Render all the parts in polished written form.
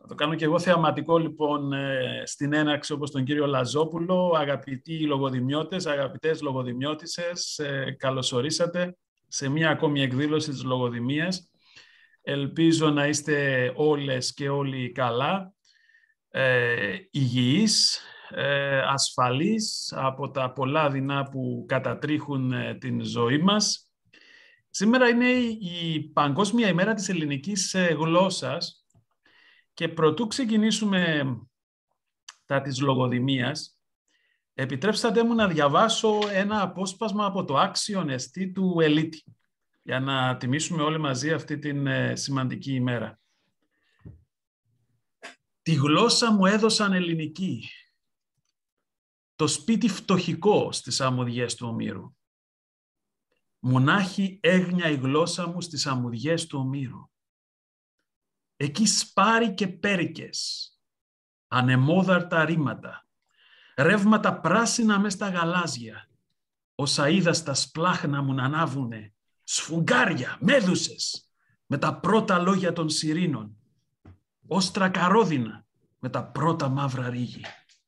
Θα το κάνω και εγώ θεαματικό λοιπόν στην έναρξη, όπως τον κύριο Λαζόπουλο. Αγαπητοί λογοδημιώτες, αγαπητές λογοδημιώτισσες, καλωσορίσατε σε μία ακόμη εκδήλωση της λογοδημίας. Ελπίζω να είστε όλες και όλοι καλά, υγιείς, ασφαλείς από τα πολλά δεινά που κατατρίχουν την ζωή μας. Σήμερα είναι η Παγκόσμια ημέρα της ελληνικής γλώσσας και προτού ξεκινήσουμε τα της λογοδημίας, επιτρέψατε μου να διαβάσω ένα απόσπασμα από το άξιον εστί του Ελίτη, για να τιμήσουμε όλοι μαζί αυτή την σημαντική ημέρα. Τη γλώσσα μου έδωσαν ελληνική, το σπίτι φτωχικό στις αμμουδιές του Ομήρου. Μονάχη έγνοια η γλώσσα μου στις αμμουδιές του Ομήρου. Εκεί σπάρι και πέρικες, ανεμόδαρτα ρήματα, ρεύματα πράσινα μες στα γαλάζια, όσα είδα στα σπλάχνα μου να ανάβουνε, σφουγγάρια, μέδουσες, με τα πρώτα λόγια των σιρήνων, όστρα καρόδινα, με τα πρώτα μαύρα ρίγη.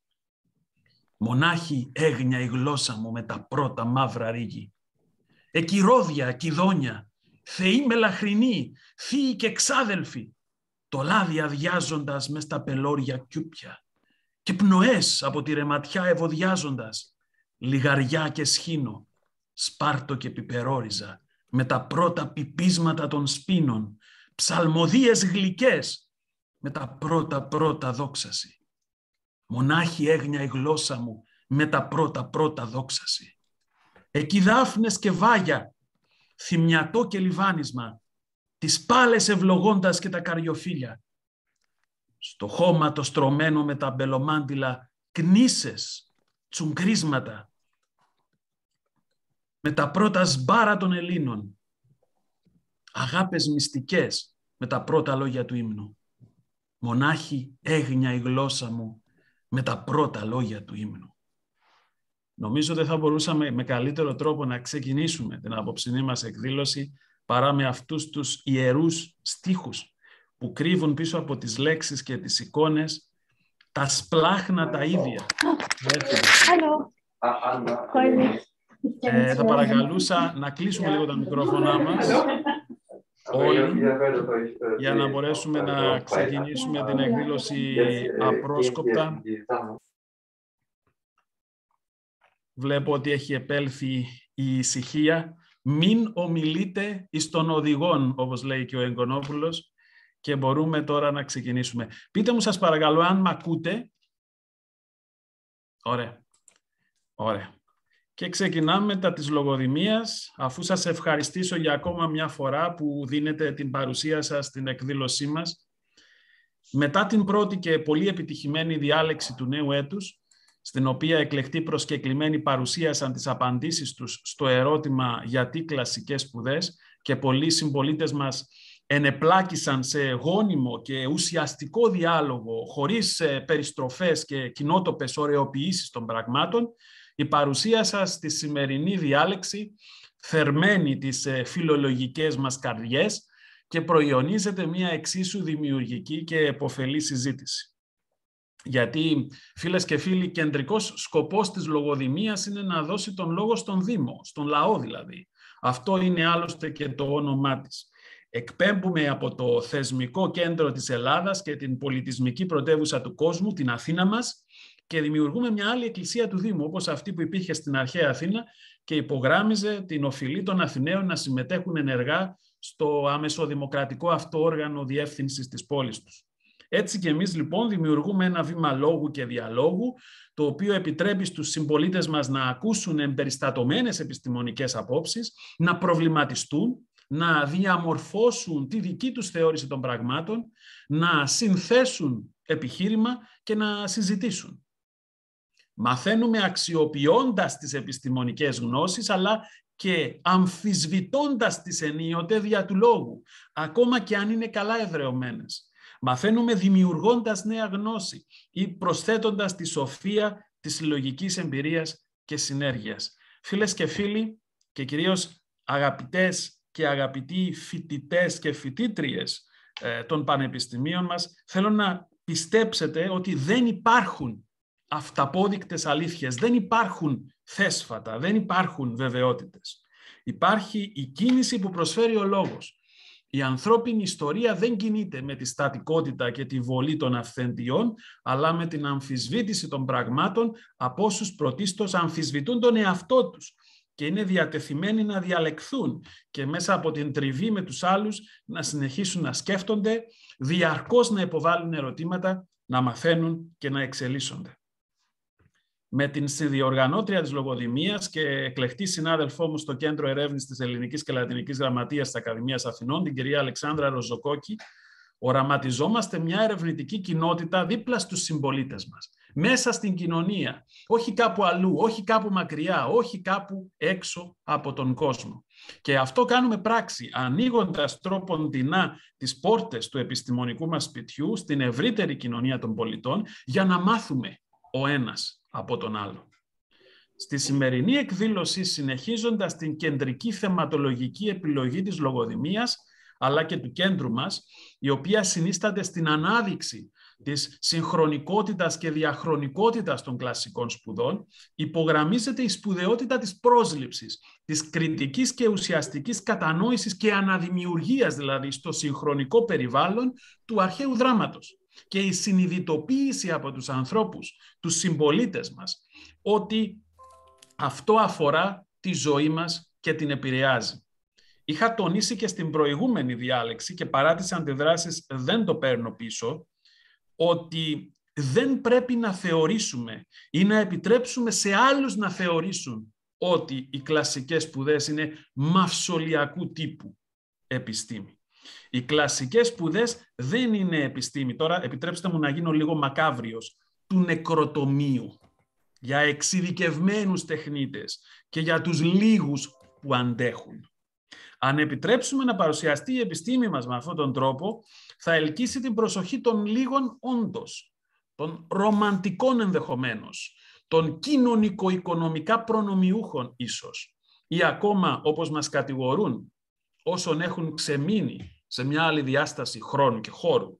Μονάχη έγνοια η γλώσσα μου με τα πρώτα μαύρα ρίγη. Εκεί ρόδια, κηδόνια, θεοί μελαχρινοί, θείοι και εξάδελφοι, το λάδι αδειάζοντας μες στα πελώρια κιούπια και πνοές από τη ρεματιά ευωδιάζοντας, λιγαριά και σχήνο, σπάρτο και πιπερόριζα, με τα πρώτα πιπίσματα των σπίνων, ψαλμοδίες γλυκές, με τα πρώτα δόξαση. Μονάχη έγνοια η γλώσσα μου με τα πρώτα δόξαση. Εκεί δάφνες και βάγια, θυμιατό και λιβάνισμα, τις πάλες ευλογώντας και τα καριοφύλια. Στο χώμα το στρωμένο με τα μπελομάντιλα, κνήσες, τσουγκρίσματα, με τα πρώτα σμπάρα των Ελλήνων, αγάπες μυστικές με τα πρώτα λόγια του ύμνου. Μονάχη έγνοια η γλώσσα μου με τα πρώτα λόγια του ύμνου. Νομίζω δεν θα μπορούσαμε με καλύτερο τρόπο να ξεκινήσουμε την απόψινή μας εκδήλωση παρά με αυτούς τους ιερούς στίχους που κρύβουν πίσω από τις λέξεις και τις εικόνες τα σπλάχνα τα ίδια. Θα παρακαλούσα να κλείσουμε λίγο τα μικρόφωνά μας όλοι για να μπορέσουμε να ξεκινήσουμε την εκδήλωση απρόσκοπτα. Βλέπω ότι έχει επέλθει η ησυχία. Μην ομιλείτε εις των οδηγών, όπως λέει και ο Εγκονόπουλος, και μπορούμε τώρα να ξεκινήσουμε. Πείτε μου σας παρακαλώ αν μ' ακούτε. Ωραία. Ωραία. Και ξεκινάμε τα της λογοδημίας, αφού σας ευχαριστήσω για ακόμα μια φορά που δίνετε την παρουσία σας στην εκδήλωσή μας. Μετά την πρώτη και πολύ επιτυχημένη διάλεξη του νέου έτους, στην οποία εκλεκτοί προσκεκλημένοι παρουσίασαν τις απαντήσεις τους στο ερώτημα γιατί κλασικές σπουδές και πολλοί συμπολίτες μας ενεπλάκησαν σε γόνιμο και ουσιαστικό διάλογο χωρίς περιστροφές και κοινότοπες ωρεοποιήσεις των πραγμάτων, η παρουσία σας στη σημερινή διάλεξη θερμαίνει τις φιλολογικές μας καρδιές και προϊονίζεται μια εξίσου δημιουργική και επωφελή συζήτηση. Γιατί, φίλες και φίλοι, κεντρικός σκοπός της λογοδημίας είναι να δώσει τον λόγο στον Δήμο, στον λαό δηλαδή. Αυτό είναι άλλωστε και το όνομά της. Εκπέμπουμε από το θεσμικό κέντρο της Ελλάδας και την πολιτισμική πρωτεύουσα του κόσμου, την Αθήνα μας, και δημιουργούμε μια άλλη εκκλησία του Δήμου, όπως αυτή που υπήρχε στην αρχαία Αθήνα και υπογράμμιζε την οφειλή των Αθηναίων να συμμετέχουν ενεργά στο αμεσοδημοκρατικό αυτό όργανο διεύθυνσης της πόλης τους. Έτσι και εμείς λοιπόν δημιουργούμε ένα βήμα λόγου και διαλόγου, το οποίο επιτρέπει στους συμπολίτες μας να ακούσουν εμπεριστατωμένες επιστημονικές απόψεις, να προβληματιστούν, να διαμορφώσουν τη δική τους θεώρηση των πραγμάτων, να συνθέσουν επιχείρημα και να συζητήσουν. Μαθαίνουμε αξιοποιώντας τις επιστημονικές γνώσεις, αλλά και αμφισβητώντας τις ενίοτε δια του λόγου, ακόμα και αν είναι καλά εδρεωμένες. Μαθαίνουμε δημιουργώντας νέα γνώση ή προσθέτοντας τη σοφία της συλλογικής εμπειρίας και συνέργειας. Φίλες και φίλοι, και κυρίως αγαπητές και αγαπητοί φοιτητές και φοιτήτριες των πανεπιστημίων μας, θέλω να πιστέψετε ότι δεν υπάρχουν αυταπόδεικτες αλήθειες, δεν υπάρχουν θέσφατα, δεν υπάρχουν βεβαιότητες. Υπάρχει η κίνηση που προσφέρει ο λόγος. Η ανθρώπινη ιστορία δεν κινείται με τη στατικότητα και τη βολή των αυθεντιών, αλλά με την αμφισβήτηση των πραγμάτων από όσους πρωτίστως αμφισβητούν τον εαυτό τους και είναι διατεθειμένοι να διαλεκθούν και μέσα από την τριβή με τους άλλους να συνεχίσουν να σκέφτονται, διαρκώς να υποβάλουν ερωτήματα, να μαθαίνουν και να εξελίσσονται. Με την συνδιοργανώτρια της λογοδημίας και εκλεκτή συνάδελφό μου στο Κέντρο Ερεύνης της Ελληνικής και Λατινικής Γραμματείας της Ακαδημίας Αθηνών, την κυρία Αλεξάνδρα Ροζοκόκη, οραματιζόμαστε μια ερευνητική κοινότητα δίπλα στους συμπολίτες μας. Μέσα στην κοινωνία, όχι κάπου αλλού, όχι κάπου μακριά, όχι κάπου έξω από τον κόσμο. Και αυτό κάνουμε πράξη, ανοίγοντας τρόποντινά τις πόρτες του επιστημονικού μας σπιτιού στην ευρύτερη κοινωνία των πολιτών για να μάθουμε ο ένας από τον άλλο. Στη σημερινή εκδήλωση, συνεχίζοντας την κεντρική θεματολογική επιλογή της λογοδημίας, αλλά και του κέντρου μας, η οποία συνίσταται στην ανάδειξη της συγχρονικότητας και διαχρονικότητας των κλασικών σπουδών, υπογραμμίζεται η σπουδαιότητα της πρόσληψης, της κριτικής και ουσιαστικής κατανόησης και αναδημιουργίας, δηλαδή στο συγχρονικό περιβάλλον του αρχαίου δράματος, και η συνειδητοποίηση από τους ανθρώπους, τους συμπολίτες μας, ότι αυτό αφορά τη ζωή μας και την επηρεάζει. Είχα τονίσει και στην προηγούμενη διάλεξη και παρά τις αντιδράσεις δεν το παίρνω πίσω, ότι δεν πρέπει να θεωρήσουμε ή να επιτρέψουμε σε άλλους να θεωρήσουν ότι οι κλασικές σπουδές είναι μαυσολιακού τύπου επιστήμη. Οι κλασικές σπουδές δεν είναι επιστήμη. Τώρα επιτρέψτε μου να γίνω λίγο μακάβριος, του νεκροτομείου, για εξειδικευμένους τεχνίτες και για τους λίγους που αντέχουν. Αν επιτρέψουμε να παρουσιαστεί η επιστήμη μας με αυτόν τον τρόπο, θα ελκύσει την προσοχή των λίγων όντως, των ρομαντικών ενδεχομένως, των κοινωνικο-οικονομικά προνομιούχων ίσως, ή ακόμα, όπως μας κατηγορούν, όσων έχουν ξεμείνει σε μια άλλη διάσταση χρόνου και χώρου.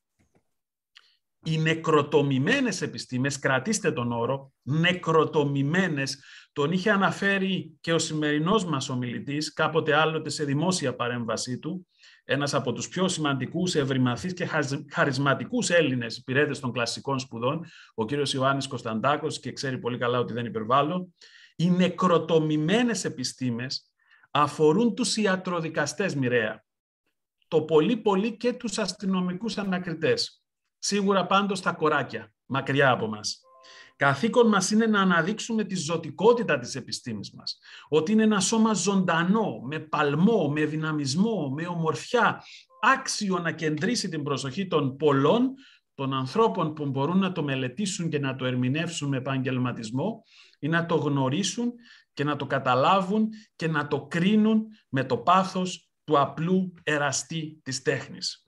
Οι νεκροτομημένες επιστήμες, κρατήστε τον όρο, νεκροτομημένες, τον είχε αναφέρει και ο σημερινός μας ομιλητής, κάποτε άλλοτε σε δημόσια παρέμβασή του, ένας από τους πιο σημαντικούς, ευρυμαθείς και χαρισματικούς Έλληνες υπηρέτες των κλασικών σπουδών, ο κύριος Ιωάννης Κωνσταντάκος, και ξέρει πολύ καλά ότι δεν υπερβάλλω. Οι νεκροτομημένες επιστήμες αφορούν τους ιατροδικαστές, μοιραία, το πολύ και τους αστυνομικούς ανακριτές. Σίγουρα πάντως τα κοράκια, μακριά από μας. Καθήκον μας είναι να αναδείξουμε τη ζωτικότητα της επιστήμης μας. Ότι είναι ένα σώμα ζωντανό, με παλμό, με δυναμισμό, με ομορφιά, άξιο να κεντρήσει την προσοχή των πολλών, των ανθρώπων που μπορούν να το μελετήσουν και να το ερμηνεύσουν με επαγγελματισμό ή να το γνωρίσουν και να το καταλάβουν και να το κρίνουν με το πάθος του απλού εραστή της τέχνης.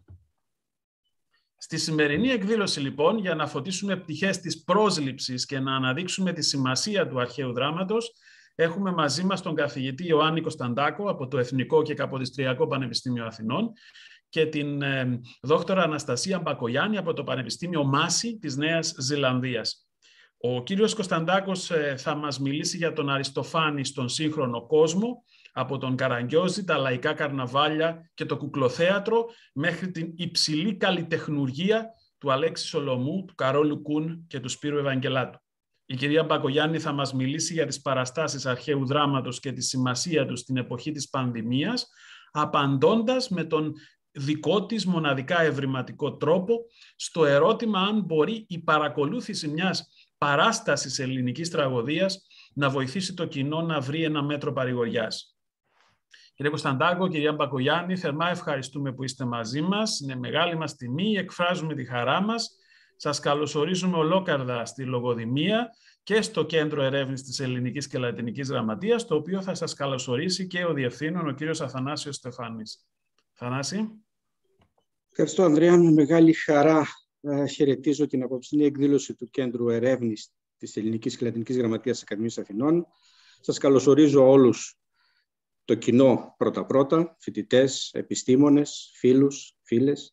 Στη σημερινή εκδήλωση, λοιπόν, για να φωτίσουμε πτυχές της πρόσληψης και να αναδείξουμε τη σημασία του αρχαίου δράματος, έχουμε μαζί μας τον καθηγητή Ιωάννη Κωνσταντάκο από το Εθνικό και Καποδιστριακό Πανεπιστήμιο Αθηνών και την δόκτωρα Αναστασία Μπακογιάννη από το Πανεπιστήμιο Μάση της Νέας Ζηλανδίας. Ο κύριος Κωνσταντάκος θα μας μιλήσει για τον Αριστοφάνη στον σύγχρονο κόσμο, από τον Καραγκιόζη, τα λαϊκά καρναβάλια και το κουκλοθέατρο, μέχρι την υψηλή καλλιτεχνουργία του Αλέξη Σολομού, του Καρόλου Κούν και του Σπύρου Ευαγγελάτου. Η κυρία Μπακογιάννη θα μας μιλήσει για τις παραστάσεις αρχαίου δράματος και τη σημασία τους στην εποχή της πανδημίας, απαντώντας με τον δικό της μοναδικά ευρηματικό τρόπο στο ερώτημα αν μπορεί η παρακολούθηση μιας παράστασης ελληνικής τραγωδίας να βοηθήσει το κοινό να βρει ένα μέτρο παρηγοριάς. Κύριε Κωνσταντάκο, κυρία Μπακογιάννη, θερμά ευχαριστούμε που είστε μαζί μας. Είναι μεγάλη μας τιμή, εκφράζουμε τη χαρά μας. Σας καλωσορίζουμε ολόκαρδα στη λογοδημία και στο Κέντρο Ερεύνης της Ελληνικής και Λατινικής Γραμματείας, το οποίο θα σας καλωσορίσει και ο Διευθύνων, ο κύριος Αθανάσιος Στεφάνης. Θανάση. Ευχαριστώ, Ανδρέα. Με μεγάλη χαρά χαιρετίζω την απόψινή εκδήλωση του Κέντρου Ερεύνης της Ελληνικής και Λατινικής Γραμματείας της Ακαδημίας Αθηνών. Σας καλωσορίζω όλους το κοινό πρώτα-πρώτα, φοιτητές, επιστήμονες, φίλους, φίλες,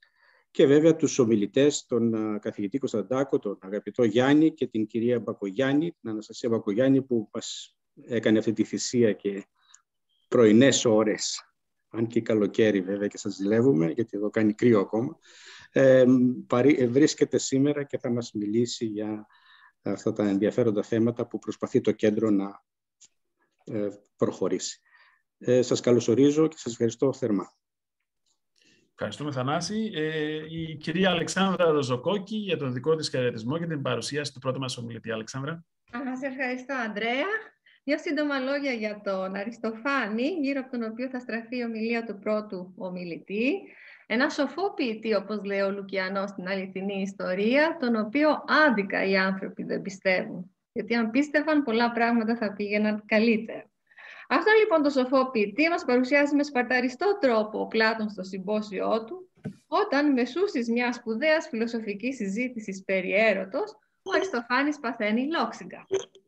και βέβαια τους ομιλητές, τον καθηγητή Κωνσταντάκο, τον αγαπητό Γιάννη και την κυρία Μπακογιάννη, την Αναστασία Μπακογιάννη, που μας έκανε αυτή τη θυσία και πρωινές ώρες, αν και καλοκαίρι βέβαια και σας ζηλεύουμε, γιατί εδώ κάνει κρύο ακόμα, βρίσκεται σήμερα και θα μας μιλήσει για αυτά τα ενδιαφέροντα θέματα που προσπαθεί το κέντρο να προχωρήσει. Σας καλωσορίζω και σας ευχαριστώ θερμά. Ευχαριστούμε, Θανάση. Η κυρία Αλεξάνδρα Ροζοκόκη για τον δικό της χαιρετισμό και την παρουσίαση του πρώτου μας ομιλητή. Αλεξάνδρα. Σας ευχαριστώ, Ανδρέα. Δύο σύντομα λόγια για τον Αριστοφάνη, γύρω από τον οποίο θα στραφεί η ομιλία του πρώτου ομιλητή. Ένα σοφό ποιητή, όπως λέει ο Λουκιανός στην αληθινή ιστορία, τον οποίο άδικα οι άνθρωποι δεν πιστεύουν. Γιατί αν πίστευαν, πολλά πράγματα θα πήγαιναν καλύτερα. Αυτό λοιπόν το σοφό ποιητή μας παρουσιάζει με σπαρταριστό τρόπο ο Πλάτων στο συμπόσιό του, όταν μεσούσης μιας σπουδαίας φιλοσοφικής συζήτησης περί έρωτος, ο Αριστοφάνης παθαίνει λόξιγκα.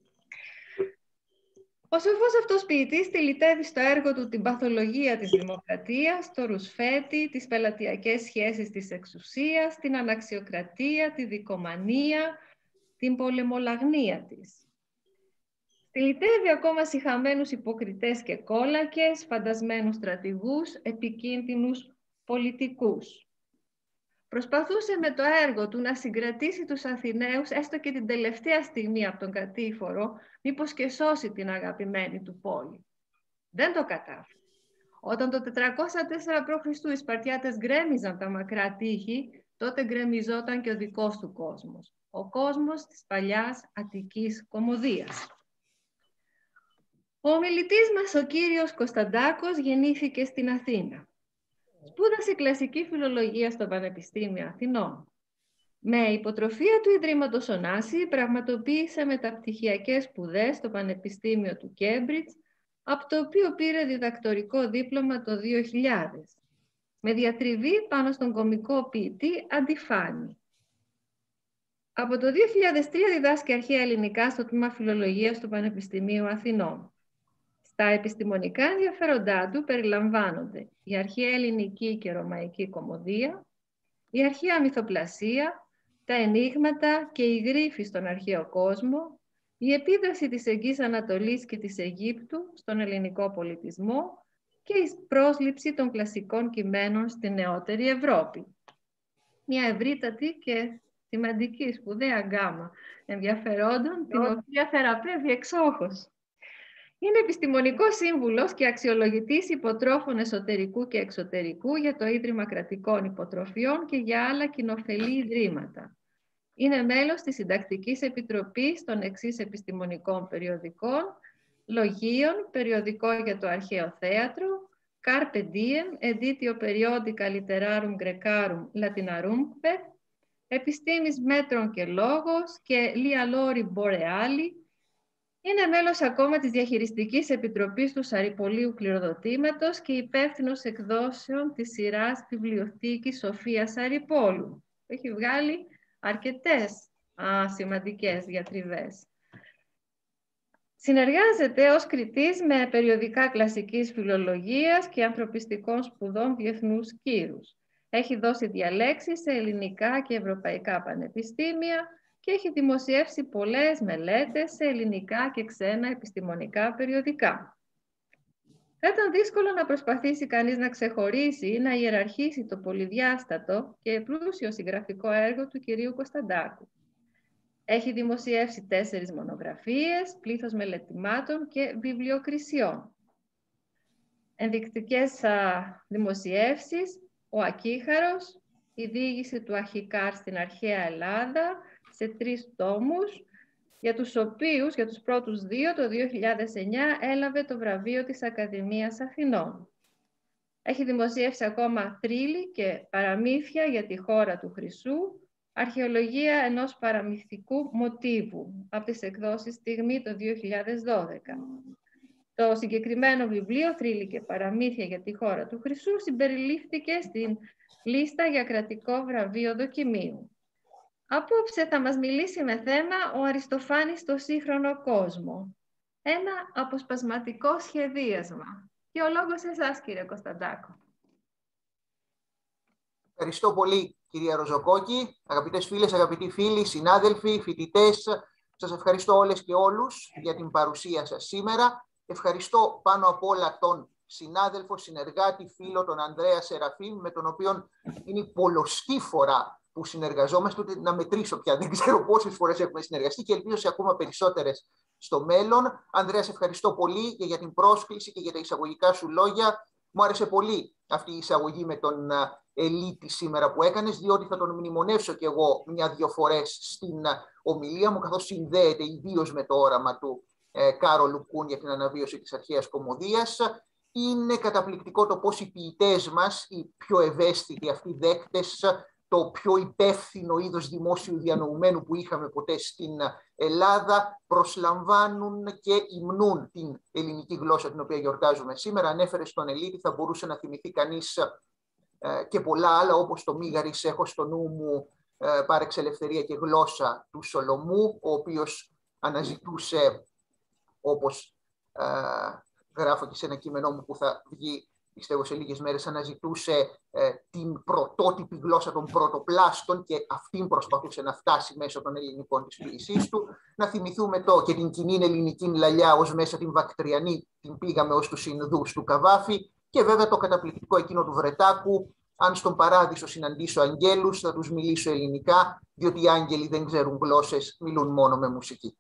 Ο σοφός αυτός ποιητής στυλιτεύει στο έργο του την παθολογία της δημοκρατίας, το ρουσφέτη, τις πελατειακές σχέσεις της εξουσίας, την αναξιοκρατία, τη δικομανία, την πολεμολαγνία της. Στυλιτεύει ακόμα σιχαμένους υποκριτές και κόλακες, φαντασμένους στρατηγούς, επικίνδυνους πολιτικούς. Προσπαθούσε με το έργο του να συγκρατήσει τους Αθηναίους έστω και την τελευταία στιγμή από τον κατήφορο, μήπως και σώσει την αγαπημένη του πόλη. Δεν το κατάφερε. Όταν το 404 π.Χ. οι Σπαρτιάτες γκρέμιζαν τα μακρά τείχη, τότε γκρεμιζόταν και ο δικός του κόσμος. Ο κόσμος της παλιάς Αττικής Κωμωδίας. Ο ομιλητής μας, ο κύριος Κωνσταντάκος, γεννήθηκε στην Αθήνα. Σπούδασε κλασική φιλολογία στο Πανεπιστήμιο Αθηνών. Με υποτροφία του Ιδρύματος Ωνάση πραγματοποίησε μεταπτυχιακές σπουδές στο Πανεπιστήμιο του Κέμπριτζ, από το οποίο πήρε διδακτορικό δίπλωμα το 2000, με διατριβή πάνω στον κωμικό ποιητή Αντιφάνη. Από το 2003 διδάσκει αρχαία ελληνικά στο τμήμα φιλολογίας του Πανεπιστημίου Αθηνών. Στα επιστημονικά ενδιαφέροντά του περιλαμβάνονται η αρχαία ελληνική και ρωμαϊκή κωμωδία, η αρχαία μυθοπλασία, τα ενίγματα και η γρίφη στον αρχαίο κόσμο, η επίδραση της Εγγύης Ανατολής και της Αιγύπτου στον ελληνικό πολιτισμό και η πρόσληψη των κλασικών κειμένων στη νεότερη Ευρώπη. Μια ευρύτατη και σημαντική σπουδαία γκάμα ενδιαφερόντων, την οποία θεραπεύει εξόχως. Είναι επιστημονικός σύμβουλος και αξιολογητής υποτρόφων εσωτερικού και εξωτερικού για το Ίδρυμα Κρατικών Υποτροφιών και για άλλα κοινοφελή ιδρύματα. Είναι μέλος της Συντακτικής Επιτροπής των εξής επιστημονικών περιοδικών: Λογίων, περιοδικό για το αρχαίο θέατρο, Carpe Diem, Editio Periodica Literarum Grecarum Latinarumque, Επιστήμης Μέτρων και Λόγος και Lia Lori Boreali. Είναι μέλος ακόμα της Διαχειριστικής Επιτροπής του Σαρυπολίου Κληροδοτήματος και υπεύθυνος εκδόσεων της σειράς Βιβλιοθήκη Σοφία Σαρυπόλου. Έχει βγάλει αρκετές σημαντικές διατριβές. Συνεργάζεται ως κριτής με περιοδικά κλασικής φιλολογίας και ανθρωπιστικών σπουδών διεθνούς κύρους. Έχει δώσει διαλέξεις σε ελληνικά και ευρωπαϊκά πανεπιστήμια και έχει δημοσιεύσει πολλές μελέτες σε ελληνικά και ξένα επιστημονικά περιοδικά. Θα ήταν δύσκολο να προσπαθήσει κανείς να ξεχωρίσει ή να ιεραρχήσει το πολυδιάστατο και πλούσιο συγγραφικό έργο του κυρίου Κωνσταντάκου. Έχει δημοσιεύσει 4 μονογραφίες, πλήθος μελετημάτων και βιβλιοκρισιών. Ενδεικτικές δημοσιεύσεις: ο Ακίχαρος, η διήγηση του Αχικάρ στην αρχαία Ελλάδα, σε 3 τόμους, για τους οποίους, για τους πρώτους 2, το 2009, έλαβε το βραβείο της Ακαδημίας Αθηνών. Έχει δημοσιεύσει ακόμα θρύλη και παραμύθια για τη χώρα του Χρυσού, αρχαιολογία ενός παραμυθικού μοτίβου, από τις εκδόσεις Στιγμή το 2012. Το συγκεκριμένο βιβλίο, θρύλη και παραμύθια για τη χώρα του Χρυσού, συμπεριλήφθηκε στην λίστα για κρατικό βραβείο δοκιμίου. Απόψε θα μας μιλήσει με θέμα ο Αριστοφάνης στο σύγχρονο κόσμο. Ένα αποσπασματικό σχεδίασμα. Και ο λόγος εσάς, κύριε Κωνσταντάκο. Ευχαριστώ πολύ, κυρία Ροζοκόκη, αγαπητές φίλες, αγαπητοί φίλοι, συνάδελφοι, φοιτητές, σας ευχαριστώ όλες και όλους για την παρουσία σας σήμερα. Ευχαριστώ πάνω απ' όλα τον συνάδελφο, συνεργάτη, φίλο, τον Ανδρέα Σεραφείμ, με τον οποίο είναι η πολλοστή φορά που συνεργαζόμαστε, ούτε να μετρήσω πια, δεν ξέρω πόσες φορές έχουμε συνεργαστεί και ελπίζω σε ακόμα περισσότερες στο μέλλον. Ανδρέα, σε ευχαριστώ πολύ και για την πρόσκληση και για τα εισαγωγικά σου λόγια. Μου άρεσε πολύ αυτή η εισαγωγή με τον Ελίτη σήμερα που έκανες, διότι θα τον μνημονεύσω κι εγώ μια-δυο φορές στην ομιλία μου, καθώς συνδέεται ιδίως με το όραμα του Κάρολου Κούν για την αναβίωση της αρχαίας κωμωδίας. Είναι καταπληκτικό το πώς οι ποιητές μας, οι πιο ευαίσθητοι αυτοί δέκτες, το πιο υπεύθυνο είδος δημόσιου διανοουμένου που είχαμε ποτέ στην Ελλάδα, προσλαμβάνουν και υμνούν την ελληνική γλώσσα την οποία γιορτάζουμε σήμερα. Ανέφερε στον Ελίτη, θα μπορούσε να θυμηθεί κανείς και πολλά άλλα, όπως το «Μίγαρης έχω στο νου μου, πάρεξε ελευθερία και γλώσσα» του Σολομού, ο οποίος αναζητούσε, όπως γράφω και σε ένα κείμενό μου που θα βγει πιστεύω σε λίγες μέρες, αναζητούσε την πρωτότυπη γλώσσα των πρωτοπλάστων και αυτήν προσπαθούσε να φτάσει μέσω των ελληνικών της ποιησής του. Να θυμηθούμε και την κοινή ελληνική λαλιά ως μέσα την Βακτριανή, την πήγαμε ως τους Ινδούς του Καβάφη, και βέβαια το καταπληκτικό εκείνο του Βρετάκου, αν στον παράδεισο συναντήσω αγγέλους θα τους μιλήσω ελληνικά, διότι οι άγγελοι δεν ξέρουν γλώσσες, μιλούν μόνο με μουσική.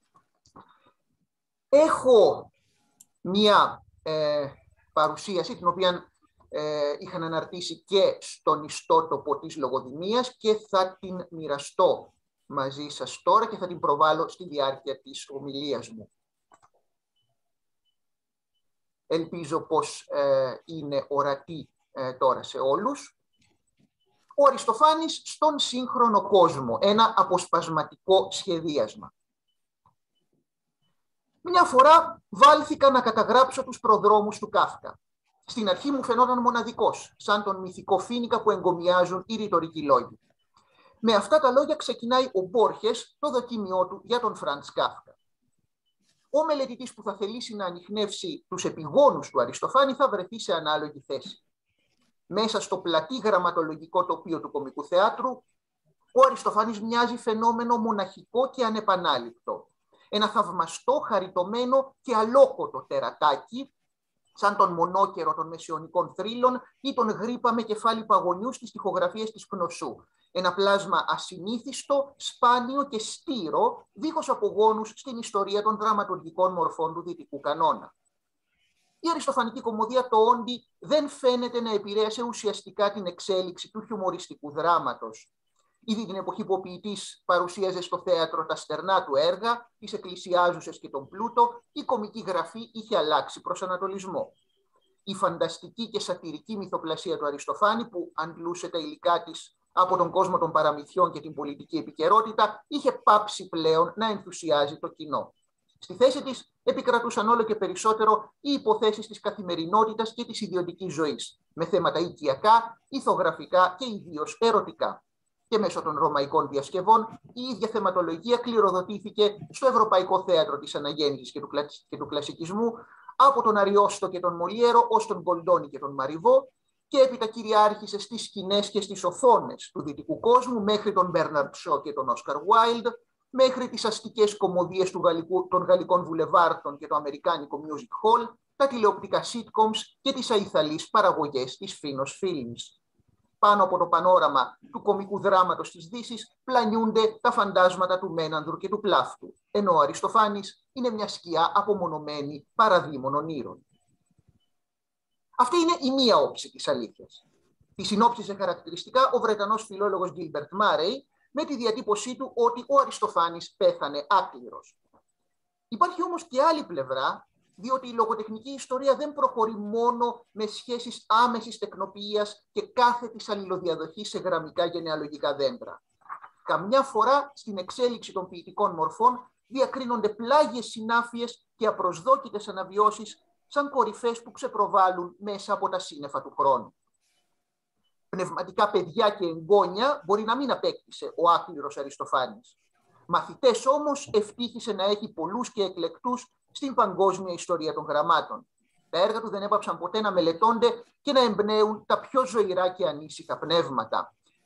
Έχω μία παρουσίαση, την οποία είχαν αναρτήσει και στον ιστότοπο της λογοδημίας και θα την μοιραστώ μαζί σας τώρα και θα την προβάλλω στη διάρκεια της ομιλίας μου. Ελπίζω πως είναι ορατή τώρα σε όλους. Ο Αριστοφάνης στον σύγχρονο κόσμο, ένα αποσπασματικό σχεδίασμα. Μια φορά βάλθηκα να καταγράψω τους προδρόμους του Κάφκα. Στην αρχή μου φαινόταν μοναδικός, σαν τον μυθικό φοίνικα που εγκομιάζουν οι ρητορικοί λόγοι. Με αυτά τα λόγια ξεκινάει ο Μπόρχες το δοκίμιό του για τον Φραντς Κάφκα. Ο μελετητής που θα θελήσει να ανιχνεύσει τους επιγόνους του Αριστοφάνη θα βρεθεί σε ανάλογη θέση. Μέσα στο πλατή γραμματολογικό τοπίο του κωμικού θεάτρου, ο Αριστοφάνης μοιάζει φαινόμενο μοναχικό και ανεπανάληπτο. Ένα θαυμαστό, χαριτωμένο και αλόκοτο τερατάκι, σαν τον μονόκερο των μεσαιωνικών θρύλων ή τον γρίπα με κεφάλι παγωνιού στις τοιχογραφίες της Κνωσού. Ένα πλάσμα ασυνήθιστο, σπάνιο και στήρο, δίχως απογόνους στην ιστορία των δραματουργικών μορφών του δυτικού κανόνα. Η αριστοφανική κωμωδία το όντι δεν φαίνεται να επηρέασε ουσιαστικά την εξέλιξη του χιουμοριστικού δράματος. Ήδη την εποχή που ο ποιητής παρουσίαζε στο θέατρο τα στερνά του έργα, τις εκκλησιάζουσες και τον πλούτο, η κωμική γραφή είχε αλλάξει προσανατολισμό. Η φανταστική και σατυρική μυθοπλασία του Αριστοφάνη, που αντλούσε τα υλικά της από τον κόσμο των παραμυθιών και την πολιτική επικαιρότητα, είχε πάψει πλέον να ενθουσιάζει το κοινό. Στη θέση της επικρατούσαν όλο και περισσότερο οι υποθέσεις της καθημερινότητας και της ιδιωτικής ζωής, με θέματα οικιακά, ηθογραφικά και ιδίως ερωτικά. Και μέσω των ρωμαϊκών διασκευών η ίδια θεματολογία κληροδοτήθηκε στο Ευρωπαϊκό Θέατρο της Αναγέννησης και του Κλασικισμού, από τον Αριόστο και τον Μολιέρο ως τον Γκολντόνι και τον Μαριβό, και έπειτα κυριάρχησε στις σκηνές και στις οθόνες του δυτικού κόσμου μέχρι τον Μπέρναρντ Σο και τον Όσκαρ Βάιλντ, μέχρι τις αστικές κωμωδίες των γαλλικών βουλεβάρτων και το αμερικάνικο music hall, τα τηλεοπτικά sitcoms και τις αϊθαλείς παραγωγές της Φίνος Films. Πάνω από το πανόραμα του κωμικού δράματος της Δύσης πλανιούνται τα φαντάσματα του Μένανδρου και του Πλάφτου, ενώ ο Αριστοφάνης είναι μια σκιά απομονωμένη παραδείμονων ήρων. Αυτή είναι η μία όψη της αλήθειας. Τη συνόψισε χαρακτηριστικά ο Βρετανός φιλόλογος Γκίλμπερτ Μάρεϊ με τη διατύπωσή του ότι ο Αριστοφάνης πέθανε άκληρος. Υπάρχει όμως και άλλη πλευρά, διότι η λογοτεχνική ιστορία δεν προχωρεί μόνο με σχέσεις άμεσης τεκνοποιίας και κάθετης αλληλοδιαδοχής σε γραμμικά γενεαλογικά δέντρα. Καμιά φορά στην εξέλιξη των ποιητικών μορφών διακρίνονται πλάγιες συνάφειες και απροσδόκητες αναβιώσεις σαν κορυφές που ξεπροβάλλουν μέσα από τα σύννεφα του χρόνου. Πνευματικά παιδιά και εγγόνια μπορεί να μην απέκτησε ο άκληρος Αριστοφάνης. Μαθητές όμως ευτύχησε να έχει πολλούς και εκλεκτούς στην παγκόσμια ιστορία των γραμμάτων. Τα έργα του δεν έπαψαν ποτέ να μελετώνται και να εμπνέουν τα πιο ζωηρά και ανήσυχα πνεύματα. Και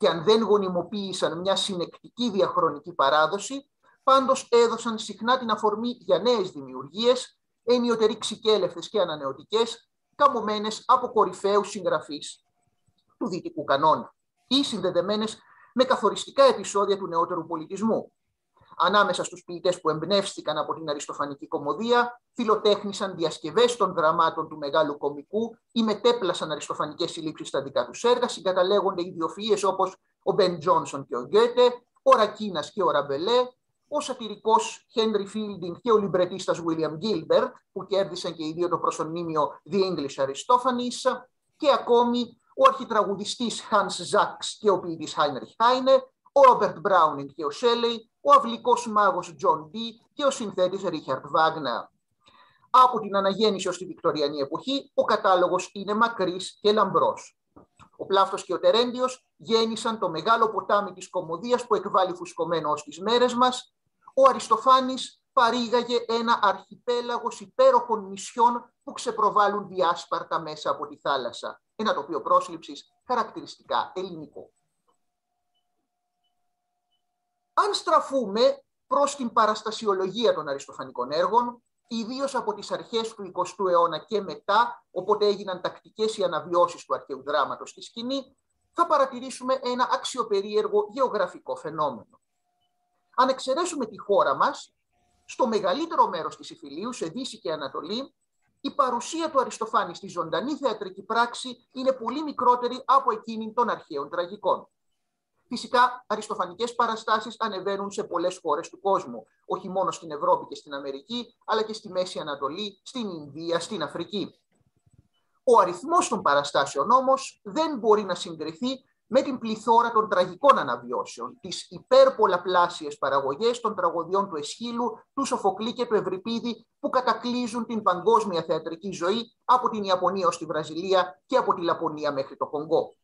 και αν δεν γονιμοποίησαν μια συνεκτική διαχρονική παράδοση, πάντως έδωσαν συχνά την αφορμή για νέες δημιουργίες, ενιωτεροί ξικέλευτες και ανανεωτικές, καμωμένες από κορυφαίους συγγραφείς του δυτικού κανόνα ή συνδεδεμένες με καθοριστικά επεισόδια του νεότερου πολιτισμού. Ανάμεσα στους ποιητές που εμπνεύστηκαν από την αριστοφανική κωμωδία, φιλοτέχνησαν διασκευές των δραμάτων του μεγάλου κωμικού ή μετέπλασαν αριστοφανικές συλλήψεις στα δικά τους έργα, συγκαταλέγονται ιδιοφυΐες όπως ο Μπεν Τζόνσον και ο Γκέτε, ο Ρακίνας και ο Ραμπελέ, ο σατυρικός Χένρι Φίλντινγκ και ο λιμπρετίστας Βίλιαμ Γκίλμπερτ, που κέρδισαν και οι δύο το προσωνύμιο The English Aristophanes, και ακόμη ο αρχιτραγουδιστής Hans Sachs και ο ποιητής Heinrich Heine, ο Ρόμπερτ Μπράουνινγκ και ο Σέλεϊ, ο αυλικός μάγος Τζον Ντι και ο συνθέτης Ρίχαρντ Βάγνερ. Από την αναγέννηση ως τη Βικτωριανή εποχή, ο κατάλογος είναι μακρύς και λαμπρός. Ο Πλάφτος και ο Τερέντιος γέννησαν το μεγάλο ποτάμι της κωμωδίας που εκβάλλει φουσκωμένο ως τις μέρες μας. Ο Αριστοφάνης παρήγαγε ένα αρχιπέλαγος υπέροχων νησιών που ξεπροβάλλουν διάσπαρτα μέσα από τη θάλασσα. Ένα τοπίο πρόσληψης χαρακτηριστικά ελληνικό. Αν στραφούμε προς την παραστασιολογία των αριστοφανικών έργων, ιδίως από τις αρχές του 20ου αιώνα και μετά, όποτε έγιναν τακτικές οι αναβιώσεις του αρχαίου δράματος στη σκηνή, θα παρατηρήσουμε ένα αξιοπερίεργο γεωγραφικό φαινόμενο. Αν εξαιρέσουμε τη χώρα μας, στο μεγαλύτερο μέρος της Ιφιλίου, σε Δύση και Ανατολή, η παρουσία του Αριστοφάνη στη ζωντανή θεατρική πράξη είναι πολύ μικρότερη από εκείνη των αρχαίων τραγικών. Φυσικά, αριστοφανικές παραστάσεις ανεβαίνουν σε πολλές χώρες του κόσμου, όχι μόνο στην Ευρώπη και στην Αμερική, αλλά και στη Μέση Ανατολή, στην Ινδία, στην Αφρική. Ο αριθμός των παραστάσεων όμως δεν μπορεί να συγκριθεί με την πληθώρα των τραγικών αναβιώσεων, τις υπερπολαπλάσιες παραγωγές των τραγωδιών του Εσχύλου, του Σοφοκλή και του Ευρυπίδη, που κατακλείζουν την παγκόσμια θεατρική ζωή από την Ιαπωνία ως τη Βραζιλία και από τη Λαπωνία μέχρι το Κονγκό.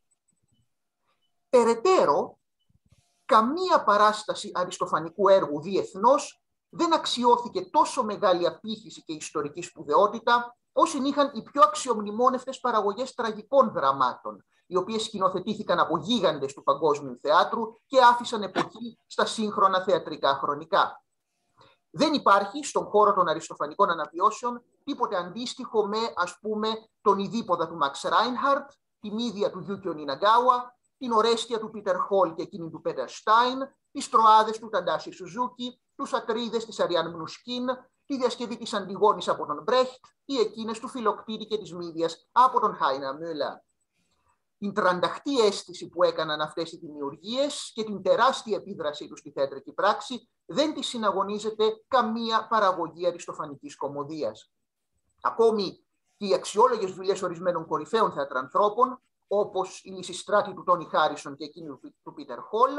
Περαιτέρω, καμία παράσταση αριστοφανικού έργου διεθνώς δεν αξιώθηκε τόσο μεγάλη απήχηση και ιστορική σπουδαιότητα όσοι είχαν οι πιο αξιομνημόνευτες παραγωγές τραγικών δραμάτων, οι οποίες σκηνοθετήθηκαν από γίγαντες του παγκόσμιου θεάτρου και άφησαν εποχή στα σύγχρονα θεατρικά χρονικά. Δεν υπάρχει στον χώρο των αριστοφανικών αναβιώσεων τίποτε αντίστοιχο με, ας πούμε, τον Ιδίποδα του Μαξ Ράινχαρτ, τη Μύδια του Γιούκιο Νιναγκάουα, την Ορέστια του Πίτερ Χολ και εκείνη του Πέτερ Στάιν, τις Τροάδες του Ταντάσι Σουζούκι, τους Ατρίδες της Αριάν Μνουσκίν, τη διασκευή της Αντιγόνης από τον Μπρέχτ ή εκείνες του Φιλοκτήτη και της Μύδιας από τον Χάινα Μιούλα. Την τρανταχτή αίσθηση που έκαναν αυτές οι δημιουργίες και την τεράστια επίδρασή τους στη θεατρική πράξη δεν τη συναγωνίζεται καμία παραγωγή αριστοφανικής κωμωδίας. Ακόμη και οι αξιόλογες δουλειές ορισμένων κορυφαίων θεατρανθρώπων, όπως η Λυσιστράτη του Τόνι Χάρισον και εκείνη του Πίτερ Χολ,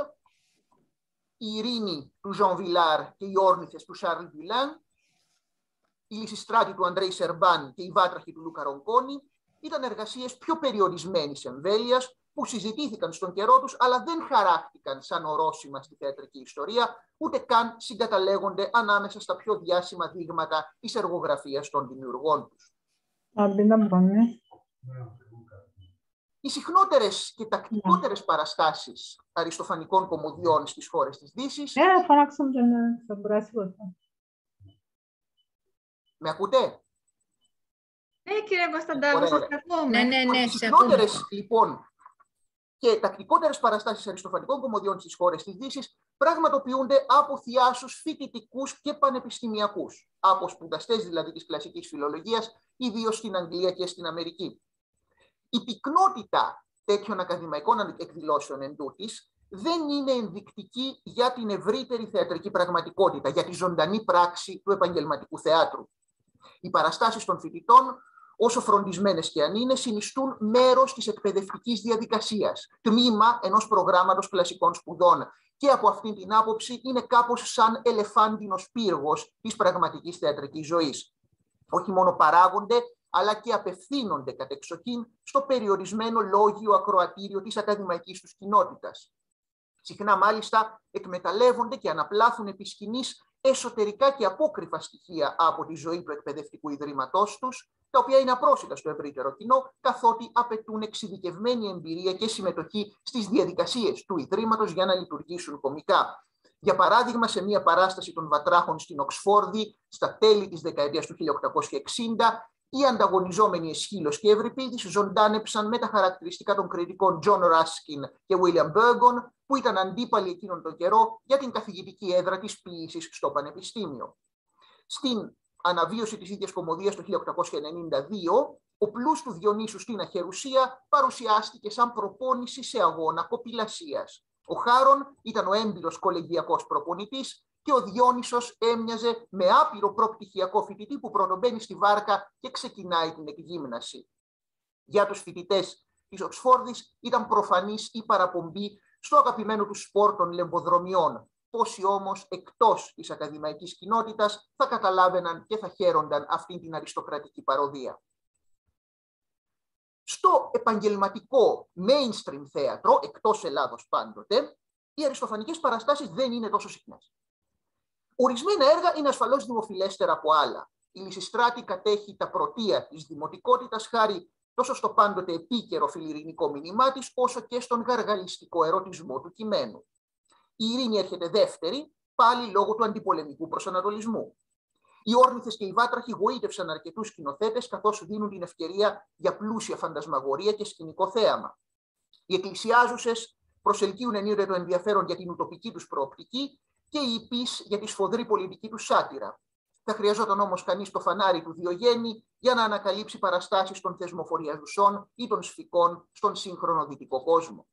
η Ειρήνη του Ζων Βιλάρ και οι Όρνηθες του Σάρλ Γκουλάν, η Λυσιστράτη του Αντρέι Σερμπάν και η Βάτραχη του Λούκα Ρονκόνη, ήταν εργασίες πιο περιορισμένης εμβέλειας που συζητήθηκαν στον καιρό τους, αλλά δεν χαράχτηκαν σαν ορόσημα στη θεατρική ιστορία, ούτε καν συγκαταλέγονται ανάμεσα στα πιο διάσημα δείγματα της εργογραφίας των δημιουργών τους. Οι συχνότερες και τακτικότερες παραστάσεις αριστοφανικών κωμωδιών στις χώρες της Δύσης... Με ακούτε? Ναι, κύριε Κωνσταντάκο, σας ακούμε. Ναι, οι συχνότερες, λοιπόν, και τακτικότερες παραστάσεις αριστοφανικών κωμωδιών στις χώρες της Δύσης πραγματοποιούνται από θειάσους φοιτητικούς και πανεπιστημιακούς, από σπουδαστές δηλαδή της κλασικής φιλολογίας, ιδίως στην Αγγλία και στην Αμερική. Η πυκνότητα τέτοιων ακαδημαϊκών εκδηλώσεων εντούτοις δεν είναι ενδεικτική για την ευρύτερη θεατρική πραγματικότητα, για τη ζωντανή πράξη του επαγγελματικού θεάτρου. Οι παραστάσεις των φοιτητών, όσο φροντισμένες και αν είναι, συνιστούν μέρος της εκπαιδευτικής διαδικασίας, τμήμα ενός προγράμματος κλασικών σπουδών και από αυτήν την άποψη είναι κάπως σαν ελεφάντινος πύργος της πραγματικής θεατρικής ζωής. Όχι μόνο παράγονται, αλλά και απευθύνονται κατεξοχήν στο περιορισμένο λόγιο ακροατήριο της ακαδημαϊκής τους κοινότητας. Συχνά μάλιστα εκμεταλλεύονται και αναπλάθουν επί σκηνής εσωτερικά και απόκρυφα στοιχεία από τη ζωή του εκπαιδευτικού ιδρύματός τους, τα οποία είναι απρόσιτα στο ευρύτερο κοινό, καθότι απαιτούν εξειδικευμένη εμπειρία και συμμετοχή στις διαδικασίες του ιδρύματος για να λειτουργήσουν κομικά. Για παράδειγμα, σε μια παράσταση των Βατράχων στην Οξφόρδη, στα τέλη της δεκαετίας του 1860, οι ανταγωνιζόμενοι Αισχύλος και Ευρυπίδης ζωντάνεψαν με τα χαρακτηριστικά των κριτικών John Ruskin και William Burgon, που ήταν αντίπαλοι εκείνον τον καιρό για την καθηγητική έδρα της ποίησης στο Πανεπιστήμιο. Στην αναβίωση της ίδιας κωμωδίας το 1892, ο πλούς του Διονύσου στην Αχερουσία παρουσιάστηκε σαν προπόνηση σε αγώνα κοπηλασίας. Ο Χάρον ήταν ο έμπειρος κολεγιακός προπονητής και ο Διόνυσος έμοιαζε με άπειρο προπτυχιακό φοιτητή που πρωτομπαίνει στη βάρκα και ξεκινάει την εκγύμναση. Για τους φοιτητές της Οξφόρδης ήταν προφανής η παραπομπή στο αγαπημένο του σπορ των λεμποδρομιών. Πόσοι όμως εκτός της ακαδημαϊκής κοινότητας θα καταλάβαιναν και θα χαίρονταν αυτήν την αριστοκρατική παροδία. Στο επαγγελματικό mainstream θέατρο, εκτός Ελλάδος πάντοτε, οι αριστοφανικές παραστάσεις δεν είναι τόσο συχνές. Ορισμένα έργα είναι ασφαλώς δημοφιλέστερα από άλλα. Η Λυσιστράτη κατέχει τα πρωτεία της δημοτικότητας χάρη τόσο στο πάντοτε επίκαιρο φιλιρινικό μήνυμά της, όσο και στον γαργαλιστικό ερωτισμό του κειμένου. Η Ειρήνη έρχεται δεύτερη, πάλι λόγω του αντιπολεμικού προσανατολισμού. Οι Όρνηθες και οι Βάτραχοι γοήτευσαν αρκετούς σκηνοθέτες, καθώς δίνουν την ευκαιρία για πλούσια φαντασμαγορία και σκηνικό θέαμα. Οι εκκλησιάζουσες προσελκύουν ενίοτε το ενδιαφέρον για την ουτοπική τους προοπτική και οι υπείς για τη σφοδρή πολιτική τους σάτυρα. Θα χρειαζόταν όμως κανείς το φανάρι του Διογέννη για να ανακαλύψει παραστάσεις των θεσμοφοριαζουσών ή των σφικών στον σύγχρονο δυτικό κόσμο.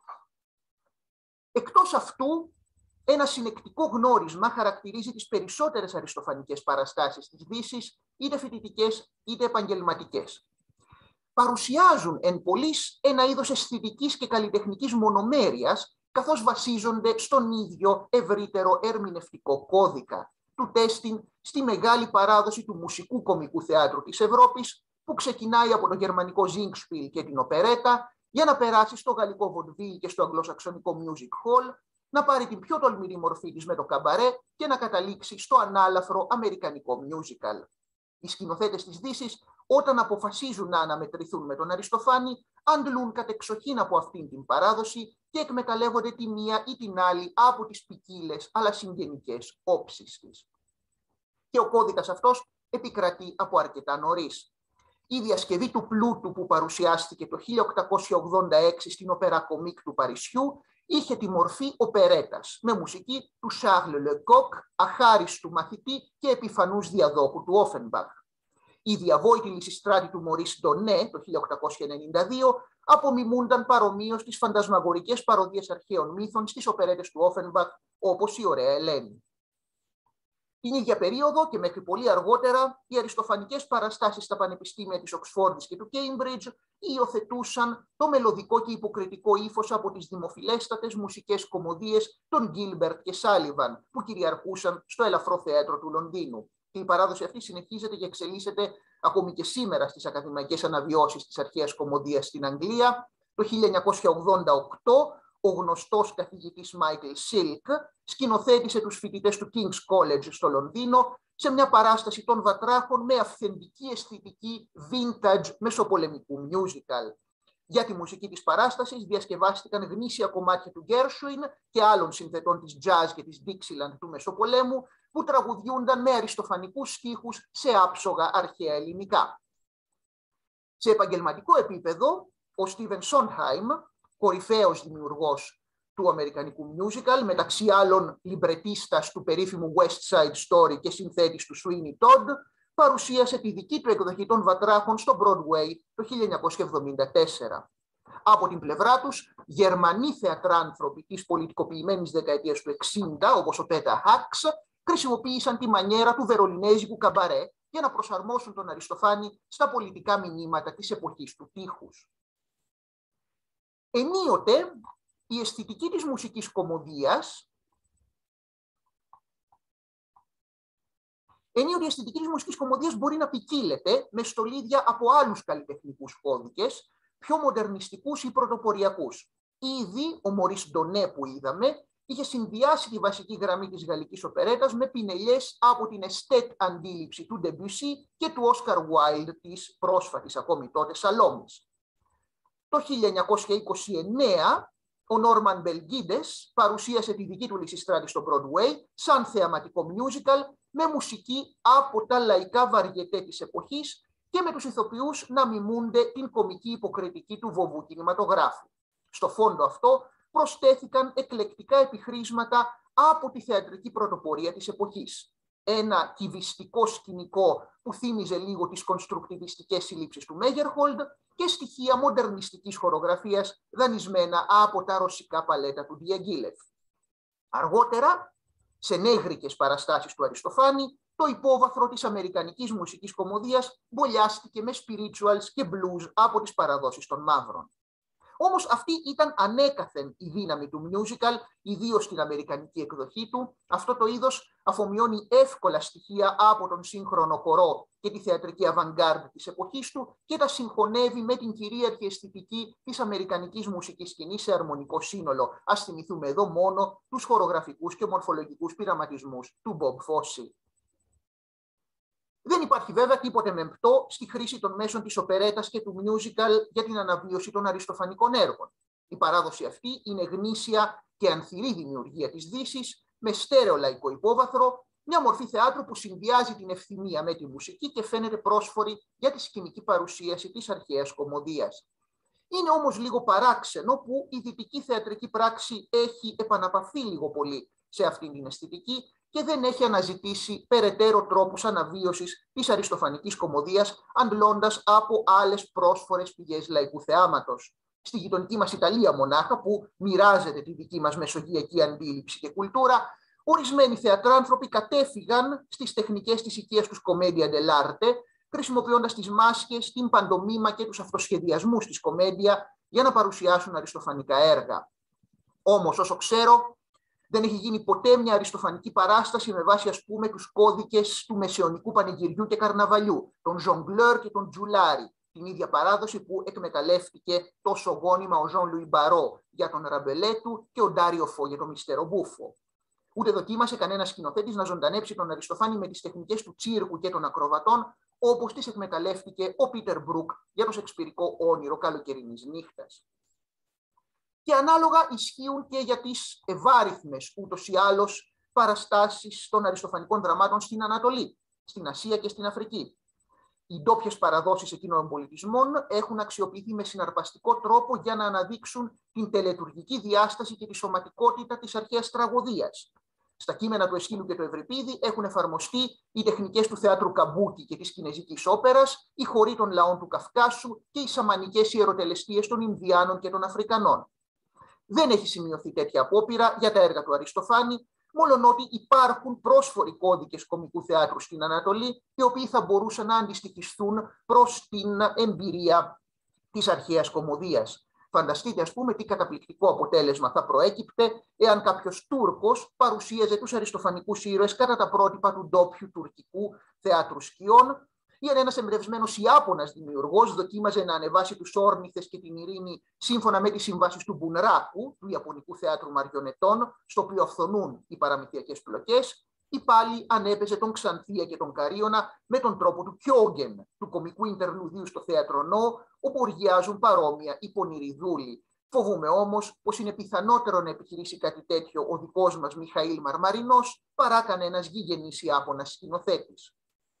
Εκτός αυτού, ένα συνεκτικό γνώρισμα χαρακτηρίζει τις περισσότερες αριστοφανικές παραστάσεις της Δύσης, είτε φοιτητικές είτε επαγγελματικές. Παρουσιάζουν εν πολλοίς ένα είδος αισθητικής και καλλιτεχνικής μονομέρειας, καθώς βασίζονται στον ίδιο ευρύτερο ερμηνευτικό κώδικα του τέστην στη μεγάλη παράδοση του μουσικού κομικού θεάτρου της Ευρώπης, που ξεκινάει από το γερμανικό Singspiel και την οπερέτα, για να περάσει στο γαλλικό βοντβίλ και στο αγγλοσαξονικό music hall, να πάρει την πιο τολμηρή μορφή της με το καμπαρέ και να καταλήξει στο ανάλαφρο αμερικανικό musical. Οι σκηνοθέτες της Δύσης, όταν αποφασίζουν να αναμετρηθούν με τον Αριστοφάνη, αντλούν κατεξοχήν από αυτήν την παράδοση και εκμεταλλεύονται τη μία ή την άλλη από τις ποικίλες αλλά συγγενικές όψεις της. Και ο κώδικας αυτός επικρατεί από αρκετά νωρίς. Η διασκευή του πλούτου που παρουσιάστηκε το 1886 στην Οπέρα Κομίκ του Παρισιού είχε τη μορφή οπερέτας, με μουσική του Charles Lecoq, αχάριστου μαθητή και επιφανούς διαδόχου του Offenbach. Η διαβόητη Λυσιστράτη του Μωρίς Ντονέ το 1892 απομιμούνταν παρομοίως τις φαντασμαγορικές παροδίες αρχαίων μύθων στις οπερέτες του Offenbach, όπως η Ωραία Ελένη. Την ίδια περίοδο και μέχρι πολύ αργότερα, οι αριστοφανικές παραστάσεις στα πανεπιστήμια της Οξφόρδης και του Κέιμπριτζ υιοθετούσαν το μελωδικό και υποκριτικό ύφος από τις δημοφιλέστατες μουσικές κωμωδίες των Γκίλμπερτ και Σάλιβαν, που κυριαρχούσαν στο ελαφρό θέατρο του Λονδίνου. Και η παράδοση αυτή συνεχίζεται και εξελίσσεται ακόμη και σήμερα στις ακαδημαϊκές αναβιώσεις της αρχαίας κωμωδίας στην Αγγλία. Το 1988, ο γνωστός καθηγητής Μάικλ Σίλκ σκηνοθέτησε τους φοιτητές του King's College στο Λονδίνο σε μια παράσταση των Βατράχων με αυθεντική αισθητική vintage μεσοπολεμικού musical. Για τη μουσική της παράστασης διασκευάστηκαν γνήσια κομμάτια του Gershwin και άλλων συνθετών της jazz και της Dixieland του Μεσοπολέμου, που τραγουδιούνταν με αριστοφανικούς στίχους σε άψογα αρχαία ελληνικά. Σε επαγγελματικό επίπεδο, ο Στίβεν Σόντχαιμ, κορυφαίος δημιουργός του αμερικανικού musical, μεταξύ άλλων λιμπρετίστας του περίφημου West Side Story και συνθέτης του Sweeney Todd, παρουσίασε τη δική του εκδοχή των Βατράχων στο Broadway το 1974. Από την πλευρά τους, Γερμανοί θεατράνθρωποι της πολιτικοποιημένης δεκαετίας του 60, όπως ο Πέτα Χάξ, χρησιμοποίησαν τη μανιέρα του βερολινέζικου καμπαρέ για να προσαρμόσουν τον Αριστοφάνη στα πολιτικά μηνύματα της εποχής του τείχους. Ενίοτε, η αισθητική της μουσικής κωμωδίας μπορεί να ποικίλεται με στολίδια από άλλους καλλιτεχνικούς κώδικες, πιο μοντερνιστικούς ή πρωτοποριακούς. Ήδη ο Μωρίς Ντονέ που είδαμε είχε συνδυάσει τη βασική γραμμή της γαλλικής οπερέτας με πινελιές από την εστέτ αντίληψη του Ντεμπιουσί και του Όσκαρ Wilde της πρόσφατης ακόμη τότε Σαλόμης. Το 1929 ο Νόρμαν Μπελγκίντες παρουσίασε τη δική του Λυσιστράτη στο Broadway σαν θεαματικό musical με μουσική από τα λαϊκά βαριετέ της εποχής και με τους ηθοποιούς να μιμούνται την κομική υποκριτική του βοβού κινηματογράφου. Στο φόντο αυτό προσθέθηκαν εκλεκτικά επιχρήσματα από τη θεατρική πρωτοπορία της εποχής. Ένα κυβιστικό σκηνικό που θύμιζε λίγο τις κονστρουκτιβιστικές συλλήψεις του Μέγερχολντ και στοιχεία μοντερνιστικής χορογραφίας δανεισμένα από τα ρωσικά παλέτα του Διαγγίλεφ. Αργότερα, σε νέγρικες παραστάσεις του Αριστοφάνη, το υπόβαθρο της αμερικανικής μουσικής κωμωδίας μπολιάστηκε με spirituals και blues από τις παραδόσεις των μαύρων. Όμως αυτή ήταν ανέκαθεν η δύναμη του musical, ιδίως στην αμερικανική εκδοχή του. Αυτό το είδος αφομοιώνει εύκολα στοιχεία από τον σύγχρονο χορό και τη θεατρική avant-garde της εποχής του και τα συγχωνεύει με την κυρίαρχη αισθητική της αμερικανικής μουσικής σκηνής σε αρμονικό σύνολο. Ας θυμηθούμε εδώ μόνο τους χορογραφικούς και μορφολογικούς πειραματισμούς του Bob Fosse. Δεν υπάρχει βέβαια τίποτε μεμπτό στη χρήση των μέσων της οπερέτας και του musical για την αναβίωση των αριστοφανικών έργων. Η παράδοση αυτή είναι γνήσια και ανθυρή δημιουργία της Δύσης, με στέρεο λαϊκό υπόβαθρο, μια μορφή θεάτρου που συνδυάζει την ευθυμία με τη μουσική και φαίνεται πρόσφορη για τη σκηνική παρουσίαση της αρχαίας κωμωδίας. Είναι όμως λίγο παράξενο που η δυτική θεατρική πράξη έχει επαναπαυθεί λίγο πολύ σε αυτήν την αισθητική και δεν έχει αναζητήσει περαιτέρω τρόπους αναβίωσης της αριστοφανικής κωμωδίας, αντλώντας από άλλες πρόσφορες πηγές λαϊκού θεάματος. Στη γειτονική μας Ιταλία μονάχα, που μοιράζεται τη δική μας μεσογειακή αντίληψη και κουλτούρα, ορισμένοι θεατράνθρωποι κατέφυγαν στις τεχνικές της οικίας τους κομμέντια dell'arte, χρησιμοποιώντας τις μάσκες, την παντομήμα και τους αυτοσχεδιασμούς της κομμέντια για να παρουσιάσουν αριστοφανικά έργα. Όμως, όσο ξέρω, δεν έχει γίνει ποτέ μια αριστοφανική παράσταση με βάση, ας πούμε, τους κώδικες του μεσαιωνικού πανηγυριού και καρναβαλιού, τον Ζογκλέρ και τον Τζουλάρι, την ίδια παράδοση που εκμεταλλεύτηκε τόσο γόνιμα ο Ζων Λουί Μπαρό για τον Ραμπελέ του και ο Ντάριο Φω για τον Μιστερο Μπούφο. Ούτε δοκίμασε κανένα σκηνοθέτης να ζωντανέψει τον Αριστοφάνη με τις τεχνικές του τσίρκου και των ακροβατών, όπως τις εκμεταλλεύτηκε ο Πίτερ Μπρουκ για το σεξπυρικό όνειρο καλοκαιρινής νύχτας. Και ανάλογα ισχύουν και για τις ευάριθμες ούτως ή άλλως παραστάσεις των αριστοφανικών δραμάτων στην Ανατολή, στην Ασία και στην Αφρική. Οι ντόπιες παραδόσεις εκείνων των πολιτισμών έχουν αξιοποιηθεί με συναρπαστικό τρόπο για να αναδείξουν την τελετουργική διάσταση και τη σωματικότητα της αρχαίας τραγωδίας. Στα κείμενα του Εσχύλου και του Ευρυπίδη έχουν εφαρμοστεί οι τεχνικές του θεάτρου Καμπούκι και της κινεζικής όπερας, οι χοροί των λαών του Καυκάσου και οι σαμανικές ιεροτελεστίες των Ινδιάνων και των Αφρικανών. Δεν έχει σημειωθεί τέτοια απόπειρα για τα έργα του Αριστοφάνη, μόλον ότι υπάρχουν πρόσφοροι κώδικες κωμικού θεάτρου στην Ανατολή, οι οποίοι θα μπορούσαν να αντιστοιχιστούν προς την εμπειρία της αρχαίας κωμωδίας. Φανταστείτε, ας πούμε, τι καταπληκτικό αποτέλεσμα θα προέκυπτε εάν κάποιος Τούρκος παρουσίαζε τους αριστοφανικούς ήρωες κατά τα πρότυπα του ντόπιου τουρκικού θεάτρου σκιών, ή αν ένας εμπνευσμένος Ιάπωνας δημιουργός δοκίμαζε να ανεβάσει τους όρνηθες και την ειρήνη σύμφωνα με τις συμβάσεις του Μπουνράκου, του Ιαπωνικού θεάτρου μαριονετών, στο οποίο αυθονούν οι παραμυθιακές πλοκές, ή πάλι αν έπαιζε τον Ξανθία και τον Καρίωνα με τον τρόπο του Κιόγγεν, του κωμικού ιντερλουδίου στο θέατρο Νό, όπου οργιάζουν παρόμοια οι πονηροί δούλοι. Φοβούμαι όμως πως είναι πιθανότερο να επιχειρήσει κάτι τέτοιο ο δικός μας Μιχαήλ Μαρμαρινός παρά κανένας γηγενής Ιάπωνας σκηνοθέτης.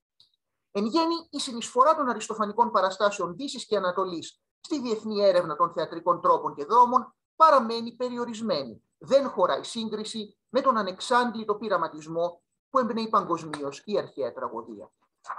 Εν γέννη, η συνεισφορά των αριστοφανικών παραστάσεων Δύσης και Ανατολής στη διεθνή έρευνα των θεατρικών τρόπων και δρόμων παραμένει περιορισμένη. Δεν χωράει σύγκριση με τον ανεξάντλητο πειραματισμό που εμπνέει παγκοσμίως η αρχαία τραγωδία.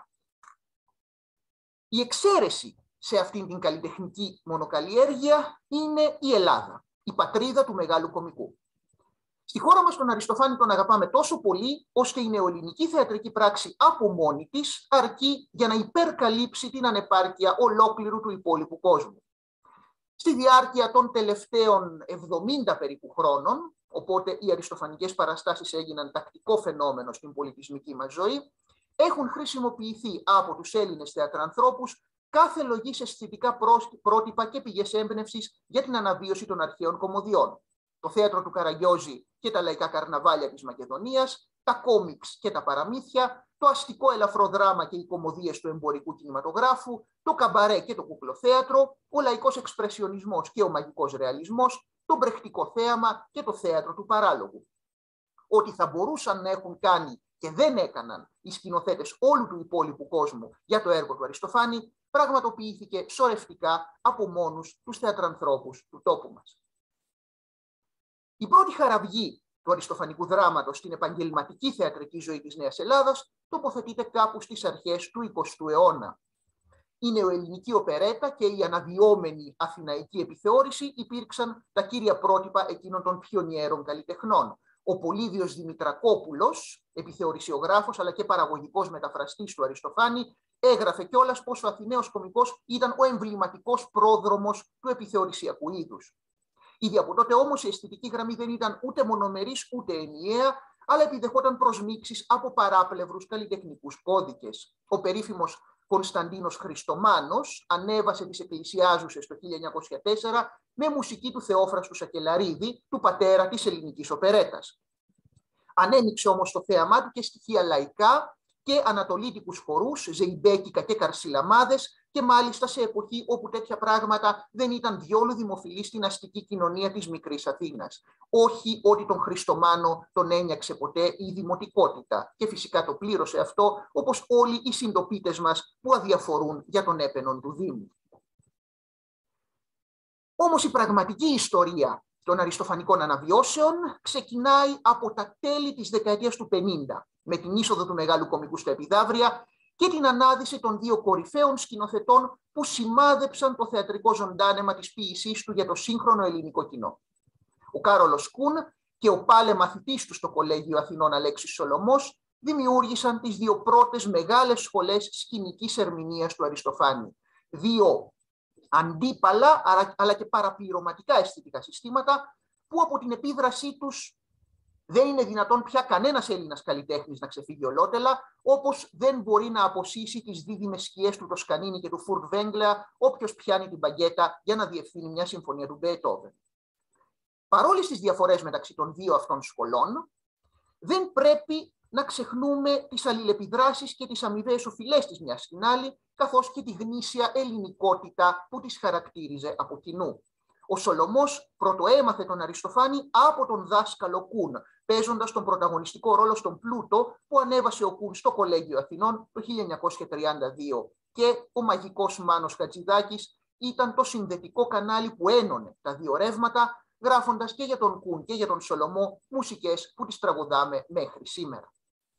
Η εξαίρεση σε αυτήν την καλλιτεχνική μονοκαλλιέργεια είναι η Ελλάδα, η πατρίδα του μεγάλου κωμικού. Στη χώρα μας τον Αριστοφάνη τον αγαπάμε τόσο πολύ, ώστε η νεοελληνική θεατρική πράξη από μόνη της αρκεί για να υπερκαλύψει την ανεπάρκεια ολόκληρου του υπόλοιπου κόσμου. Στη διάρκεια των τελευταίων 70 περίπου χρόνων, οπότε οι αριστοφανικές παραστάσεις έγιναν τακτικό φαινόμενο στην πολιτισμική μας ζωή, έχουν χρησιμοποιηθεί από τους Έλληνες θεατρανθρώπους κάθε λογής αισθητικά πρότυπα και πηγές έμπνευσης για την αναβίωση των αρχαίων κωμωδιών. το θέατρο του Καραγκιόζη και τα λαϊκά καρναβάλια της Μακεδονίας, τα κόμιξ και τα παραμύθια, το αστικό ελαφρό δράμα και οι κωμωδίες του εμπορικού κινηματογράφου, το καμπαρέ και το κουκλοθέατρο, ο λαϊκός εξπρεσιονισμός και ο μαγικός ρεαλισμός, το μπρεχτικό θέαμα και το θέατρο του παράλογου. Ό,τι θα μπορούσαν να έχουν κάνει και δεν έκαναν οι σκηνοθέτες όλου του υπόλοιπου κόσμου για το έργο του Αριστοφάνη, πραγματοποιήθηκε σωρευτικά από μόνους τους θεατρανθρώπους του τόπου μας. Η πρώτη χαραυγή του αριστοφανικού δράματος στην επαγγελματική θεατρική ζωή της Νέας Ελλάδας τοποθετείται κάπου στις αρχές του 20ου αιώνα. Η νεοελληνική οπερέτα και η αναδυόμενη αθηναϊκή επιθεώρηση υπήρξαν τα κύρια πρότυπα εκείνων των πιονιέρων καλλιτεχνών. Ο Πολύδιος Δημητρακόπουλος, επιθεωρησιογράφος αλλά και παραγωγικός μεταφραστής του Αριστοφάνη, έγραφε κιόλας πως ο Αθηναίος κωμικός ήταν ο εμβληματικός πρόδρομος του επιθεωρησιακού είδους. Ήδη από τότε όμως η αισθητική γραμμή δεν ήταν ούτε μονομερής ούτε ενιαία, αλλά επιδεχόταν προσμίξεις από παράπλευρους καλλιτεχνικούς κώδικες. Ο περίφημος Κωνσταντίνος Χριστομάνος ανέβασε τις εκκλησιάζουσες το 1904 με μουσική του Θεόφραστου Σακελαρίδη, του πατέρα της ελληνικής οπερέτας. Ανέμειξε όμως το θέαμά του και στοιχεία λαϊκά και ανατολίτικους χορούς, ζεϊμπέκικα και καρσιλαμάδες, και μάλιστα σε εποχή όπου τέτοια πράγματα δεν ήταν διόλου δημοφιλή στην αστική κοινωνία της Μικρής Αθήνας. Όχι ότι τον Χριστομάνο τον ένιαξε ποτέ η δημοτικότητα, και φυσικά το πλήρωσε αυτό, όπως όλοι οι συντοπίτες μας που αδιαφορούν για τον έπαινον του Δήμου. Όμως η πραγματική ιστορία των αριστοφανικών αναβιώσεων ξεκινάει από τα τέλη της δεκαετίας του 50, με την είσοδο του μεγάλου κωμικού στα Επιδαύρια και την ανάδυση των δύο κορυφαίων σκηνοθετών που σημάδεψαν το θεατρικό ζωντάνεμα της ποίησής του για το σύγχρονο ελληνικό κοινό. Ο Κάρολος Κούν και ο πάλε μαθητής του στο Κολέγιο Αθηνών Αλέξης Σολωμός δημιούργησαν τις δύο πρώτες μεγάλες σχολές σκηνικής ερμηνείας του Αριστοφάνη. Δύο αντίπαλα αλλά και παραπληρωματικά αισθητικά συστήματα που από την επίδρασή τους δεν είναι δυνατόν πια κανένας Έλληνας καλλιτέχνης να ξεφύγει ολότελα, όπως δεν μπορεί να αποσύσει τις δίδυμες σκιές του Τοσκανίνη και του Φουρτβέγγλεα όποιος πιάνει την μπαγκέτα για να διευθύνει μια συμφωνία του Μπεετόβεν. Παρόλες τις διαφορές μεταξύ των δύο αυτών σχολών, δεν πρέπει να ξεχνούμε τις αλληλεπιδράσεις και τις αμοιβαίες οφειλές της μιας στην άλλη, καθώς και τη γνήσια ελληνικότητα που τις χαρακτήριζε από κοινού. Ο Σολωμός πρωτοέμαθε τον Αριστοφάνη από τον δάσκαλο Κούν, παίζοντας τον πρωταγωνιστικό ρόλο στον Πλούτο που ανέβασε ο Κούν στο Κολέγιο Αθηνών το 1932. Και ο μαγικός Μάνος Χατζηδάκης ήταν το συνδετικό κανάλι που ένωνε τα δύο ρεύματα, γράφοντας και για τον Κούν και για τον Σολωμό μουσικές που τις τραγουδάμε μέχρι σήμερα.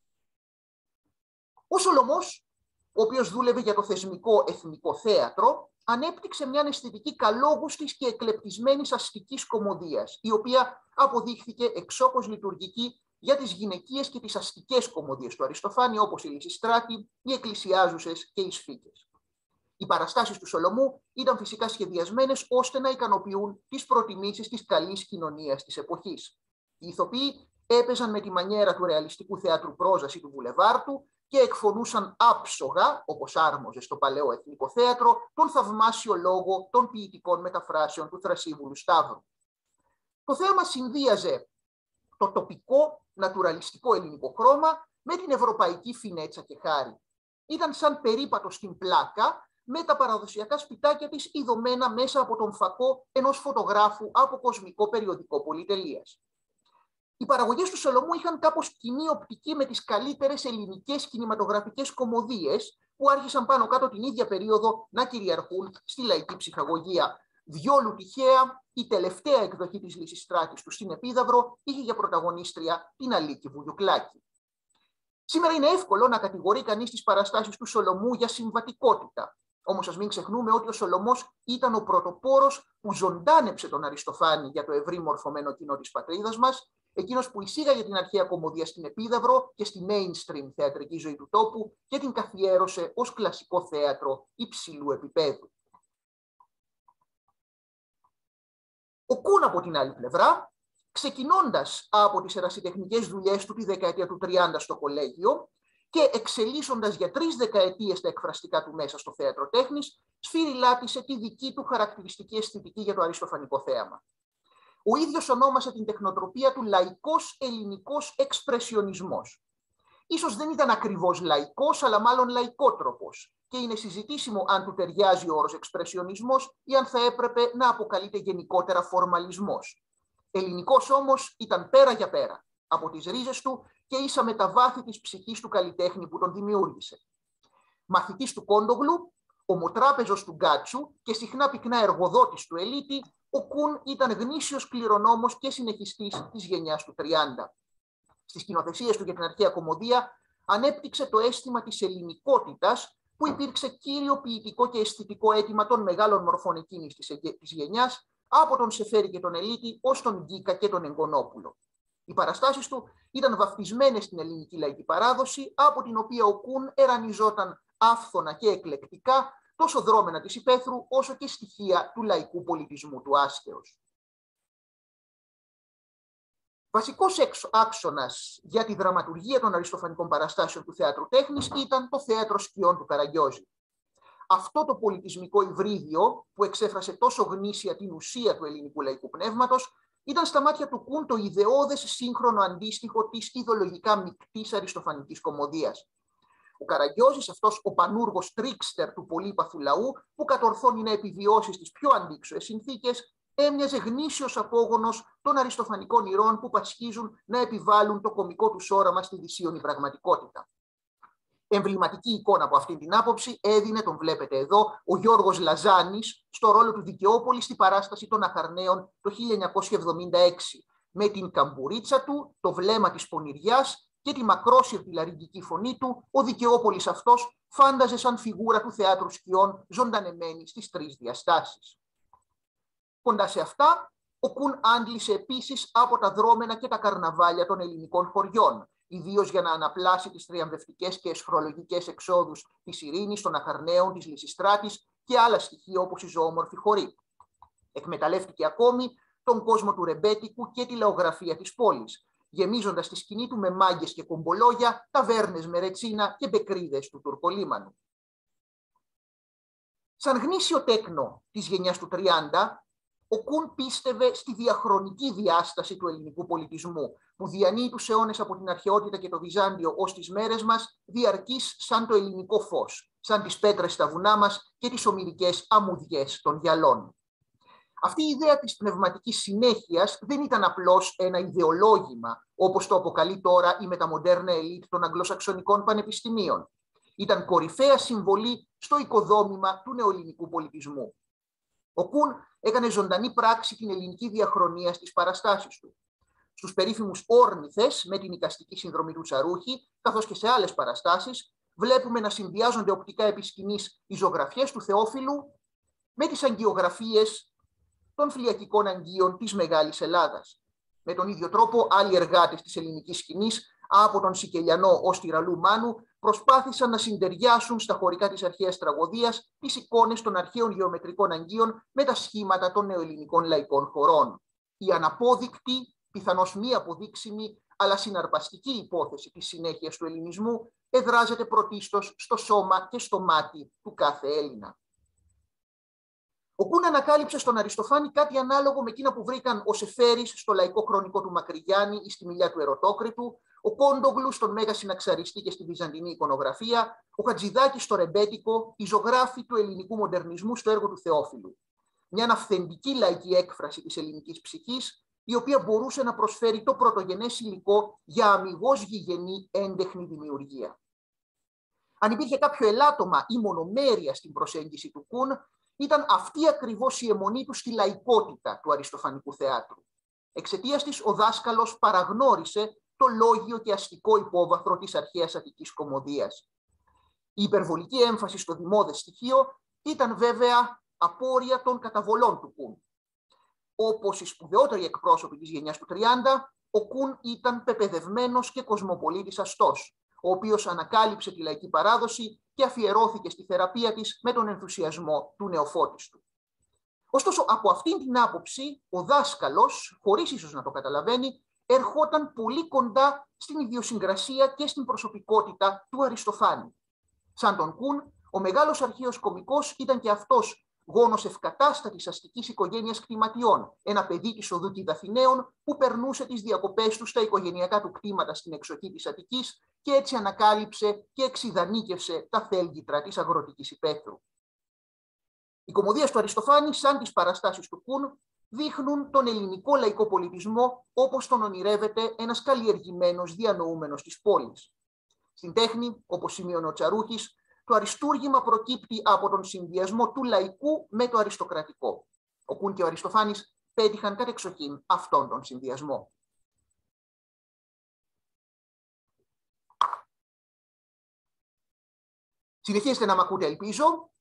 Ο Σολωμός, ο οποίος δούλευε για το θεσμικό εθνικό θέατρο, ανέπτυξε μια αισθητική καλόγουστης και εκλεπτισμένης αστικής κωμωδίας, η οποία αποδείχθηκε εξόχως λειτουργική για τις γυναικείες και τις αστικές κωμωδίες του Αριστοφάνη, όπως οι Λυσιστράτη, οι Εκκλησιάζουσες και οι Σφίγγες. Οι παραστάσεις του Σολωμού ήταν φυσικά σχεδιασμένες ώστε να ικανοποιούν τις προτιμήσεις της καλής κοινωνίας της εποχής. Οι ηθοποιοί έπαιζαν με τη μανιέρα του ρεαλιστικού θεάτρου πρόζας ή του βουλεβάρτου και εκφωνούσαν άψογα, όπως άρμοζε στο παλαιό εθνικό θέατρο, τον θαυμάσιο λόγο των ποιητικών μεταφράσεων του Θρασίβουλου Σταύρου. Το θέαμα συνδύαζε το τοπικό, νατουραλιστικό ελληνικό χρώμα με την ευρωπαϊκή φινέτσα και χάρη. Ήταν σαν περίπατο στην πλάκα, με τα παραδοσιακά σπιτάκια της ειδωμένα μέσα από τον φακό ενός φωτογράφου από κοσμικό περιοδικό πολυτελείας. Οι παραγωγές του Σολωμού είχαν κάπως κοινή οπτική με τις καλύτερες ελληνικές κινηματογραφικές κωμωδίες που άρχισαν πάνω κάτω την ίδια περίοδο να κυριαρχούν στη λαϊκή ψυχαγωγία. Διόλου τυχαία, η τελευταία εκδοχή της Λυσιστράτης του στην Επίδαυρο είχε για πρωταγωνίστρια την Αλίκη Βουγιουκλάκη. Σήμερα είναι εύκολο να κατηγορεί κανείς τις παραστάσεις του Σολωμού για συμβατικότητα. Όμως ας μην ξεχνούμε ότι ο Σολωμός ήταν ο πρωτοπόρος που ζωντάνεψε τον Αριστοφάνη για το ευρύ μορφωμένο κοινό της πατρίδας μας, εκείνος που εισήγαγε την αρχαία κωμωδία στην Επίδαυρο και στη mainstream θεατρική ζωή του τόπου και την καθιέρωσε ως κλασικό θέατρο υψηλού επίπεδου. Ο Κούν, από την άλλη πλευρά, ξεκινώντας από τις ερασιτεχνικές δουλειές του τη δεκαετία του 30 στο κολέγιο και εξελίσσοντας για 3 δεκαετίες τα εκφραστικά του μέσα στο θέατρο τέχνης, σφυριλάτησε τη δική του χαρακτηριστική αισθητική για το αριστοφανικό θέαμα. Ο ίδιος ονόμασε την τεχνοτροπία του λαϊκός ελληνικός εξπρεσιονισμός. Ίσως δεν ήταν ακριβώς λαϊκός, αλλά μάλλον λαϊκότροπος, και είναι συζητήσιμο αν του ταιριάζει ο όρος εξπρεσιονισμός ή αν θα έπρεπε να αποκαλείται γενικότερα φορμαλισμός. Ελληνικός όμως ήταν πέρα για πέρα από τις ρίζες του και ίσα με τα βάθη της ψυχής του καλλιτέχνη που τον δημιούργησε. Μαθητής του Κόντογλου, ομοτράπεζος του Γκάτσου και συχνά πυκνά εργοδότης του Ελίτη, ο Κουν ήταν γνήσιος κληρονόμος και συνεχιστής της γενιάς του 30. Στις σκηνοθεσίες του για την αρχαία κωμωδία ανέπτυξε το αίσθημα της ελληνικότητας, που υπήρξε κύριο ποιητικό και αισθητικό αίτημα των μεγάλων μορφών εκείνης της γενιάς, από τον Σεφέρη και τον Ελίτη ως τον Γκίκα και τον Εγκονόπουλο. Οι παραστάσεις του ήταν βαφτισμένες στην ελληνική λαϊκή παράδοση, από την οποία ο Κουν ερανιζόταν άφθονα και εκλεκτικά τόσο δρόμενα της υπαίθρου, όσο και στοιχεία του λαϊκού πολιτισμού του άσχεως. Βασικός άξονας για τη δραματουργία των αριστοφανικών παραστάσεων του θεάτρου τέχνης ήταν το θέατρο σκιών του Καραγκιόζη. Αυτό το πολιτισμικό υβρίδιο, που εξέφρασε τόσο γνήσια την ουσία του ελληνικού λαϊκού πνεύματος, ήταν στα μάτια του Κουν το ιδεώδες σύγχρονο αντίστοιχο της ιδεολογικά μεικτής αριστοφανικής κωμωδίας. Ο Καραγκιόζης, αυτός ο πανούργος τρίξτερ του πολύπαθου λαού, που κατορθώνει να επιβιώσει στις πιο αντίξωες συνθήκες, έμοιαζε γνήσιος απόγονος των αριστοφανικών ηρών που πασχίζουν να επιβάλλουν το κωμικό τους όραμα στη δυσίωνη πραγματικότητα. Εμβληματική εικόνα από αυτή την άποψη έδινε, τον βλέπετε εδώ, ο Γιώργος Λαζάνης στο ρόλο του Δικαιόπολη στη παράσταση των Αχαρναίων το 1976, με την καμπουρίτσα του, το βλέμμα της πονηριάς και τη μακρόσυρτη λαρυγγική φωνή του. Ο Δικαιόπολης αυτός φάνταζε σαν φιγούρα του θεάτρου σκιών ζωντανεμένη στις τρεις διαστάσεις. Κοντά σε αυτά, ο Κουν άντλησε επίσης από τα δρόμενα και τα καρναβάλια των ελληνικών χωριών, ιδίως για να αναπλάσει τις τριαμβευτικές και εσχρολογικές εξόδους της Ειρήνης, των Αχαρναίων, της Λυσιστράτης και άλλα στοιχεία όπως η ζωόμορφη χωρή. Εκμεταλλεύτηκε ακόμη τον κόσμο του ρεμπέτικου και τη λαογραφία της πόλης, γεμίζοντας τη σκηνή του με μάγκες και κομπολόγια, ταβέρνες με ρετσίνα και μπεκρίδες του Τουρκολίμανου. Σαν γνήσιο τέκνο της γενιάς του 30, ο Κουν πίστευε στη διαχρονική διάσταση του ελληνικού πολιτισμού, που διανύει τους αιώνες από την αρχαιότητα και το Βυζάντιο ως τις μέρες μας, διαρκής σαν το ελληνικό φως, σαν τις πέτρες στα βουνά μας και τις ομηρικές αμμουδιές των γυαλών. Αυτή η ιδέα της πνευματικής συνέχειας δεν ήταν απλώς ένα ιδεολόγημα, όπως το αποκαλεί τώρα η μεταμοντέρνα ελίτ των αγγλοσαξονικών πανεπιστημίων. Ήταν κορυφαία συμβολή στο οικοδόμημα του νεοελληνικού πολιτισμού. Ο Κουν έκανε ζωντανή πράξη την ελληνική διαχρονία στις παραστάσεις του. Στους περίφημους Όρνηθες, με την εικαστική συνδρομή του Τσαρούχη, καθώς και σε άλλες παραστάσεις, βλέπουμε να συνδυάζονται οπτικά επί σκηνής οι ζωγραφιές του Θεόφιλου με τις αγγιογραφίες των φυλιακικών αγγείων της Μεγάλης Ελλάδας. Με τον ίδιο τρόπο, άλλοι εργάτες της ελληνικής σκηνής, από τον Σικελιανό ως τη Ραλού Μάνου, προσπάθησαν να συντεριάσουν στα χωρικά της αρχαίας τραγωδίας τις εικόνες των αρχαίων γεωμετρικών αγγείων με τα σχήματα των νεοελληνικών λαϊκών χωρών. Η αναπόδεικτη, πιθανώς μη αποδείξιμη, αλλά συναρπαστική υπόθεση της συνέχειας του ελληνισμού εδράζεται πρωτίστως στο σώμα και στο μάτι του κάθε Έλληνα. Ο Κουν ανακάλυψε στον Αριστοφάνη κάτι ανάλογο με εκείνα που βρήκαν ο Σεφέρης στο λαϊκό χρονικό του Μακρυγιάννη ή στη Μιλιά του Ερωτόκριτου, ο Κόντογλου στον Μέγα Συναξαριστή και στη Βυζαντινή εικονογραφία, ο Χατζηδάκης στο ρεμπέτικο, οι ζωγράφοι του ελληνικού μοντερνισμού στο έργο του Θεόφιλου. Μια αυθεντική λαϊκή έκφραση της ελληνικής ψυχής, η οποία μπορούσε να προσφέρει το πρωτογενές υλικό για αμιγώς γηγενή έντεχνη δημιουργία. Αν υπήρχε κάποιο ελάττωμα ή μονομέρεια στην προσέγγιση του Κουν, ήταν αυτή ακριβώς η αιμονή του στη λαϊκότητα του αριστοφανικού θεάτρου. Εξαιτίας της, ο δάσκαλος παραγνώρισε το λόγιο και αστικό υπόβαθρο της αρχαίας αττικής κωμωδίας. Η υπερβολική έμφαση στο δημόδες στοιχείο ήταν βέβαια απόρρια των καταβολών του Κουν. Όπως οι σπουδαιότεροι εκπρόσωποι της γενιάς του 30, ο Κουν ήταν πεπαιδευμένος και κοσμοπολίτης αστός, ο οποίος ανακάλυψε τη λαϊκή παράδοση και αφιερώθηκε στη θεραπεία της με τον ενθουσιασμό του νεοφώτιστου. Ωστόσο, από αυτήν την άποψη, ο δάσκαλος, χωρίς ίσως να το καταλαβαίνει, ερχόταν πολύ κοντά στην ιδιοσυγκρασία και στην προσωπικότητα του Αριστοφάνη. Σαν τον Κουν, ο μεγάλος αρχαίος κωμικός ήταν και αυτός γόνος ευκατάστατης αστικής οικογένειας κτηματιών, ένα παιδί της οδού Κιδαθηναίων που περνούσε τις διακοπές του στα οικογενειακά του κτήματα στην εξοχή της Αττικής και έτσι ανακάλυψε και εξιδανίκευσε τα θέλγητρα της αγροτικής υπαίθρου. Οι κωμωδίες του Αριστοφάνη, σαν τις παραστάσεις του Κουν, δείχνουν τον ελληνικό λαϊκό πολιτισμό όπως τον ονειρεύεται ένας καλλιεργημένος διανοούμενος της πόλης. Στην τέχνη, όπως σημείωνε ο Τσαρούχης, το αριστούργημα προκύπτει από τον συνδυασμό του λαϊκού με το αριστοκρατικό. Ο Κουν και ο Αριστοφάνης πέτυχαν κατεξοχήν αυτόν τον συνδυασμό. Συνεχίστε να μ' ακούτε, ελπίζω.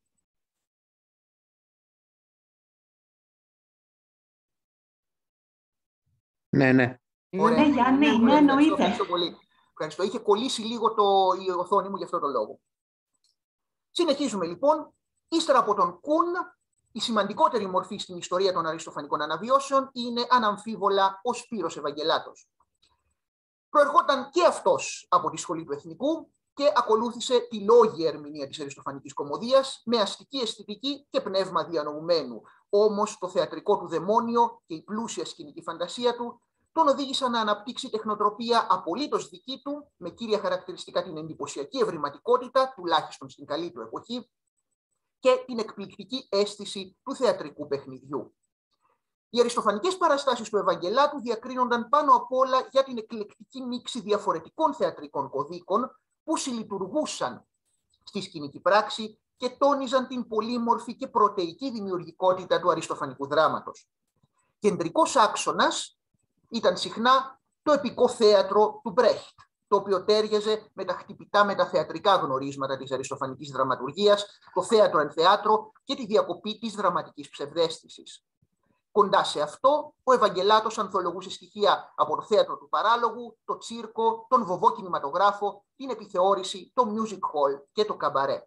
Ναι. Ωραία. Ναι, Γιάννη, ναι, εννοείται. Ευχαριστώ πολύ. Ευχαριστώ. Είχε κολλήσει λίγο η οθόνη μου για αυτόν τον λόγο. Συνεχίζουμε λοιπόν. Ύστερα από τον Κουν, η σημαντικότερη μορφή στην ιστορία των αριστοφανικών αναβιώσεων είναι αναμφίβολα ο Σπύρος Ευαγγελάτος. Προερχόταν και αυτός από τη σχολή του Εθνικού και ακολούθησε τη λόγια ερμηνεία της αριστοφανικής κωμωδίας με αστική αισθητική και πνεύμα διανοουμένου. Όμως το θεατρικό του δαιμόνιο και η πλούσια σκηνική φαντασία του τον οδήγησαν να αναπτύξει τεχνοτροπία απολύτως δική του, με κύρια χαρακτηριστικά την εντυπωσιακή ευρηματικότητα, τουλάχιστον στην καλή του εποχή, και την εκπληκτική αίσθηση του θεατρικού παιχνιδιού. Οι αριστοφανικές παραστάσεις του Ευαγγελάτου διακρίνονταν πάνω απ' όλα για την εκλεκτική μίξη διαφορετικών θεατρικών κωδίκων που συλλειτουργούσαν στη σκηνική πράξη και τόνιζαν την πολύμορφη και πρωτεϊκή δημιουργικότητα του αριστοφανικού δράματος. Κεντρικός άξονας ήταν συχνά το επικό θέατρο του Μπρέχτ, το οποίο τέριαζε με τα χτυπητά μεταθεατρικά γνωρίσματα της αριστοφανικής δραματουργίας, το θέατρο εν θέατρο και τη διακοπή της δραματικής ψευδαίσθησης. Κοντά σε αυτό, ο Ευαγγελάτος ανθολογούσε στοιχεία από το θέατρο του παράλογου, το τσίρκο, τον βοβό κινηματογράφο, την επιθεώρηση, το music hall και το καμπαρέ.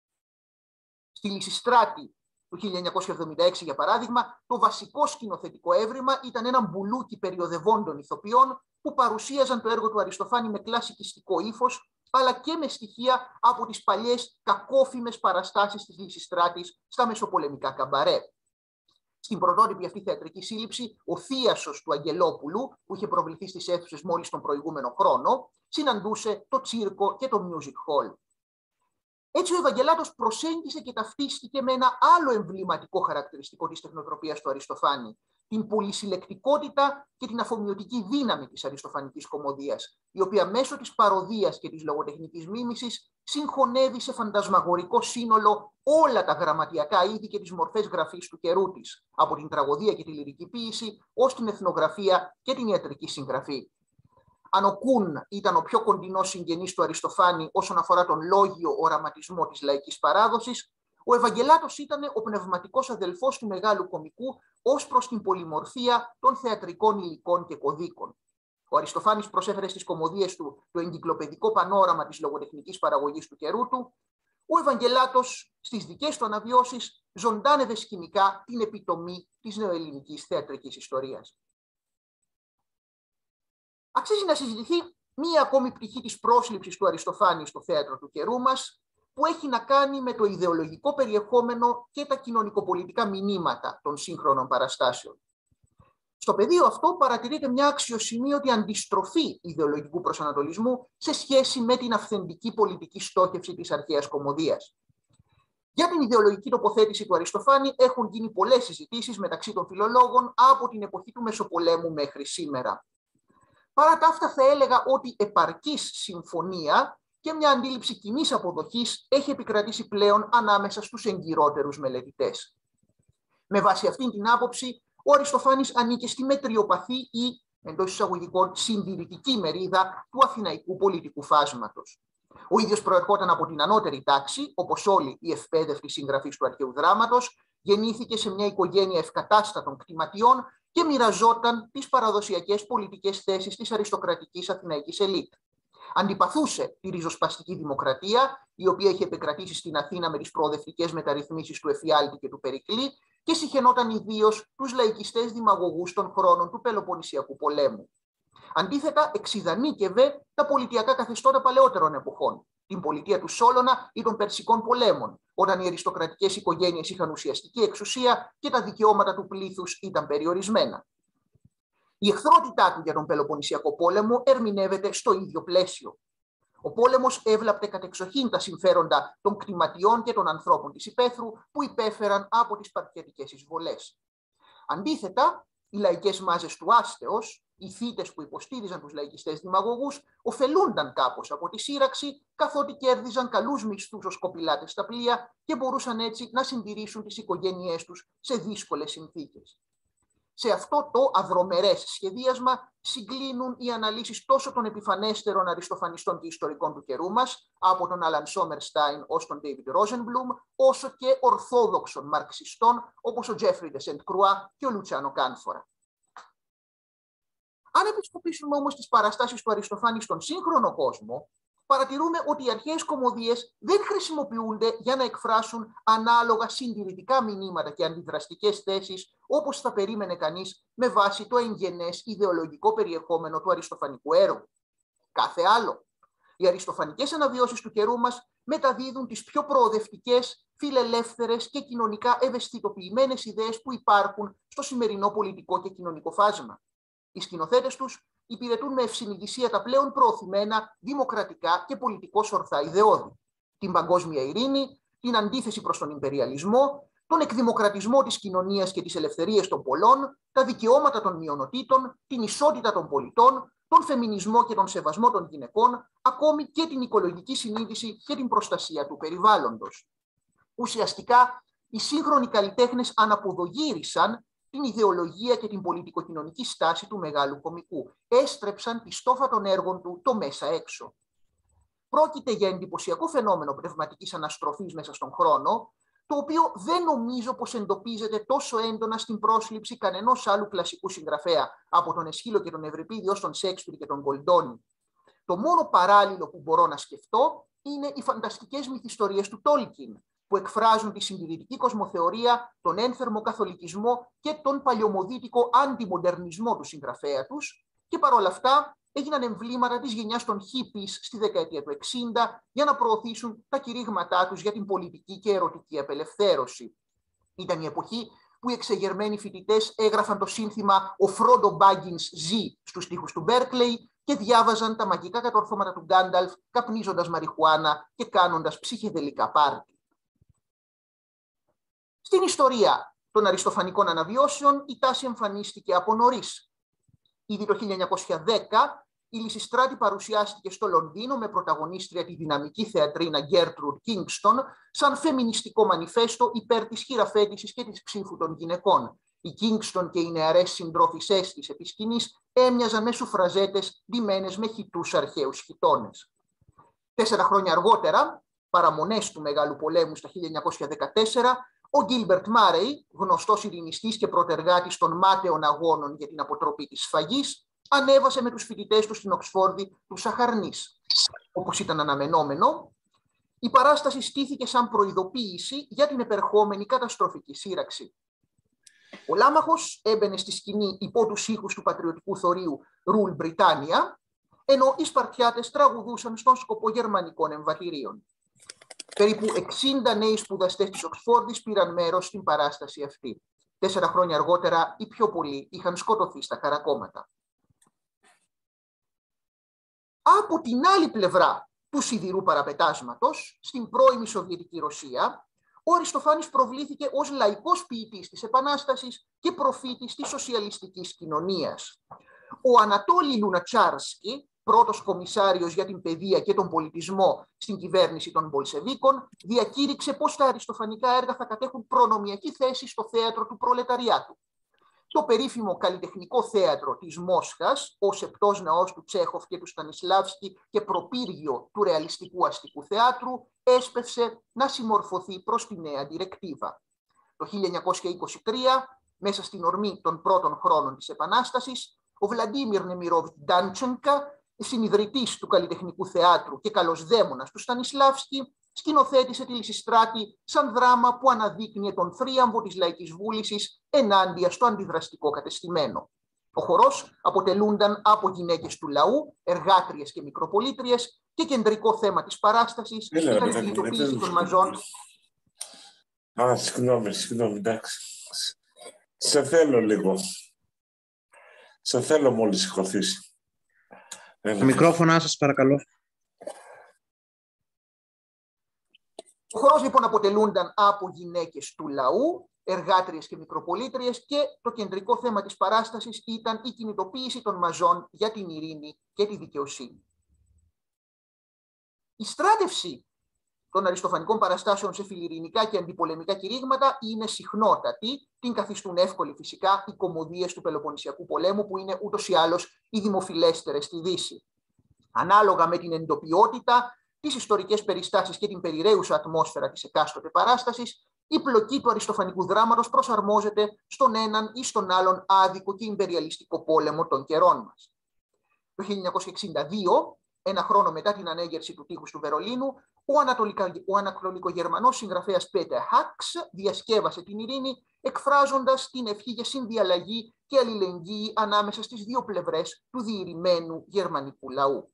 Στη Λυσιστράτη του 1976, για παράδειγμα, το βασικό σκηνοθετικό έβριμα ήταν ένα μπουλούκι περιοδευόντων ηθοποιών που παρουσίαζαν το έργο του Αριστοφάνη με κλασικιστικό ύφος, αλλά και με στοιχεία από τις παλιές κακόφημες παραστάσεις της Λυσιστράτης στα μεσοπολεμικά καμπαρέ. Στην πρωτότυπη αυτή θεατρική σύλληψη, ο θίασος του Αγγελόπουλου, που είχε προβληθεί στις αίθουσες μόλις τον προηγούμενο χρόνο, συναντούσε το τσίρκο και το music hall. Έτσι, ο Ευαγγελάτος προσέγγισε και ταυτίστηκε με ένα άλλο εμβληματικό χαρακτηριστικό της τεχνοτροπίας του Αριστοφάνη, την πολυσυλλεκτικότητα και την αφομοιωτική δύναμη της αριστοφανικής κωμωδίας, η οποία μέσω της παροδίας και της λογοτεχνικής μίμησης συγχωνεύει σε φαντασμαγορικό σύνολο όλα τα γραμματιακά είδη και τις μορφές γραφής του καιρού της, από την τραγωδία και τη λυρική ποίηση ως την εθνογραφία και την ιατρική συγγραφή. Αν ο Κουν ήταν ο πιο κοντινός συγγενής του Αριστοφάνη όσον αφορά τον λόγιο οραματισμό της λαϊκής παράδοσης, ο Ευαγγελάτος ήταν ο πνευματικός αδελφός του μεγάλου κωμικού ως προς την πολυμορφία των θεατρικών υλικών και κωδίκων. Ο Αριστοφάνης προσέφερε στις κωμωδίες του το εγκυκλοπαιδικό πανόραμα της λογοτεχνικής παραγωγής του καιρού του. Ο Ευαγγελάτος στις δικές του αναβιώσεις ζωντάνευε σκηνικά την επιτομή της νεοελληνικής θεατρικής ιστορίας. Αξίζει να συζητηθεί μία ακόμη πτυχή της πρόσληψης του Αριστοφάνη στο θέατρο του καιρού μας, που έχει να κάνει με το ιδεολογικό περιεχόμενο και τα κοινωνικοπολιτικά μηνύματα των σύγχρονων παραστάσεων. Στο πεδίο αυτό παρατηρείται μια αξιοσημείωτη αντιστροφή ιδεολογικού προσανατολισμού σε σχέση με την αυθεντική πολιτική στόχευση της αρχαίας κωμωδίας. Για την ιδεολογική τοποθέτηση του Αριστοφάνη έχουν γίνει πολλές συζητήσεις μεταξύ των φιλολόγων από την εποχή του Μεσοπολέμου μέχρι σήμερα. Παρά τα αυτά, θα έλεγα ότι επαρκής συμφωνία και μια αντίληψη κοινής αποδοχής έχει επικρατήσει πλέον ανάμεσα στους εγκυρότερους μελετητές. Με βάση αυτήν την άποψη, ο Αριστοφάνης ανήκε στη μετριοπαθή ή, εντός εισαγωγικών, συντηρητική μερίδα του αθηναϊκού πολιτικού φάσματος. Ο ίδιος προερχόταν από την ανώτερη τάξη, όπως όλοι οι ευπαίδευτοι συγγραφείς του αρχαίου δράματος, γεννήθηκε σε μια οικογένεια ευκατάστατων κτηματιών και μοιραζόταν τις παραδοσιακές πολιτικές θέσεις της αριστοκρατικής αθηναϊκής ελίτ. Αντιπαθούσε τη ριζοσπαστική δημοκρατία, η οποία είχε επικρατήσει στην Αθήνα με τις προοδευτικές μεταρρυθμίσεις του Εφιάλτη και του Περικλή, και συχαινόταν ιδίως τους λαϊκιστές δημαγωγούς των χρόνων του Πελοποννησιακού πολέμου. Αντίθετα, εξιδανίκευε τα πολιτιακά καθεστώτα παλαιότερων εποχών. την πολιτεία του Σόλωνα ή των Περσικών πολέμων, όταν οι αριστοκρατικές οικογένειες είχαν ουσιαστική εξουσία και τα δικαιώματα του πλήθους ήταν περιορισμένα. Η εχθρότητά του για τον Πελοποννησιακό πόλεμο ερμηνεύεται στο ίδιο πλαίσιο. Ο πόλεμος έβλαπτε κατεξοχήν τα συμφέροντα των κτηματιών και των ανθρώπων της υπαίθρου που υπέφεραν από τις σπαρτιατικές εισβολές. Αντίθετα, οι λαϊκές μάζες του άστεως, οι θύτες που υποστήριζαν τους λαϊκιστές δημαγωγούς, ωφελούνταν κάπως από τη σύραξη, καθότι κέρδιζαν καλούς μισθούς ως κοπηλάτες στα πλοία και μπορούσαν έτσι να συντηρήσουν τις οικογένειές τους σε δύσκολες συνθήκες. Σε αυτό το αδρομερές σχεδίασμα συγκλίνουν οι αναλύσεις τόσο των επιφανέστερων αριστοφανιστών και ιστορικών του καιρού μας, από τον Άλαν Σόμερστάιν ως τον Ντέιβιντ Ρόζενμπλουμ, όσο και ορθόδοξων μαρξιστών όπως ο Τζέφρι ντε Σεντ Κρουά και ο Λουτσιάνο Κάνφορα. Αν επισκοπήσουμε όμως τις παραστάσεις του Αριστοφάνη στον σύγχρονο κόσμο, παρατηρούμε ότι οι αρχαίες κωμωδίες δεν χρησιμοποιούνται για να εκφράσουν ανάλογα συντηρητικά μηνύματα και αντιδραστικές θέσεις, όπως θα περίμενε κανείς με βάση το εγγενές ιδεολογικό περιεχόμενο του αριστοφανικού έργου. Κάθε άλλο. Οι αριστοφανικές αναβιώσεις του καιρού μας μεταδίδουν τις πιο προοδευτικές, φιλελεύθερες και κοινωνικά ευαισθητοποιημένες ιδέες που υπάρχουν στο σημερινό πολιτικό και κοινωνικό φάσμα. Οι σκηνοθέτες τους υπηρετούν με ευσυνειδησία τα πλέον προωθημένα, δημοκρατικά και πολιτικώς ορθά ιδεώδη. Την παγκόσμια ειρήνη, την αντίθεση προς τον ιμπεριαλισμό, τον εκδημοκρατισμό της κοινωνίας και τις ελευθερίες των πολλών, τα δικαιώματα των μειονοτήτων, την ισότητα των πολιτών, τον φεμινισμό και τον σεβασμό των γυναικών, ακόμη και την οικολογική συνείδηση και την προστασία του περιβάλλοντος. Ουσιαστικά, οι σύγχρονοι καλλιτέχνες αναποδογύρισαν την ιδεολογία και την πολιτικοκοινωνική στάση του μεγάλου κωμικού. Έστρεψαν τη στόφα των έργων του το μέσα έξω. Πρόκειται για εντυπωσιακό φαινόμενο πνευματικής αναστροφής μέσα στον χρόνο, το οποίο δεν νομίζω πως εντοπίζεται τόσο έντονα στην πρόσληψη κανενός άλλου κλασικού συγγραφέα, από τον Εσχύλο και τον Ευρυπίδη ως τον Σέξπιρ και τον Γκολντόνι. Το μόνο παράλληλο που μπορώ να σκεφτώ είναι οι φανταστικές μυθιστορίες του Τόλκιν, που εκφράζουν τη συντηρητική κοσμοθεωρία, τον ένθερμο καθολικισμό και τον παλιωμοδίτικο αντιμοντερνισμό του συγγραφέα τους, και παρόλα αυτά έγιναν εμβλήματα της γενιάς των hippies στη δεκαετία του 60 για να προωθήσουν τα κηρύγματά τους για την πολιτική και ερωτική απελευθέρωση. Ήταν η εποχή που οι εξεγερμένοι φοιτητές έγραφαν το σύνθημα «Ο Φρόντο Μπάγκινς ζει» στους στίχους του Μπέρκλεϊ και διάβαζαν τα μαγικά κατορθώματα του Γκάνταλφ, καπνίζοντας μαριχουάνα και κάνοντας ψυχεδελικά πάρτι. Στην ιστορία των αριστοφανικών αναβιώσεων η τάση εμφανίστηκε από νωρίς. Ήδη το 1910 η Λυσιστράτη παρουσιάστηκε στο Λονδίνο με πρωταγωνίστρια τη δυναμική θεατρίνα Γκέρτρουντ Κίνγκστον σαν φεμινιστικό μανιφέστο υπέρ της χειραφέτησης και της ψήφου των γυναικών. Η Κίνγκστον και οι νεαρές συντρόφισσές της επί σκηνής έμοιαζαν με σουφραζέτες ντυμένες με χιτούς αρχαίους χιτώνες. 4 χρόνια αργότερα, παραμονές του Μεγάλου Πολέμου στα 1914, ο Γκίλμπερτ Μάρεϊ, γνωστός ειρηνιστής και πρωτεργάτης των μάταιων αγώνων για την αποτροπή της σφαγής, ανέβασε με τους φοιτητές του στην Οξφόρδη του Σαχαρνής. Όπως ήταν αναμενόμενο, η παράσταση στήθηκε σαν προειδοποίηση για την επερχόμενη καταστροφική σύραξη. Ο Λάμαχος έμπαινε στη σκηνή υπό τους ήχους του πατριωτικού θορείου «Ρουλ Μπριτάνια», ενώ οι Σπαρτιάτες τραγουδούσαν στον σκοπό γερμανικών εμβατηρίων. Περίπου 60 νέοι σπουδαστές της Οξφόρδης πήραν μέρος στην παράσταση αυτή. 4 χρόνια αργότερα, οι πιο πολλοί είχαν σκοτωθεί στα καρακόμματα. Από την άλλη πλευρά του σιδηρού παραπετάσματος, στην πρώιμη Σοβιετική Ρωσία, ο Αριστοφάνης προβλήθηκε ως λαϊκός ποιητής της Επανάστασης και προφήτης της σοσιαλιστικής κοινωνίας. Ο Ανατόλι Λουνατσάρσκι, πρώτος κομισάριος για την παιδεία και τον πολιτισμό στην κυβέρνηση των Μπολσεβίκων, διακήρυξε πως τα αριστοφανικά έργα θα κατέχουν προνομιακή θέση στο θέατρο του προλεταριάτου. Το περίφημο καλλιτεχνικό θέατρο της Μόσχας, ο σεπτός ναός του Τσέχοφ και του Στανισλάβσκι και προπύργιο του ρεαλιστικού αστικού θεάτρου, έσπευσε να συμμορφωθεί προς τη νέα διρεκτίβα. Το 1923, μέσα στην ορμή των πρώτων χρόνων της Επανάστασης, ο Βλαντίμιρ Νεμιρόβιτ Ντάντσενκα, συνιδρυτής του καλλιτεχνικού θεάτρου και καλοσδαίμονας του Στανισλάβσκι, σκηνοθέτησε τη Λυσιστράτη σαν δράμα που αναδείκνυε τον θρίαμβο της λαϊκής βούλησης ενάντια στο αντιδραστικό κατεστημένο. Ο χορός αποτελούνταν από γυναίκες του λαού, εργάτριες και μικροπολίτριες και κεντρικό θέμα της παράστασης ήταν η κινητοποίηση των μαζών. Συγγνώμη, εντάξει. Σε θέλω λίγο. Σε θέλω μόλις σηκωθείς. Το μικρόφωνο σας παρακαλώ. Ο χορός λοιπόν αποτελούνταν από γυναίκες του λαού, εργάτριες και μικροπολίτριες και το κεντρικό θέμα της παράστασης ήταν η κινητοποίηση των μαζών για την ειρήνη και τη δικαιοσύνη. Η στράτευση των αριστοφανικών παραστάσεων σε φιλιρηνικά και αντιπολεμικά κηρύγματα είναι συχνότατη, την καθιστούν εύκολη φυσικά οι κωμωδίες του Πελοποννησιακού πολέμου, που είναι ούτως ή άλλως οι δημοφιλέστερες στη Δύση. Ανάλογα με την εντοπιότητα, τις ιστορικές περιστάσεις και την περιραίουσα ατμόσφαιρα της εκάστοτε παράστασης, η πλοκή του αριστοφανικού δράματος προσαρμόζεται στον έναν ή στον άλλον άδικο και ιμπεριαλιστικό πόλεμο των καιρών μας. Το 1962, ένα χρόνο μετά την ανέγερση του τείχους του Βερολίνου, ο ανατολικογερμανός συγγραφέας Πέτερ Χάξ διασκεύασε την ειρήνη, εκφράζοντας την ευχή για συνδιαλλαγή και αλληλεγγύη ανάμεσα στις δύο πλευρές του διηρημένου γερμανικού λαού.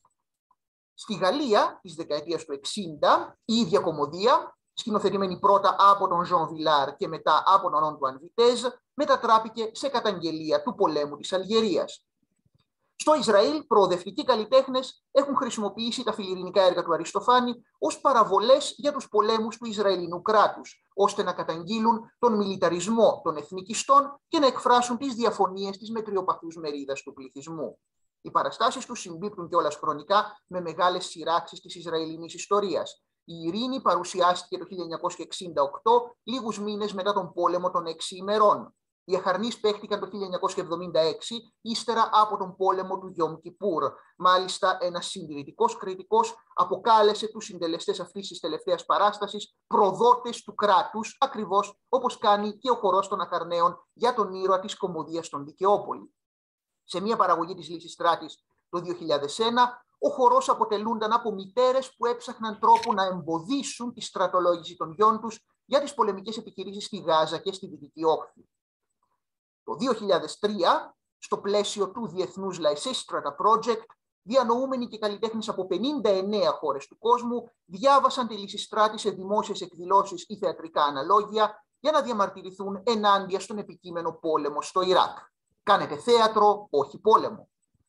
Στη Γαλλία της δεκαετίας του 60, η ίδια κωμωδία, σκηνοθετημένη πρώτα από τον Jean Vilar και μετά από τον Antoine Vitesse, μετατράπηκε σε καταγγελία του πολέμου της Αλγερίας. Στο Ισραήλ, προοδευτικοί καλλιτέχνες έχουν χρησιμοποιήσει τα φιλιρηνικά έργα του Αριστοφάνη ως παραβολές για τους πολέμους του Ισραηλινού κράτους, ώστε να καταγγείλουν τον μιλιταρισμό των εθνικιστών και να εκφράσουν τις διαφωνίες της μετριοπαθούς μερίδας του πληθυσμού. Οι παραστάσεις τους συμπίπτουν κιόλας χρονικά με μεγάλες σειράξεις της Ισραηλινής ιστορίας. Η ειρήνη παρουσιάστηκε το 1968, λίγους μήνες μετά τον πόλεμο των 6 ημερών. Οι αχαρνείς παίχτηκαν το 1976, ύστερα από τον πόλεμο του Γιόμ Κιπούρ. Μάλιστα, ένας συντηρητικός κριτικός αποκάλεσε τους συντελεστές αυτής της τελευταίας παράστασης προδότες του κράτους, ακριβώς όπως κάνει και ο χορός των αχαρναίων για τον ήρωα της κωμωδίας των Δικαιόπολη. Σε μια παραγωγή της Λυσιστράτης το 2001, ο χορός αποτελούνταν από μητέρες που έψαχναν τρόπο να εμποδίσουν τη στρατολόγηση των γιών τους για τις πολεμικές επιχειρήσεις στη Γάζα και στη Δυτική Όχθη. Το 2003, στο πλαίσιο του Διεθνούς Lysistrata Project, διανοούμενοι και καλλιτέχνες από 59 χώρες του κόσμου διάβασαν τη Λυσιστράτη σε δημόσιες εκδηλώσεις ή θεατρικά αναλόγια για να διαμαρτυρηθούν ενάντια στον επικείμενο πόλεμο στο Ιράκ. Κάνετε θέατρο, όχι πόλεμο.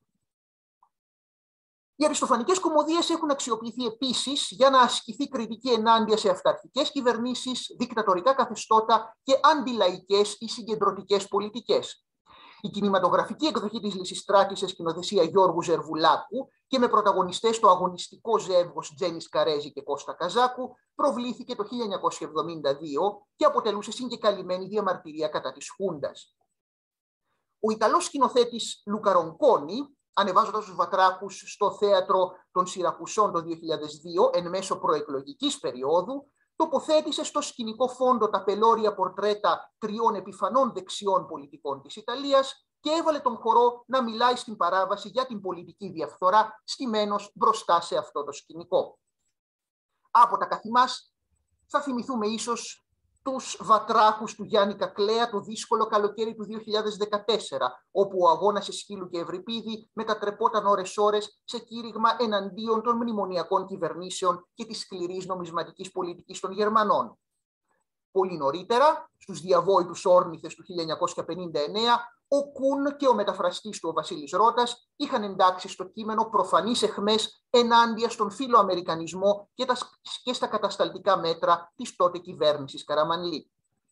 Οι αριστοφανικές κωμωδίες έχουν αξιοποιηθεί επίσης για να ασκηθεί κριτική ενάντια σε αυταρχικές κυβερνήσεις, δικτατορικά καθεστώτα και αντιλαϊκές ή συγκεντρωτικές πολιτικές. Η κινηματογραφική εκδοχή της Λυσιστράτης σε σκηνοθεσία Γιώργου Ζερβουλάκου και με πρωταγωνιστές το αγωνιστικό ζεύγος Τζένις Καρέζη και Κώστα Καζάκου προβλήθηκε το 1972 και αποτελούσε συγκεκαλυμμένη διαμαρτυρία κατά της Χούντας. Ο Ιταλός σκηνοθέτης Λούκα Ρονκόνι, ανεβάζοντας τους βατράχους στο θέατρο των Σιρακουσών το 2002, εν μέσω προεκλογικής περίοδου, τοποθέτησε στο σκηνικό φόντο τα πελώρια πορτρέτα 3 επιφανών δεξιών πολιτικών της Ιταλίας και έβαλε τον χορό να μιλάει στην παράβαση για την πολιτική διαφθορά, στημένος μπροστά σε αυτό το σκηνικό. Από τα καθημάς θα θυμηθούμε ίσως τους βατράχους του Γιάννη Κακλέα το δύσκολο καλοκαίρι του 2014, όπου ο αγώνας Εσχύλου και Ευρυπίδη μετατρεπόταν ώρες-ώρες σε κήρυγμα εναντίον των μνημονιακών κυβερνήσεων και της σκληρής νομισματικής πολιτικής των Γερμανών. Πολύ νωρίτερα, στους διαβόητους όρνηθες του 1959, ο Κουν και ο μεταφραστής του ο Βασίλης Ρώτας είχαν εντάξει στο κείμενο προφανείς αιχμές ενάντια στον φιλοαμερικανισμό και στα κατασταλτικά μέτρα της τότε κυβέρνησης Καραμανλή.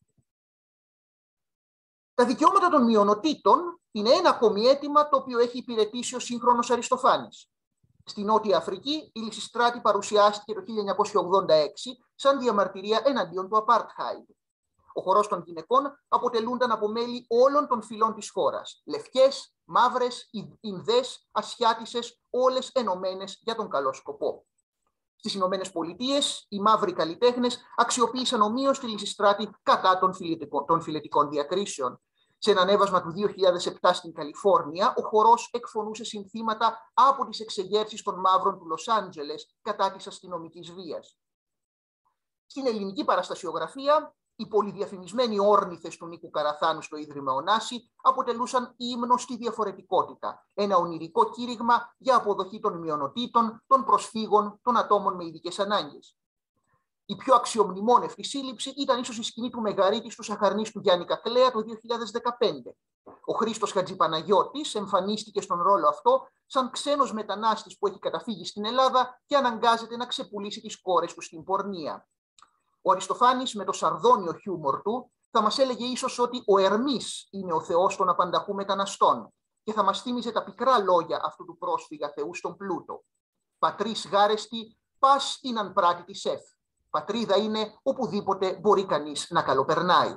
Τα δικαιώματα των μειονοτήτων είναι ένα ακόμη αίτημα το οποίο έχει υπηρετήσει ο σύγχρονος Αριστοφάνης. Στη Νότια Αφρική, η Λυσιστράτη παρουσιάστηκε το 1986 σαν διαμαρτυρία εναντίον του Απάρτχαϊντ. Ο χορός των γυναικών αποτελούνταν από μέλη όλων των φυλών της χώρας. Λευκές, μαύρες, Ινδές, Ασιάτισες, όλες ενωμένες για τον καλό σκοπό. Στις Ηνωμένες Πολιτείες, οι μαύροι καλλιτέχνες αξιοποίησαν ομοίως τη Λυσιστράτη κατά των φιλετικών διακρίσεων. Σε ένα ανέβασμα του 2007 στην Καλιφόρνια, ο χορός εκφωνούσε συνθήματα από τις εξεγέρσεις των μαύρων του Λος Άντζελες κατά της αστυνομικής βίας. Στην ελληνική παραστασιογραφία, Οι πολυδιαφημισμένοι όρνηθες του Νίκου Καραθάνου στο Ίδρυμα Ωνάση αποτελούσαν ύμνο στη διαφορετικότητα, ένα ονειρικό κήρυγμα για αποδοχή των μειονοτήτων, των προσφύγων, των ατόμων με ειδικές ανάγκες. Η πιο αξιομνημόνευτη σύλληψη ήταν ίσως η σκηνή του Μεγαρίτη του Σαχαρνής του Γιάννη Κακλέα το 2015. Ο Χρήστος Χατζηπαναγιώτης εμφανίστηκε στον ρόλο αυτό σαν ξένος μετανάστης που έχει καταφύγει στην Ελλάδα και αναγκάζεται να ξεπουλήσει τις κόρες του στην πορνεία. Ο Αριστοφάνης, με το σαρδόνιο χιούμορ του, θα μας έλεγε ίσως ότι ο Ερμής είναι ο θεός των απανταχού μεταναστών και θα μας θύμιζε τα πικρά λόγια αυτού του πρόσφυγα θεού στον πλούτο. Πατρίς γάρεστη, πας ίναν πράτη της εφ. Πατρίδα είναι οπουδήποτε μπορεί κανείς να καλοπερνάει.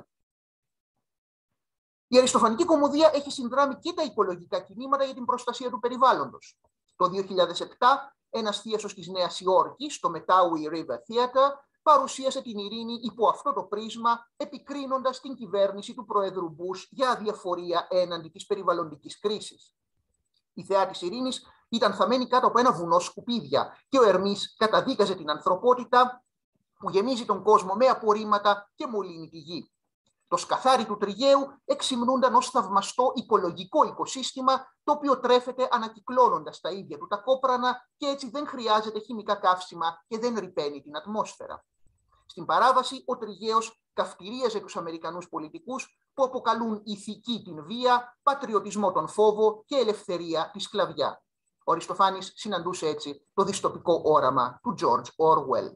Η αριστοφανική κωμωδία έχει συνδράμει και τα οικολογικά κινήματα για την προστασία του περιβάλλοντος. Το 2007, ένας θίασος της Νέας Υόρκης, το Metawi River Theater, παρουσίασε την ειρήνη υπό αυτό το πρίσμα, επικρίνοντας την κυβέρνηση του Προέδρου Μπούς για αδιαφορία έναντι της περιβαλλοντικής κρίσης. Η θεά της ειρήνης ήταν θαμμένη κάτω από ένα βουνό σκουπίδια και ο Ερμής καταδίκαζε την ανθρωπότητα που γεμίζει τον κόσμο με απορρίμματα και μολύνει τη γη. Το σκαθάρι του τριγαίου εξυμνούνταν ως θαυμαστό οικολογικό οικοσύστημα, το οποίο τρέφεται ανακυκλώνοντας τα ίδια του τα κόπρανα και έτσι δεν χρειάζεται χημικά καύσιμα και δεν ρυπαίνει την ατμόσφαιρα. Στην παράβαση, ο τριγαίος καυτηρίαζε τους Αμερικανούς πολιτικούς που αποκαλούν ηθική την βία, πατριωτισμό τον φόβο και ελευθερία τη σκλαβιά. Ο Αριστοφάνης συναντούσε έτσι το δυστοπικό όραμα του George Orwell.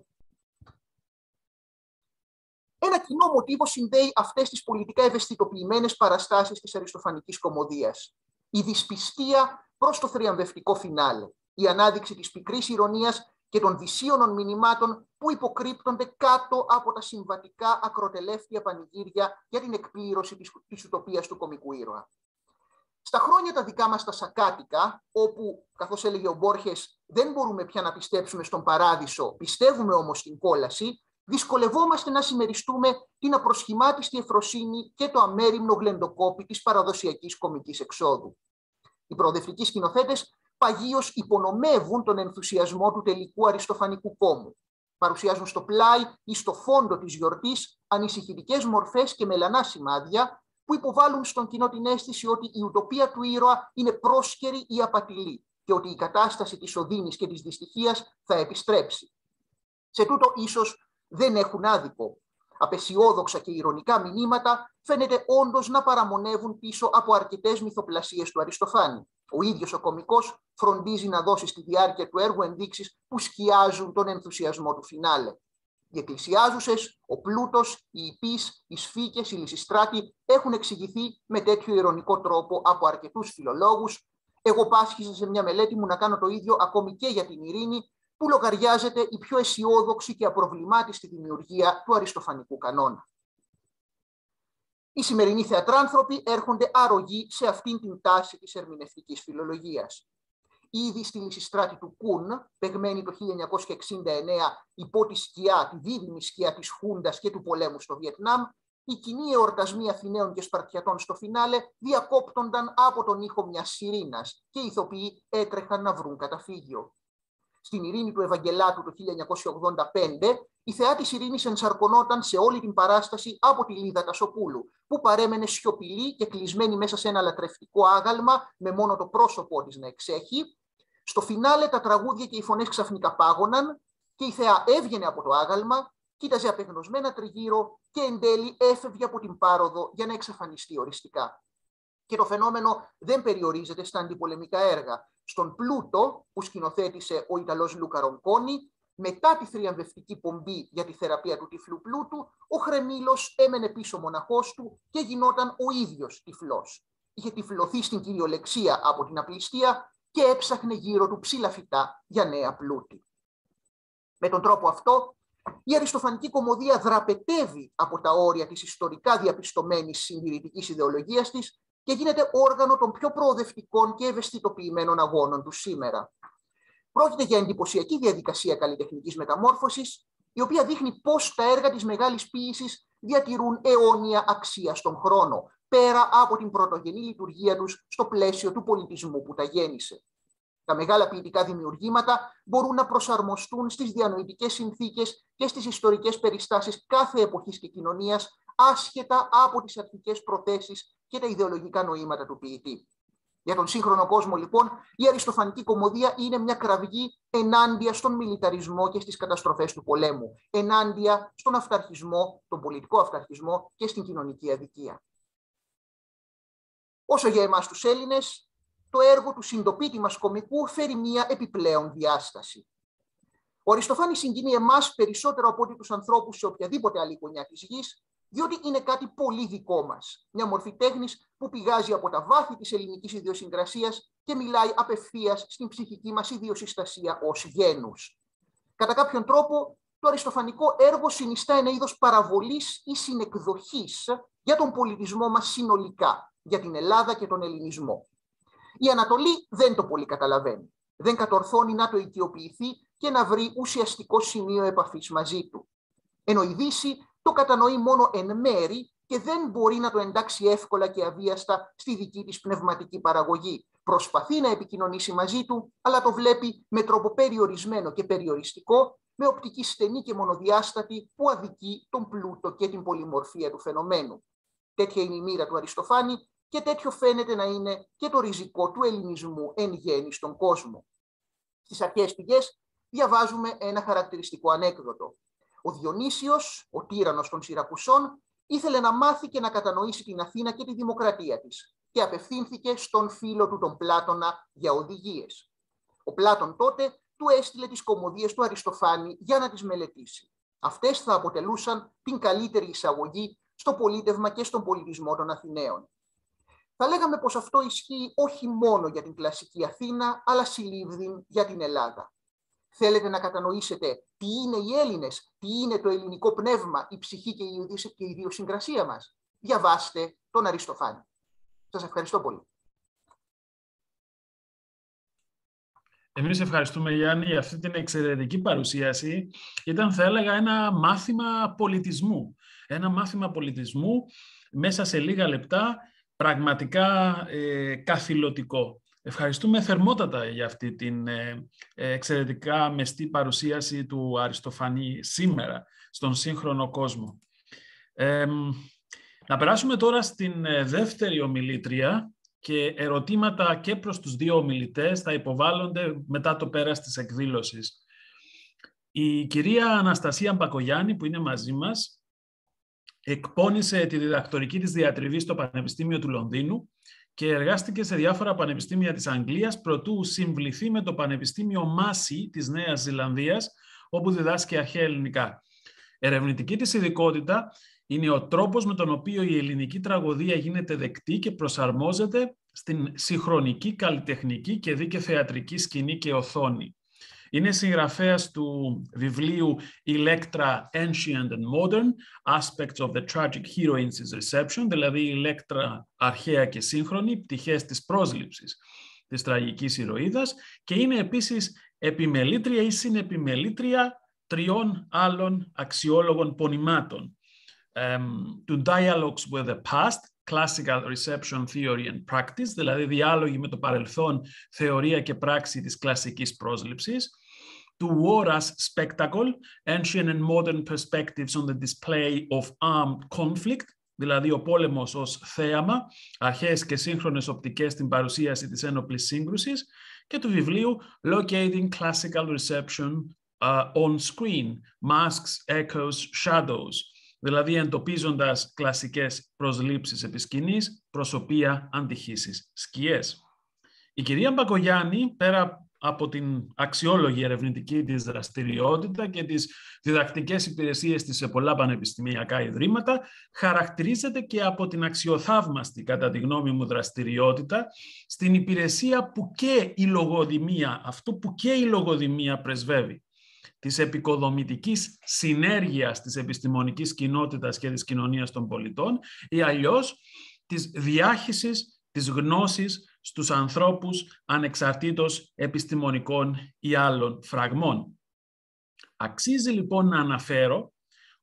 Ένα κοινό μοτίβο συνδέει αυτές τις πολιτικά ευαισθητοποιημένες παραστάσεις της αριστοφανικής κωμωδίας. Η δυσπιστία προς το θριαμβευτικό φινάλε, η ανάδειξη της πικρής ηρωνίας και των δυσίωνων μηνυμάτων που υποκρύπτονται κάτω από τα συμβατικά ακροτελεύτια πανηγύρια για την εκπλήρωση της ουτοπίας του κωμικού ήρωα. Στα χρόνια τα δικά μας τα σακάτικα, όπου, καθώς έλεγε ο Μπόρχες, δεν μπορούμε πια να πιστέψουμε στον παράδεισο, πιστεύουμε όμως στην κόλαση, δυσκολευόμαστε να συμμεριστούμε την απροσχημάτιστη ευφροσύνη και το αμέριμνο γλεντοκόπι της παραδοσιακής κωμικής εξόδου. Οι προοδευτικοί σκηνοθέτες παγίως υπονομεύουν τον ενθουσιασμό του τελικού αριστοφανικού κόμου. Παρουσιάζουν στο πλάι ή στο φόντο της γιορτής ανησυχητικές μορφές και μελανά σημάδια που υποβάλλουν στον κοινό την αίσθηση ότι η ουτοπία του ήρωα είναι πρόσκαιρη ή απατηλή και ότι η κατάσταση της οδύνης και της δυστυχίας θα επιστρέψει. Σε τούτο ίσως δεν έχουν άδικο. Απεσιόδοξα και ηρωνικά μηνύματα φαίνεται όντως να παραμονεύουν πίσω από αρκετές μυθοπλασίες του Αριστοφάνη. Ο ίδιος ο κωμικός φροντίζει να δώσει στη διάρκεια του έργου ενδείξεις που σκιάζουν τον ενθουσιασμό του φινάλε. Οι εκκλησιάζουσες, ο πλούτος, οι ιππείς, οι σφίκες, οι λυσιστράτοι έχουν εξηγηθεί με τέτοιο ειρωνικό τρόπο από αρκετούς φιλολόγους. Εγώ πάσχιζα σε μια μελέτη μου να κάνω το ίδιο ακόμη και για την ειρήνη, που λογαριάζεται η πιο αισιόδοξη και απροβλημάτιστη δημιουργία του αριστοφανικού κανόνα. Οι σημερινοί θεατράνθρωποι έρχονται αρρωγοί σε αυτήν την τάση της ερμηνευτικής φιλολογίας. Ήδη στη Λυσιστράτη του Κουν, παιγμένη το 1969 υπό τη σκιά, τη δίδυμη σκιά της Χούντας και του πολέμου στο Βιετνάμ, οι κοινοί εορτασμοί Αθηναίων και Σπαρτιατών στο φινάλε διακόπτονταν από τον ήχο μιας σιρήνας και οι ηθοποιοί έτρεχαν να βρουν καταφύγιο. Στην Ειρήνη του Ευαγγελάτου το 1985, η θεά της Ειρήνης ενσαρκωνόταν σε όλη την παράσταση από τη Λίδα Τασοπούλου, που παρέμενε σιωπηλή και κλεισμένη μέσα σε ένα λατρευτικό άγαλμα, με μόνο το πρόσωπό της να εξέχει. Στο φινάλε τα τραγούδια και οι φωνές ξαφνικά πάγωναν και η θεά έβγαινε από το άγαλμα, κοίταζε απεγνωσμένα τριγύρω και εν τέλει έφευγε από την πάροδο για να εξαφανιστεί οριστικά. Και το φαινόμενο δεν περιορίζεται στα αντιπολεμικά έργα. Στον Πλούτο, που σκηνοθέτησε ο Ιταλός Λούκα Ρονκόνι, μετά τη θριαμβευτική πομπή για τη θεραπεία του τυφλού πλούτου, ο Χρεμίλος έμενε πίσω μοναχός του και γινόταν ο ίδιος τυφλός. Είχε τυφλωθεί στην κυριολεξία από την απληστία και έψαχνε γύρω του ψήλα φυτά για νέα πλούτη. Με τον τρόπο αυτό, η αριστοφανική κωμωδία δραπετεύει από τα όρια της ιστορικά διαπιστωμένης συντηρητικής ιδεολογίας της και γίνεται όργανο των πιο προοδευτικών και ευαισθητοποιημένων αγώνων του σήμερα. Πρόκειται για εντυπωσιακή διαδικασία καλλιτεχνικής μεταμόρφωσης, η οποία δείχνει πώς τα έργα της μεγάλης ποίησης διατηρούν αιώνια αξία στον χρόνο, πέρα από την πρωτογενή λειτουργία τους στο πλαίσιο του πολιτισμού που τα γέννησε. Τα μεγάλα ποιητικά δημιουργήματα μπορούν να προσαρμοστούν στις διανοητικές συνθήκες και στις ιστορικές περιστάσεις κάθε εποχής και κοινωνίας, άσχετα από τις αρχικές προθέσεις και τα ιδεολογικά νοήματα του ποιητή. Για τον σύγχρονο κόσμο, λοιπόν, η αριστοφανική κωμωδία είναι μια κραυγή ενάντια στον μιλιταρισμό και στις καταστροφές του πολέμου, ενάντια στον αυταρχισμό, τον πολιτικό αυταρχισμό και στην κοινωνική αδικία. Όσο για εμάς τους Έλληνες, το έργο του συντοπίτη μας κωμικού φέρει μια επιπλέον διάσταση. Ο Αριστοφάνης συγκινεί εμάς περισσότερο από ό,τι τους ανθρώπους σε οποιαδήποτε άλλη γωνιά της γης, διότι είναι κάτι πολύ δικό μας. Μια μορφή τέχνης που πηγάζει από τα βάθη της ελληνικής ιδιοσυγκρασίας και μιλάει απευθείας στην ψυχική μας ιδιοσυστασία ως γένους. Κατά κάποιον τρόπο, το αριστοφανικό έργο συνιστά ένα είδος παραβολής ή συνεκδοχής για τον πολιτισμό μας συνολικά, για την Ελλάδα και τον ελληνισμό. Η Ανατολή δεν το πολύ καταλαβαίνει. Δεν κατορθώνει να το οικειοποιηθεί και να βρει ουσιαστικό σημείο επαφής μαζί του. Ενώ η Δύση το κατανοεί μόνο εν μέρη και δεν μπορεί να το εντάξει εύκολα και αβίαστα στη δική της πνευματική παραγωγή. Προσπαθεί να επικοινωνήσει μαζί του, αλλά το βλέπει με τρόπο περιορισμένο και περιοριστικό, με οπτική στενή και μονοδιάστατη που αδικεί τον πλούτο και την πολυμορφία του φαινομένου. Τέτοια είναι η μοίρα του Αριστοφάνη και τέτοιο φαίνεται να είναι και το ριζικό του ελληνισμού εν γέννη στον κόσμο. Στις αρχαίες πηγές διαβάζουμε ένα χαρακτηριστικό ανέκδοτο. Ο Διονύσιος, ο τύραννος των Σιρακουσών, ήθελε να μάθει και να κατανοήσει την Αθήνα και τη δημοκρατία της και απευθύνθηκε στον φίλο του τον Πλάτωνα για οδηγίες. Ο Πλάτων τότε του έστειλε τις κωμωδίες του Αριστοφάνη για να τις μελετήσει. Αυτές θα αποτελούσαν την καλύτερη εισαγωγή στο πολίτευμα και στον πολιτισμό των Αθηναίων. Θα λέγαμε πως αυτό ισχύει όχι μόνο για την κλασική Αθήνα, αλλά συλλήβδην για την Ελλάδα. Θέλετε να κατανοήσετε τι είναι οι Έλληνες, τι είναι το ελληνικό πνεύμα, η ψυχή και η ιδιοσυγκρασία μας? Διαβάστε τον Αριστοφάνη. Σας ευχαριστώ πολύ. Εμείς ευχαριστούμε, Γιάννη, για αυτή την εξαιρετική παρουσίαση. Ήταν, θα έλεγα, ένα μάθημα πολιτισμού. Ένα μάθημα πολιτισμού μέσα σε λίγα λεπτά, πραγματικά καθηλωτικό. Ευχαριστούμε θερμότατα για αυτή την εξαιρετικά μεστή παρουσίαση του Αριστοφανή σήμερα στον σύγχρονο κόσμο. Να περάσουμε τώρα στην δεύτερη ομιλήτρια και ερωτήματα και προς τους δύο ομιλητές θα υποβάλλονται μετά το πέρας της εκδήλωσης. Η κυρία Αναστασία Μπακογιάννη, που είναι μαζί μας, εκπώνησε τη διδακτορική της διατριβή στο Πανεπιστήμιο του Λονδίνου και εργάστηκε σε διάφορα πανεπιστήμια της Αγγλίας προτού συμβληθεί με το Πανεπιστήμιο Μάσι της Νέας Ζηλανδίας, όπου διδάσκει αρχαία ελληνικά. Ερευνητική της ειδικότητα είναι ο τρόπος με τον οποίο η ελληνική τραγωδία γίνεται δεκτή και προσαρμόζεται στην συγχρονική καλλιτεχνική και δίκαιη θεατρική σκηνή και οθόνη. Είναι συγγραφέας του βιβλίου Electra Ancient and Modern, Aspects of the Tragic Heroine's Reception, δηλαδή Ηλέκτρα αρχαία και σύγχρονη, πτυχές της πρόσληψης της τραγικής ηρωίδας, και είναι επίσης επιμελήτρια ή συνεπιμελήτρια 3 άλλων αξιόλογων πονημάτων. Του Dialogues with the Past, Classical Reception Theory and Practice, δηλαδή διάλογοι με το παρελθόν, θεωρία και πράξη της κλασικής πρόσληψης. Του War as Spectacle, Ancient and Modern Perspectives on the Display of Armed Conflict, δηλαδή ο πόλεμος ως θέαμα, αρχαίες και σύγχρονες οπτικές στην παρουσίαση της ένοπλης σύγκρουσης, και του βιβλίου Locating Classical Reception on Screen, Masks, Echoes, Shadows, δηλαδή εντοπίζοντας κλασικές προσλήψεις επί σκηνής, προσωπία, αντιχήσεις, σκιές. Η κυρία Μπακογιάννη, πέρα από την αξιόλογη ερευνητική της δραστηριότητα και τις διδακτικές υπηρεσίες της σε πολλά πανεπιστημιακά ιδρύματα, χαρακτηρίζεται και από την αξιοθαύμαστη, κατά τη γνώμη μου, δραστηριότητα στην υπηρεσία που και η λογοδημία, αυτό που και η λογοδημία πρεσβεύει, της επικοδομητικής συνέργειας της επιστημονικής κοινότητας και της κοινωνίας των πολιτών, ή αλλιώς της διάχυσης της γνώσης στους ανθρώπους ανεξαρτήτως επιστημονικών ή άλλων φραγμών. Αξίζει λοιπόν να αναφέρω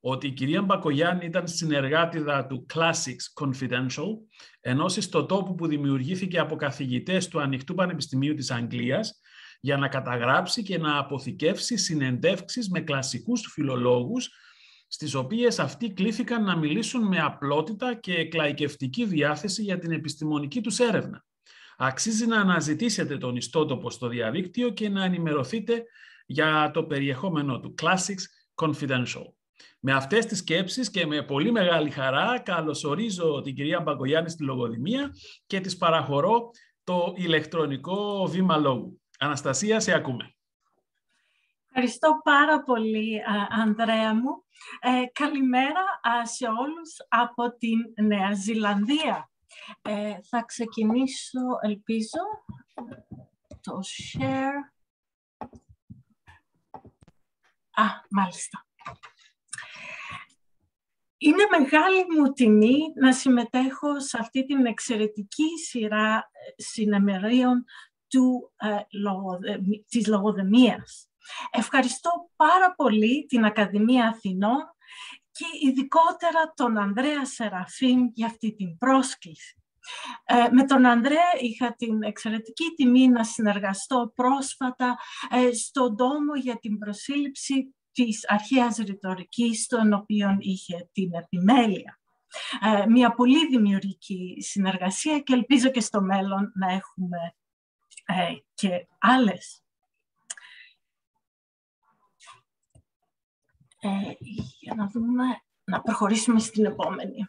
ότι η κυρία Μπακογιάννη ήταν συνεργάτηδα του Classics Confidential, ενός ιστοτόπου που δημιουργήθηκε από καθηγητές του Ανοιχτού Πανεπιστημίου της Αγγλίας για να καταγράψει και να αποθηκεύσει συνεντεύξεις με κλασικούς φιλολόγους, στις οποίες αυτοί κλήθηκαν να μιλήσουν με απλότητα και εκλαϊκευτική διάθεση για την επιστημονική τους έρευνα. Αξίζει να αναζητήσετε τον ιστότοπο στο διαδίκτυο και να ενημερωθείτε για το περιεχόμενο του Classics Confidential. Με αυτές τις σκέψεις και με πολύ μεγάλη χαρά καλωσορίζω την κυρία Μπακογιάννη στη λογοδημία και της παραχωρώ το ηλεκτρονικό βήμα λόγου. Αναστασία, σε ακούμε. Ευχαριστώ πάρα πολύ, Ανδρέα μου. Καλημέρα σε όλους από την Νέα Ζηλανδία. Θα ξεκινήσω, ελπίζω, το share. Μάλιστα. Είναι μεγάλη μου τιμή να συμμετέχω σε αυτή την εξαιρετική σειρά συνεμερίων της λογοδαιμίας. Ευχαριστώ πάρα πολύ την Ακαδημία Αθηνών και ειδικότερα τον Ανδρέα Σεραφείμ για αυτή την πρόσκληση. Με τον Ανδρέα είχα την εξαιρετική τιμή να συνεργαστώ πρόσφατα στον τόμο για την προσήλυψη της αρχαίας ρητορικής, τον οποίο είχε την επιμέλεια. Μια πολύ δημιουργική συνεργασία και ελπίζω και στο μέλλον να έχουμε και άλλες. Για να δούμε, να προχωρήσουμε στην επόμενη.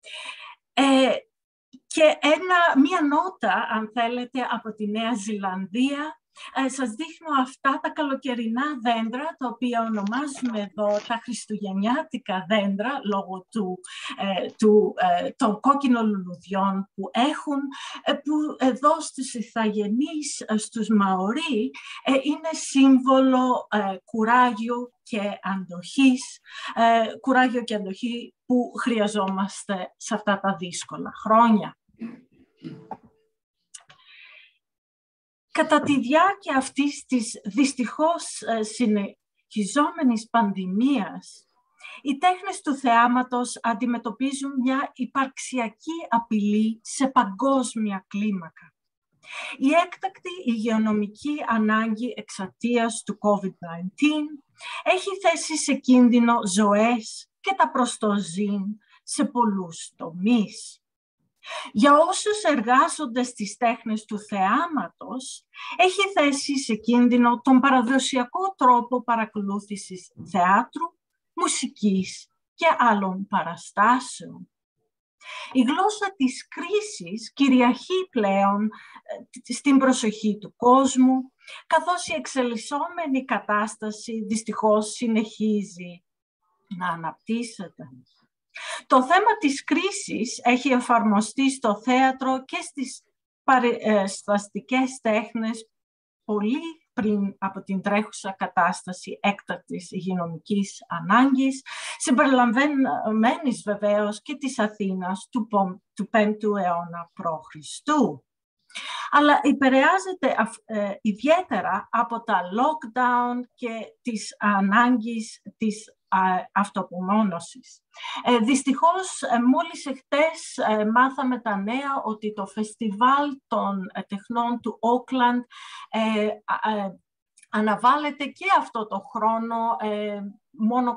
Και μία νότα, αν θέλετε, από τη Νέα Ζηλανδία. Σας δείχνω αυτά τα καλοκαιρινά δέντρα, τα οποία ονομάζουμε εδώ τα χριστουγεννιάτικα δέντρα, λόγω των κόκκινων λουλουδιών που έχουν, που εδώ στους Ιθαγενείς, στους Μαωρί, είναι σύμβολο κουράγιο και αντοχής, κουράγιο και αντοχή που χρειαζόμαστε σε αυτά τα δύσκολα χρόνια. Κατά τη διάρκεια αυτής της δυστυχώς συνεχιζόμενης πανδημίας, οι τέχνες του θεάματος αντιμετωπίζουν μια υπαρξιακή απειλή σε παγκόσμια κλίμακα. Η έκτακτη υγειονομική ανάγκη εξαιτίας του COVID-19 έχει θέσει σε κίνδυνο ζωές και τα προστοζήν σε πολλούς τομείς. Για όσους εργάζονται στις τέχνες του θεάματος, έχει θέσει σε κίνδυνο τον παραδοσιακό τρόπο παρακολούθησης θεάτρου, μουσικής και άλλων παραστάσεων. Η γλώσσα της κρίσης κυριαρχεί πλέον στην προσοχή του κόσμου, καθώς η εξελισσόμενη κατάσταση δυστυχώς συνεχίζει να αναπτύσσεται. Το θέμα της κρίσης έχει εφαρμοστεί στο θέατρο και στις παρασταστικές τέχνες πολύ πριν από την τρέχουσα κατάσταση έκτακτης υγειονομικής ανάγκης, συμπεριλαμβανομένης βεβαίως και της Αθήνας του 5ου αιώνα π.Χ. Αλλά επηρεάζεται ιδιαίτερα από τα lockdown και τις ανάγκες της αυτοπομόνωσης. Δυστυχώς, μόλις εχθές μάθαμε τα νέα ότι το φεστιβάλ των τεχνών του Auckland αναβάλλεται και αυτό το χρόνο, μόνο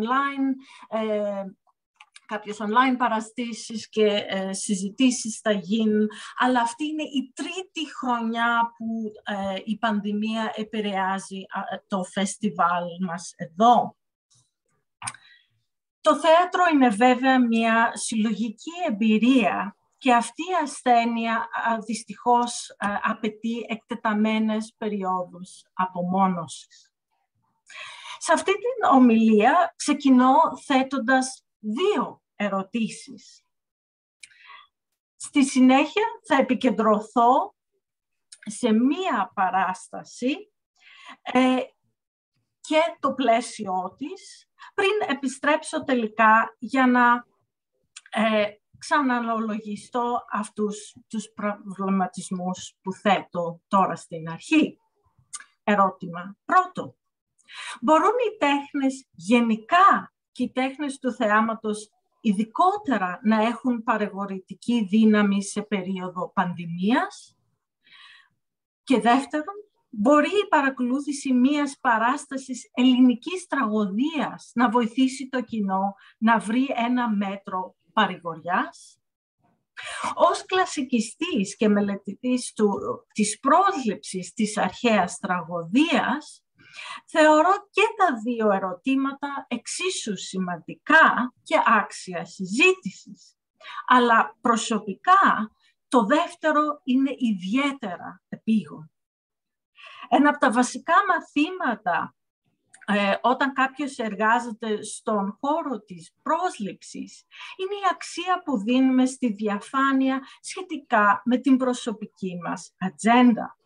κάποιες online παραστήσεις και συζητήσεις θα γίνουν, αλλά αυτή είναι η τρίτη χρονιά που η πανδημία επηρεάζει το φεστιβάλ μας εδώ. Το θέατρο είναι βέβαια μια συλλογική εμπειρία και αυτή η ασθένεια δυστυχώς απαιτεί εκτεταμένες περιόδους απομόνωσης. Σε αυτή την ομιλία ξεκινώ θέτοντας δύο ερωτήσεις. Στη συνέχεια θα επικεντρωθώ σε μία παράσταση και το πλαίσιο της, πριν επιστρέψω τελικά για να ξαναλογιστώ αυτούς τους προβληματισμούς που θέτω τώρα στην αρχή. Ερώτημα πρώτο. Μπορούν οι τέχνες γενικά και οι τέχνες του θεάματος ειδικότερα να έχουν παρηγορητική δύναμη σε περίοδο πανδημίας. Και δεύτερον, μπορεί η παρακολούθηση μιας παράστασης ελληνικής τραγωδίας να βοηθήσει το κοινό να βρει ένα μέτρο παρηγοριάς. Ως κλασικιστής και μελετητής της πρόσληψης της αρχαίας τραγωδίας, θεωρώ και τα δύο ερωτήματα εξίσου σημαντικά και άξια συζήτησης. Αλλά προσωπικά το δεύτερο είναι ιδιαίτερα επίγον. Ένα από τα βασικά μαθήματα όταν κάποιος εργάζεται στον χώρο της πρόσληψης είναι η αξία που δίνουμε στη διαφάνεια σχετικά με την προσωπική μας ατζέντα.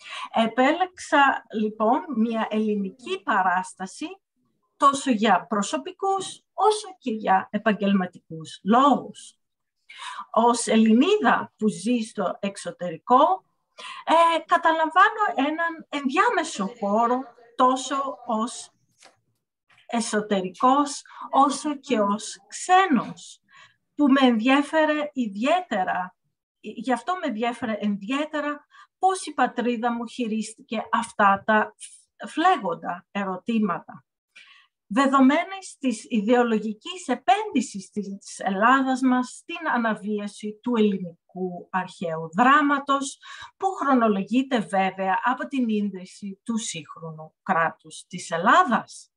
Επέλεξα λοιπόν μια ελληνική παράσταση τόσο για προσωπικούς όσο και για επαγγελματικούς λόγους. Ως Ελληνίδα που ζει στο εξωτερικό, καταλαμβάνω έναν ενδιάμεσο χώρο τόσο ως εσωτερικός όσο και ως ξένος, που με ενδιέφερε ιδιαίτερα, γι' αυτό με ενδιέφερε ιδιαίτερα πώς η πατρίδα μου χειρίστηκε αυτά τα φλέγοντα ερωτήματα. Δεδομένης της ιδεολογικής επένδυσης της Ελλάδας μας στην αναβίαση του ελληνικού αρχαίου δράματος, που χρονολογείται βέβαια από την ίδρυση του σύγχρονου κράτους της Ελλάδας.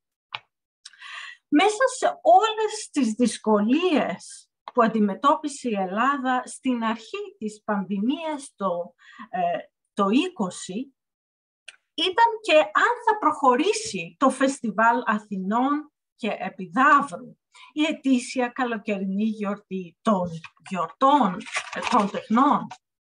Μέσα σε όλες τις δυσκολίες που αντιμετώπισε η Ελλάδα στην αρχή της πανδημίας το 20, ήταν και αν θα προχωρήσει το Φεστιβάλ Αθηνών και Επιδαύρου, η ετήσια καλοκαιρινή γιορτή των γιορτών των τεχνών.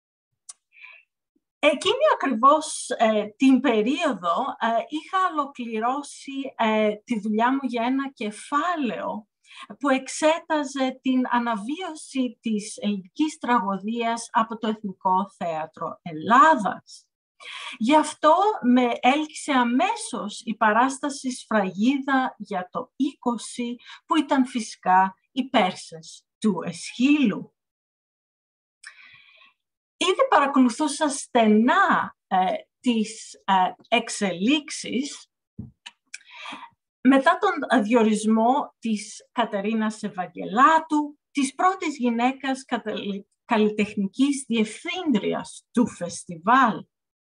Εκείνη ακριβώς την περίοδο είχα ολοκληρώσει τη δουλειά μου για ένα κεφάλαιο που εξέταζε την αναβίωση της ελληνικής τραγωδίας από το Εθνικό Θέατρο Ελλάδας. Γι' αυτό με έλκυσε αμέσως η παράσταση Σφραγίδα για το 20, που ήταν φυσικά οι Πέρσες του Εσχύλου. Ήδη παρακολουθούσα στενά τις εξελίξεις μετά τον διορισμό της Κατερίνας Ευαγγελάτου, της πρώτης γυναίκας καλλιτεχνικής διευθύντριας του φεστιβάλ.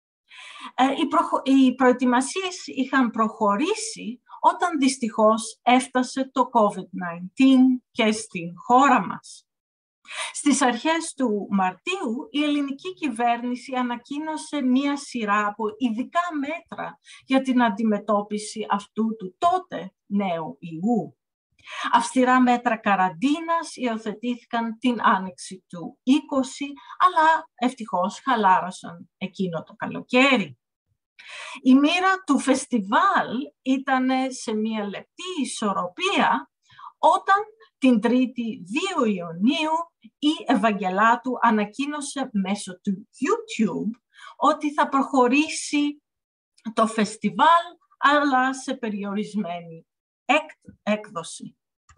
Οι προετοιμασίες είχαν προχωρήσει όταν δυστυχώς έφτασε το COVID-19 και στην χώρα μας. Στις αρχές του Μαρτίου, η ελληνική κυβέρνηση ανακοίνωσε μία σειρά από ειδικά μέτρα για την αντιμετώπιση αυτού του τότε νέου ιού. Αυστηρά μέτρα καραντίνας υιοθετήθηκαν την άνοιξη του 20, αλλά ευτυχώς χαλάρωσαν εκείνο το καλοκαίρι. Η μοίρα του φεστιβάλ ήταν σε μία λεπτή ισορροπία όταν την 3η 2 Ιουνίου η Ευαγγελάτου ανακοίνωσε μέσω του YouTube ότι θα προχωρήσει το φεστιβάλ, αλλά σε περιορισμένη έκδοση.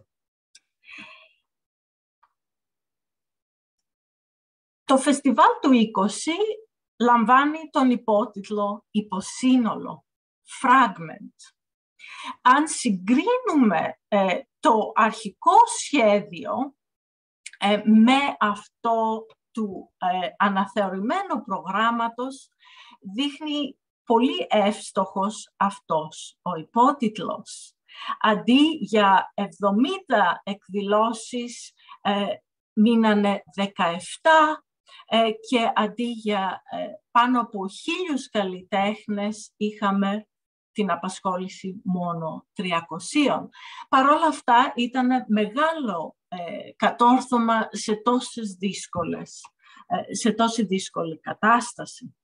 Το φεστιβάλ του 20 λαμβάνει τον υπότιτλο «Υποσύνολο», «Fragment». Αν συγκρίνουμε το αρχικό σχέδιο με αυτό του αναθεωρημένου προγράμματος, δείχνει πολύ εύστοχος αυτός ο υπότιτλος. Αντί για 70 εκδηλώσεις, μείνανε 17 και αντί για πάνω από 1.000 καλλιτέχνες είχαμε την απασχόληση μόνο 300. Παρ' όλα αυτά ήταν μεγάλο κατόρθωμα σε τόση δύσκολη κατάσταση.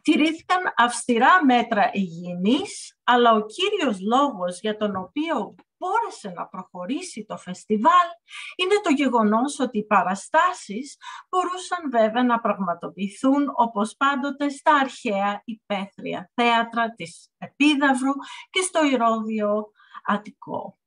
Τηρήθηκαν αυστηρά μέτρα υγιεινής, αλλά ο κύριος λόγος για τον οποίο μπόρεσε να προχωρήσει το φεστιβάλ είναι το γεγονός ότι οι παραστάσεις μπορούσαν βέβαια να πραγματοποιηθούν όπως πάντοτε στα αρχαία υπαίθρια θέατρα της Επίδαυρου και στο Ηρώδειο Αττικό.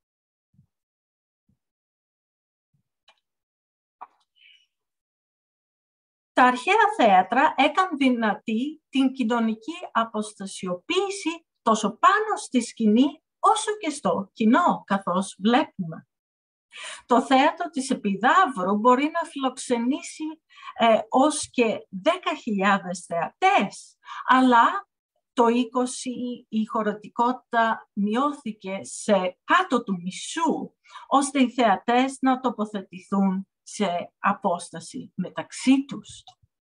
Τα αρχαία θέατρα έκαν δυνατή την κοινωνική αποστασιοποίηση τόσο πάνω στη σκηνή όσο και στο κοινό, καθώς βλέπουμε. Το θέατρο της Επιδαύρου μπορεί να φιλοξενήσει ως και 10.000 θεατές, αλλά το 20 η χωρητικότητα μειώθηκε σε κάτω του μισού, ώστε οι θεατές να τοποθετηθούν σε απόσταση μεταξύ τους.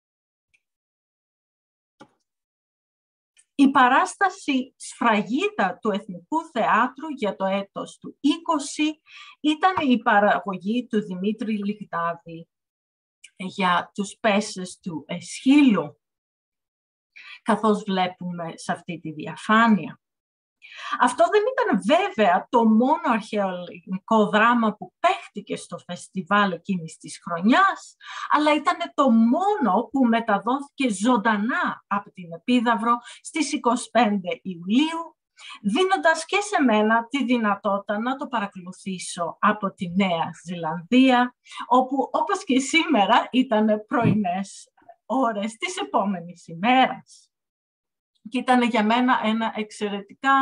Η παράσταση Σφραγίδα του Εθνικού Θεάτρου για το έτος του 20 ήταν η παραγωγή του Δημήτρη Λιγδάδη για τους Πέσες του Εσχύλου, καθώς βλέπουμε σε αυτή τη διαφάνεια. Αυτό δεν ήταν βέβαια το μόνο αρχαιοελληνικό δράμα που παίχτηκε στο φεστιβάλ εκείνης της χρονιάς, αλλά ήταν το μόνο που μεταδόθηκε ζωντανά από την Επίδαυρο στις 25 Ιουλίου, δίνοντας και σε μένα τη δυνατότητα να το παρακολουθήσω από τη Νέα Ζηλανδία, όπου όπως και σήμερα ήταν πρωινές ώρες της επόμενης ημέρας. Και ήταν για μένα ένα εξαιρετικά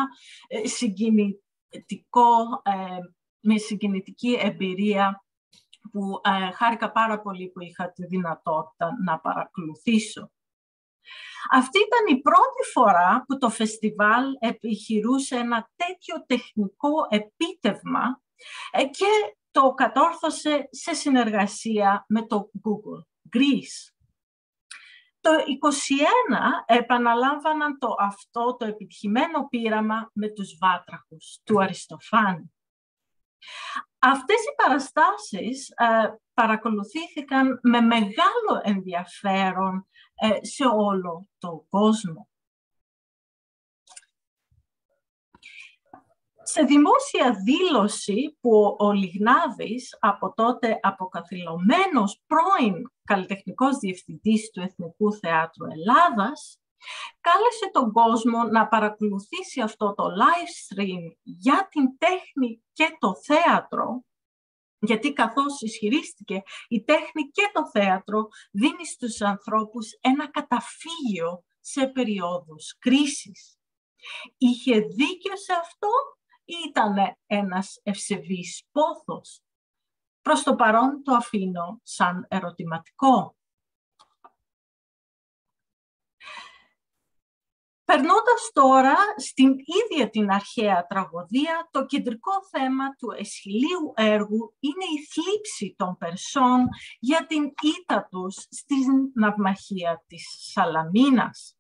με συγκινητική εμπειρία που χάρηκα πάρα πολύ που είχα τη δυνατότητα να παρακολουθήσω. Αυτή ήταν η πρώτη φορά που το φεστιβάλ επιχειρούσε ένα τέτοιο τεχνικό επίτευγμα και το κατόρθωσε σε συνεργασία με το Google Greece. Το 2021 επαναλάμβαναν αυτό το επιτυχημένο πείραμα με τους βάτραχους του Αριστοφάνη. Αυτές οι παραστάσεις παρακολουθήθηκαν με μεγάλο ενδιαφέρον σε όλο τον κόσμο. Σε δημόσια δήλωση που ο Λιγνάδης, από τότε αποκαθιλωμένος πρώην καλλιτεχνικός διευθυντής του Εθνικού Θεάτρου Ελλάδας, κάλεσε τον κόσμο να παρακολουθήσει αυτό το live stream για την τέχνη και το θέατρο, γιατί καθώς ισχυρίστηκε η τέχνη και το θέατρο δίνει στους ανθρώπους ένα καταφύγιο σε περιόδους κρίσης. Είχε δίκιο σε αυτό ή ήταν ένας ευσεβής πόθος? Προς το παρόν το αφήνω σαν ερωτηματικό. Περνώντας τώρα στην ίδια την αρχαία τραγωδία, το κεντρικό θέμα του Εσχυλίου έργου είναι η θλίψη των Περσών για την ήττα τους στην ναυμαχία της Σαλαμίνας.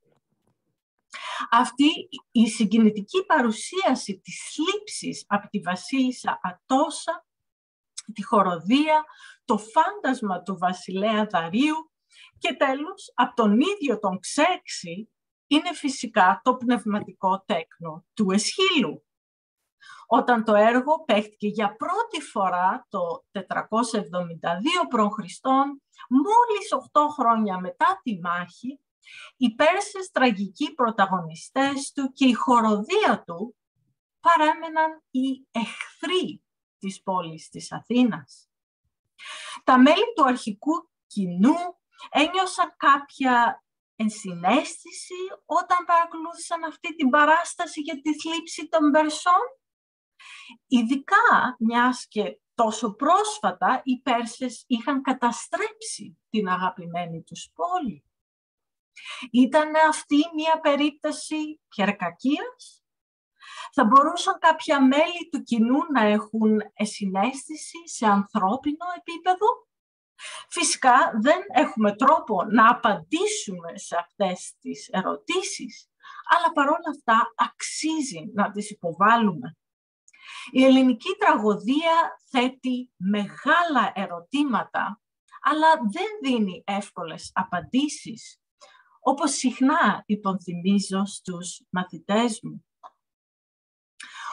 Αυτή η συγκινητική παρουσίαση της θλίψης από τη βασίλισσα Ατόσα, τη χοροδία, το φάντασμα του βασιλέα Δαρίου και τέλος από τον ίδιο τον Ξέρξη, είναι φυσικά το πνευματικό τέκνο του Εσχύλου. Όταν το έργο παίχτηκε για πρώτη φορά το 472 π.Χ., μόλις 8 χρόνια μετά τη μάχη, οι Πέρσες τραγικοί πρωταγωνιστές του και η χοροδία του παρέμεναν οι εχθροί της πόλης της Αθήνας. Τα μέλη του αρχικού κοινού ένιωσαν κάποια ενσυναίσθηση όταν παρακολούθησαν αυτή την παράσταση για τη θλίψη των Περσών. Ειδικά μιας και τόσο πρόσφατα οι Πέρσες είχαν καταστρέψει την αγαπημένη τους πόλη. Ήταν αυτή μια περίπτωση χερκακίας? Θα μπορούσαν κάποια μέλη του κοινού να έχουν ενσυναίσθηση σε ανθρώπινο επίπεδο? Φυσικά δεν έχουμε τρόπο να απαντήσουμε σε αυτές τις ερωτήσεις, αλλά παρόλα αυτά αξίζει να τις υποβάλουμε. Η ελληνική τραγωδία θέτει μεγάλα ερωτήματα, αλλά δεν δίνει εύκολες απαντήσεις, όπως συχνά υπενθυμίζω στους μαθητές μου.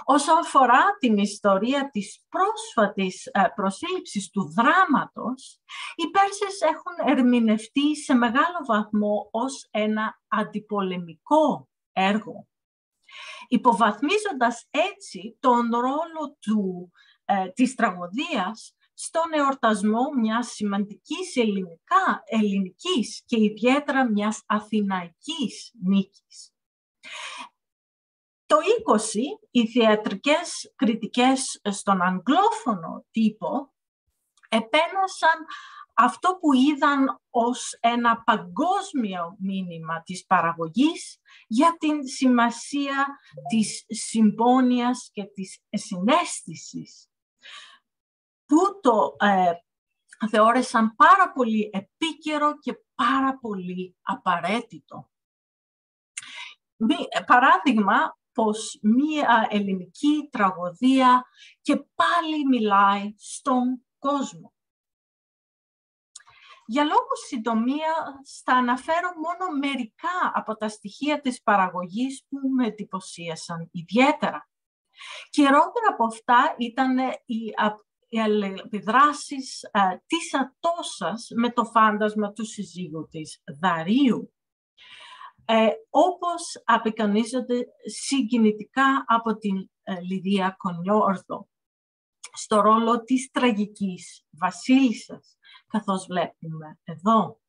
Όσο αφορά την ιστορία της πρόσφατης προσήλυψης του δράματος, οι Πέρσες έχουν ερμηνευτεί σε μεγάλο βαθμό ως ένα αντιπολεμικό έργο, υποβαθμίζοντας έτσι τον ρόλο της τραγωδίας στον εορτασμό μιας σημαντικής ελληνικής και ιδιαίτερα μιας αθηναϊκής νίκης. Το 20, οι θεατρικές κριτικές στον αγγλόφωνο τύπο επένασαν αυτό που είδαν ως ένα παγκόσμιο μήνυμα της παραγωγής για την σημασία της συμπόνιας και της συναίσθησης, που το θεώρησαν πάρα πολύ επίκαιρο και πάρα πολύ απαραίτητο. Παράδειγμα, πως μία ελληνική τραγωδία και πάλι μιλάει στον κόσμο. Για λόγους συντομίας θα αναφέρω μόνο μερικά από τα στοιχεία της παραγωγής που με εντυπωσίασαν ιδιαίτερα. Κυριότερα από αυτά ήταν οι επιδράσεις της Ατώσας με το φάντασμα του συζύγου της Δαρίου, όπως απεικονίζονται συγκινητικά από την Λιδία Κονιόρδο στο ρόλο της τραγικής βασίλισσας, καθώς βλέπουμε εδώ.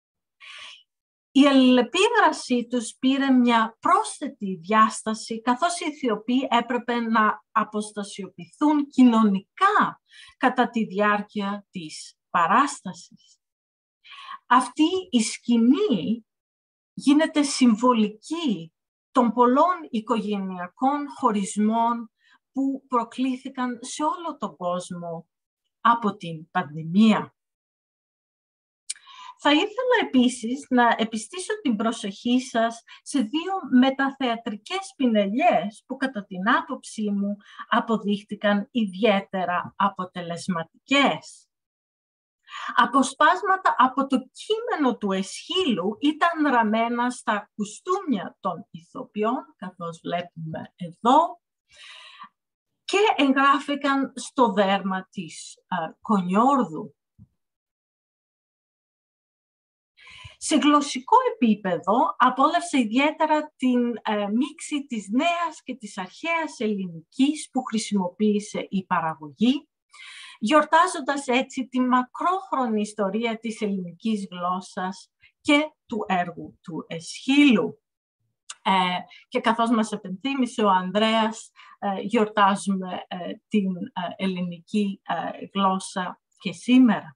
Η αλληλεπίδραση τους πήρε μια πρόσθετη διάσταση, καθώς οι ηθοποιοί έπρεπε να αποστασιοποιηθούν κοινωνικά κατά τη διάρκεια της παράστασης. Αυτή η σκηνή γίνεται συμβολική των πολλών οικογενειακών χωρισμών που προκλήθηκαν σε όλο τον κόσμο από την πανδημία. Θα ήθελα επίσης να επιστήσω την προσοχή σας σε δύο μεταθεατρικές πινελιές που κατά την άποψή μου αποδείχτηκαν ιδιαίτερα αποτελεσματικές. Αποσπάσματα από το κείμενο του Εσχύλου ήταν γραμμένα στα κουστούμια των ηθοποιών, καθώς βλέπουμε εδώ, και εγγράφηκαν στο δέρμα της Κονιόρδου. Σε γλωσσικό επίπεδο απόλαυσε ιδιαίτερα την μίξη της νέας και της αρχαίας ελληνικής που χρησιμοποίησε η παραγωγή, γιορτάζοντας έτσι τη μακρόχρονη ιστορία της ελληνικής γλώσσας και του έργου του Εσχύλου. Και καθώς μας επενθύμισε ο Ανδρέας, γιορτάζουμε την ελληνική γλώσσα και σήμερα.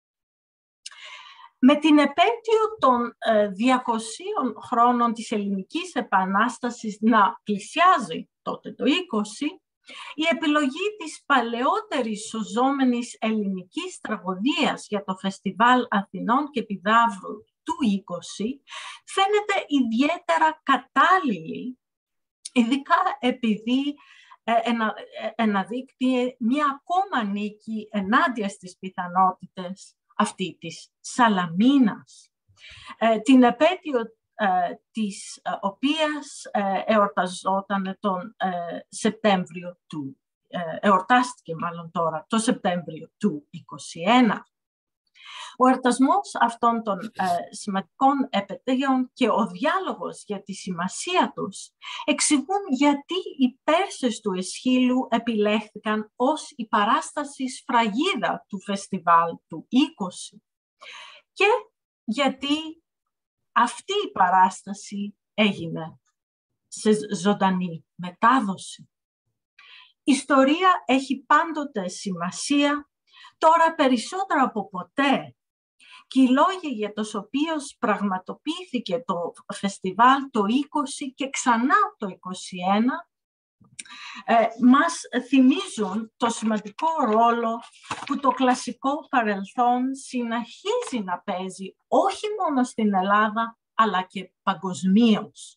Με την επέτειο των 200 χρόνων της Ελληνικής Επανάστασης να πλησιάζει τότε το 20, η επιλογή της παλαιότερης σωζόμενης ελληνικής τραγωδίας για το Φεστιβάλ Αθηνών και Πιδαύρου του 20 φαίνεται ιδιαίτερα κατάλληλη, ειδικά επειδή αναδείκνυε μια ακόμα νίκη ενάντια στις πιθανότητες αυτή της Σαλαμίνας, την επέτειο της οποίας εορταζόταν τον Σεπτέμβριο του, εορτάστηκε μάλλον τώρα, το Σεπτέμβριο του 2021. Ο εορτασμός αυτών των σημαντικών επετείων και ο διάλογος για τη σημασία τους εξηγούν γιατί οι Πέρσες του Εσχύλου επιλέχθηκαν ως η παράσταση σφραγίδα του φεστιβάλ του 20 και γιατί αυτή η παράσταση έγινε σε ζωντανή μετάδοση. Η ιστορία έχει πάντοτε σημασία, τώρα περισσότερο από ποτέ, και οι λόγοι για τους οποίους πραγματοποιήθηκε το φεστιβάλ το 20 και ξανά το 21 μας θυμίζουν το σημαντικό ρόλο που το κλασικό παρελθόν συνεχίζει να παίζει όχι μόνο στην Ελλάδα αλλά και παγκοσμίως.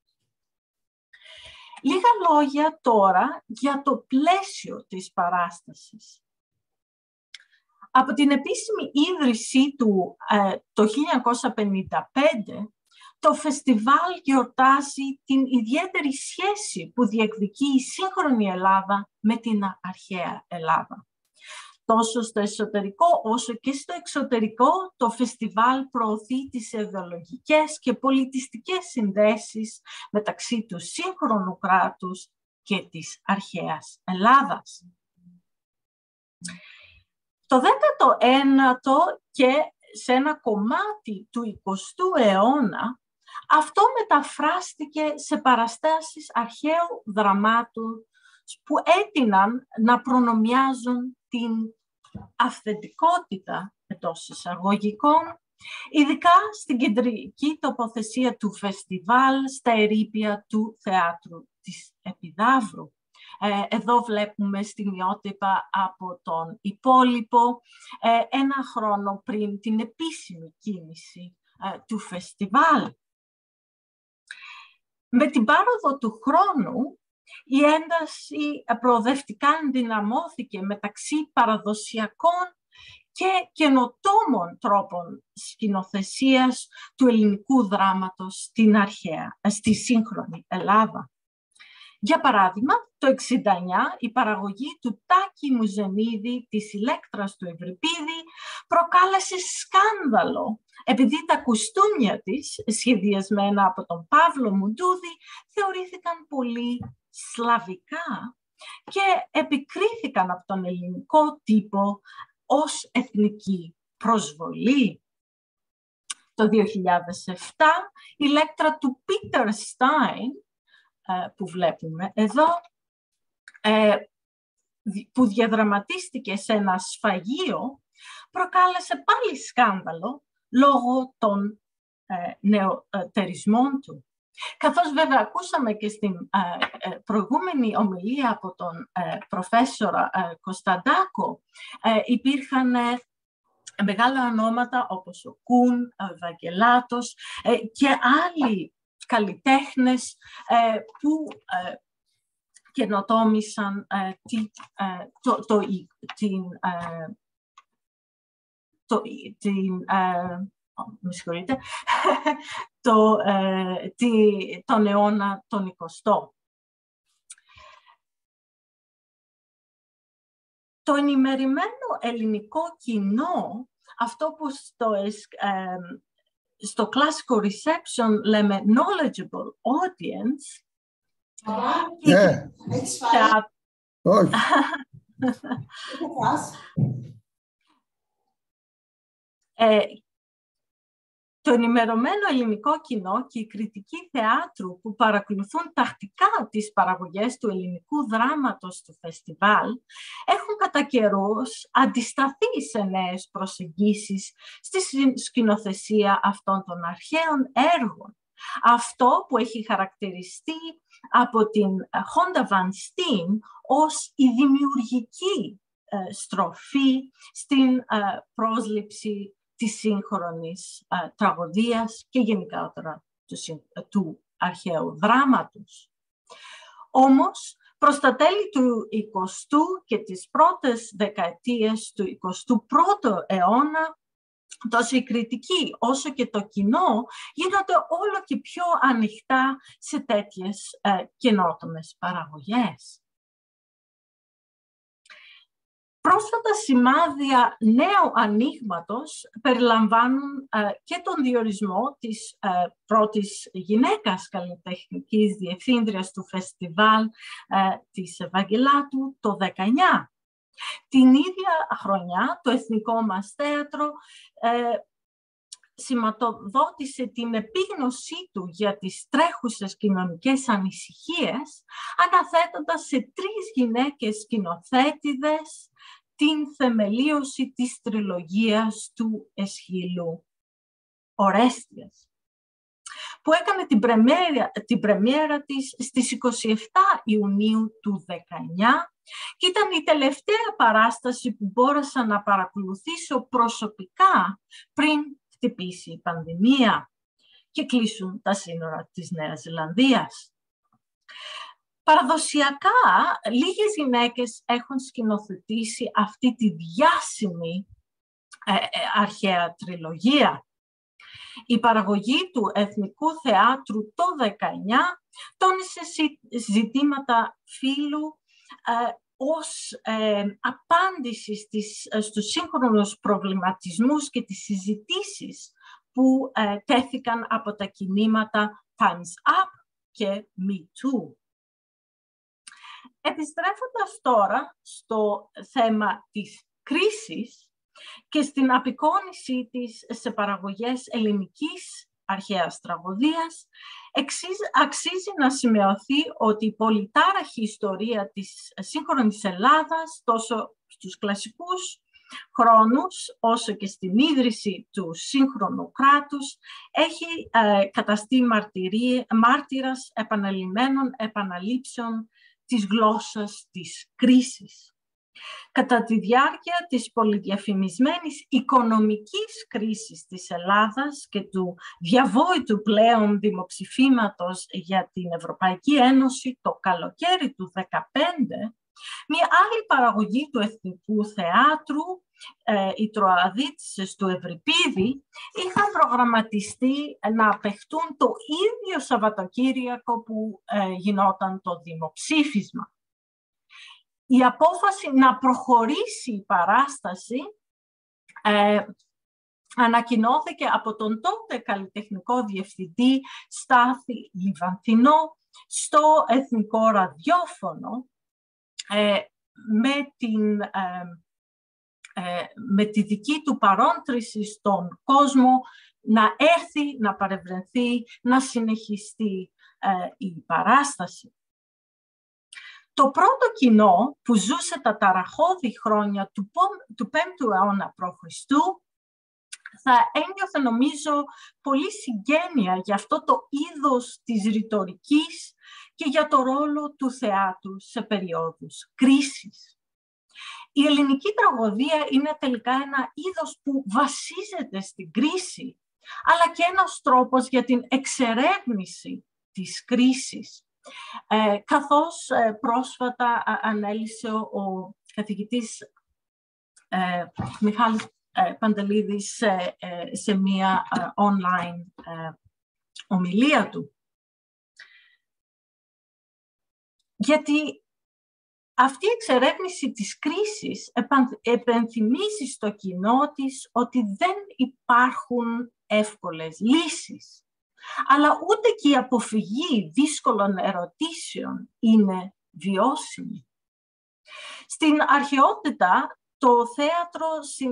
Λίγα λόγια τώρα για το πλαίσιο της παράστασης. Από την επίσημη ίδρυσή του το 1955, το φεστιβάλ γιορτάζει την ιδιαίτερη σχέση που διεκδικεί η σύγχρονη Ελλάδα με την αρχαία Ελλάδα. Τόσο στο εσωτερικό όσο και στο εξωτερικό, το φεστιβάλ προωθεί τις ιδεολογικές και πολιτιστικές συνδέσεις μεταξύ του σύγχρονου κράτους και της αρχαίας Ελλάδας. Το 19ο και σε ένα κομμάτι του 20ου αιώνα, αυτό μεταφράστηκε σε παραστάσεις αρχαίου δραμάτου που έτειναν να προνομιάζουν την αυθεντικότητα εντός εισαγωγικών, ειδικά στην κεντρική τοποθεσία του φεστιβάλ στα ερείπια του Θεάτρου της Επιδαύρου. Εδώ βλέπουμε στιγμιότυπα από τον υπόλοιπο ένα χρόνο πριν την επίσημη κίνηση του φεστιβάλ. Με την πάροδο του χρόνου, η ένταση προοδευτικά ενδυναμώθηκε μεταξύ παραδοσιακών και καινοτόμων τρόπων σκηνοθεσίας του ελληνικού δράματος στη σύγχρονη Ελλάδα. Για παράδειγμα, το 1969 η παραγωγή του Τάκη Μουζενίδη της Ηλέκτρας του Ευρυπίδη προκάλεσε σκάνδαλο επειδή τα κουστούμια της, σχεδιασμένα από τον Παύλο Μουντούδη, θεωρήθηκαν πολύ σλαβικά και επικρίθηκαν από τον ελληνικό τύπο ως εθνική προσβολή. Το 2007 η Ηλέκτρα του Πίτερ Στάιν, που βλέπουμε εδώ, που διαδραματίστηκε σε ένα σφαγείο, προκάλεσε πάλι σκάνδαλο λόγω των νεοτερισμών του. Καθώς βέβαια ακούσαμε και στην προηγούμενη ομιλία από τον προφέσορα Κωνσταντάκο, υπήρχαν μεγάλα ονόματα όπως ο Κούν, ο Ευαγγελάτος και άλλοι καλλιτέχνες που καινοτόμησαν τον αιώνα τον 20ο. Το ενημερωμένο ελληνικό κοινό, αυτό που στο classical reception λέμε knowledgeable audience, όχι. Το ενημερωμένο ελληνικό κοινό και οι κριτικοί θεάτρου που παρακολουθούν τακτικά τις παραγωγές του ελληνικού δράματος του φεστιβάλ έχουν κατά καιρούς αντισταθεί σε νέες προσεγγίσεις στη σκηνοθεσία αυτών των αρχαίων έργων. Αυτό που έχει χαρακτηριστεί από την Χόντα Βαν Στίν ως η δημιουργική στροφή στην πρόσληψη της σύγχρονης τραγωδίας και γενικότερα του αρχαίου δράματος. Όμως, προς τα τέλη του 20ου και τις πρώτες δεκαετίες του 21ου αιώνα, τόσο η κριτική όσο και το κοινό γίνονται όλο και πιο ανοιχτά σε τέτοιες καινότομες παραγωγές. Πρόσφατα σημάδια νέου ανοίγματος περιλαμβάνουν και τον διορισμό της πρώτης γυναίκας καλλιτεχνικής διευθύντριας του φεστιβάλ της Ευαγγελάτου το 19. Την ίδια χρονιά το Εθνικό μας Θέατρο σηματοδότησε την επίγνωσή του για τις τρέχουσες κοινωνικές ανησυχίες, αναθέτοντας σε 3 γυναίκες σκηνοθέτηδες την θεμελίωση της τριλογίας του Αισχυλού Ορέστιας, που έκανε την πρεμιέρα της στις 27 Ιουνίου του 19 και ήταν η τελευταία παράσταση που μπόρεσα να παρακολουθήσω προσωπικά πριν χτυπήσει η πανδημία και κλείσουν τα σύνορα της Νέας Ζηλανδίας. Παραδοσιακά, λίγες γυναίκες έχουν σκηνοθετήσει αυτή τη διάσημη αρχαία τριλογία. Η παραγωγή του Εθνικού Θεάτρου το 19 τόνισε ζητήματα φύλου ως απάντηση στους σύγχρονους προβληματισμούς και τις συζητήσεις που τέθηκαν από τα κινήματα Time's Up και Me Too. Επιστρέφοντας τώρα στο θέμα της κρίσης και στην απεικόνισή της σε παραγωγές ελληνικής αρχαίας τραγωδίας, αξίζει να σημειωθεί ότι η πολυτάραχη ιστορία της σύγχρονης Ελλάδας, τόσο στους κλασικούς χρόνους, όσο και στην ίδρυση του σύγχρονου κράτους, έχει καταστεί μάρτυρας επαναλημμένων επαναλήψεων της γλώσσας της κρίσης. Κατά τη διάρκεια της πολυδιαφημισμένης οικονομικής κρίσης της Ελλάδας και του διαβόητου πλέον δημοψηφίματος για την Ευρωπαϊκή Ένωση το καλοκαίρι του 2015, μια άλλη παραγωγή του Εθνικού Θεάτρου, οι Τροαδίτισσες του Ευρυπίδη, είχαν προγραμματιστεί να παιχτούν το ίδιο Σαββατοκύριακο που γινόταν το δημοψήφισμα. Η απόφαση να προχωρήσει η παράσταση ανακοινώθηκε από τον τότε καλλιτεχνικό διευθυντή Στάθη Λιβανθινό στο Εθνικό Ραδιόφωνο με τη δική του παρόντριση στον κόσμο να έρθει, να παρευρεθεί, να συνεχιστεί η παράσταση. Το πρώτο κοινό που ζούσε τα ταραχώδη χρόνια του 5ου αιώνα π.Χ. θα ένιωθε, νομίζω, πολύ συγγένεια για αυτό το είδος της ρητορικής και για το ρόλο του θεάτρου σε περιόδους κρίσης. Η ελληνική τραγωδία είναι τελικά ένα είδος που βασίζεται στην κρίση, αλλά και ένας τρόπος για την εξερεύνηση της κρίσης. Καθώς πρόσφατα ανέλησε ο καθηγητής Μιχάλης Παντελίδης σε μία online ομιλία του. Γιατί αυτή η εξερεύνηση της κρίσης επενθυμίζει στο κοινό της ότι δεν υπάρχουν εύκολες λύσεις. Αλλά ούτε και η αποφυγή δύσκολων ερωτήσεων είναι βιώσιμη. Στην αρχαιότητα το θέατρο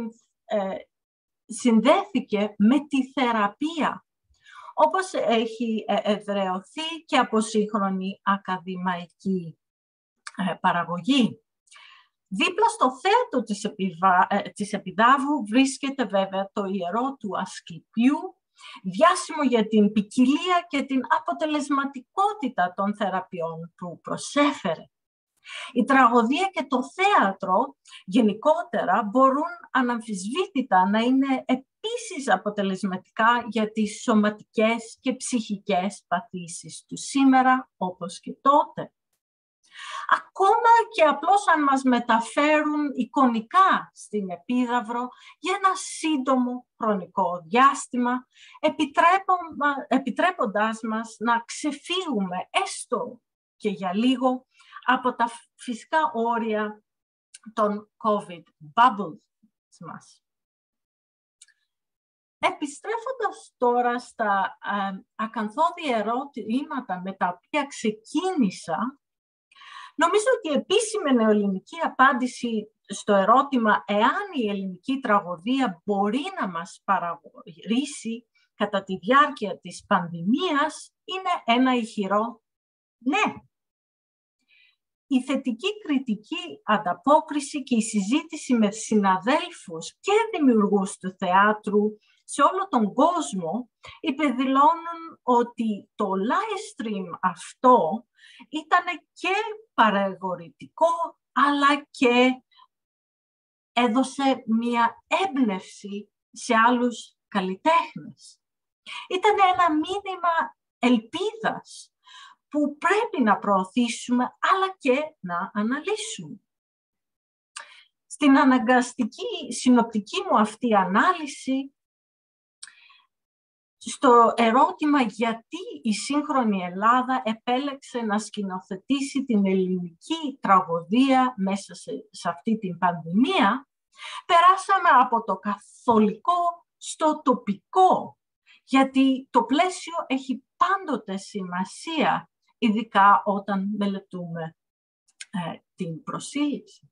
συνδέθηκε με τη θεραπεία, όπως έχει εδραιωθεί και από σύγχρονη ακαδημαϊκή παραγωγή. Δίπλα στο θέατρο της Επιδάβου βρίσκεται βέβαια το ιερό του Ασκληπιού, διάσημο για την ποικιλία και την αποτελεσματικότητα των θεραπείων που προσέφερε. Η τραγωδία και το θέατρο γενικότερα μπορούν αναμφισβήτητα να είναι επίσης αποτελεσματικά για τις σωματικές και ψυχικές παθήσεις του σήμερα, όπως και τότε. Ακόμα και απλώς αν μας μεταφέρουν εικονικά στην Επίδαυρο για ένα σύντομο χρονικό διάστημα, επιτρέποντάς μας να ξεφύγουμε έστω και για λίγο από τα φυσικά όρια των COVID bubbles μας. Επιστρέφοντας τώρα στα ακαθόδη ερωτήματα με τα οποία ξεκίνησα, νομίζω ότι η επίσημη νεοελληνική απάντηση στο ερώτημα εάν η ελληνική τραγωδία μπορεί να μας παραγορήσει κατά τη διάρκεια της πανδημίας είναι ένα ηχηρό ναι. Η θετική κριτική ανταπόκριση και η συζήτηση με συναδέλφους και δημιουργούς του θεάτρου σε όλο τον κόσμο υπεδηλώνουν ότι το live stream αυτό ήταν και παραγωγητικό, αλλά και έδωσε μία έμπνευση σε άλλους καλλιτέχνες. Ήταν ένα μήνυμα ελπίδας που πρέπει να προωθήσουμε, αλλά και να αναλύσουμε. Στην αναγκαστική συνοπτική μου αυτή ανάλυση, στο ερώτημα γιατί η σύγχρονη Ελλάδα επέλεξε να σκηνοθετήσει την ελληνική τραγωδία μέσα σε αυτή την πανδημία, περάσαμε από το καθολικό στο τοπικό, γιατί το πλαίσιο έχει πάντοτε σημασία, ειδικά όταν μελετούμε την προσήλυση.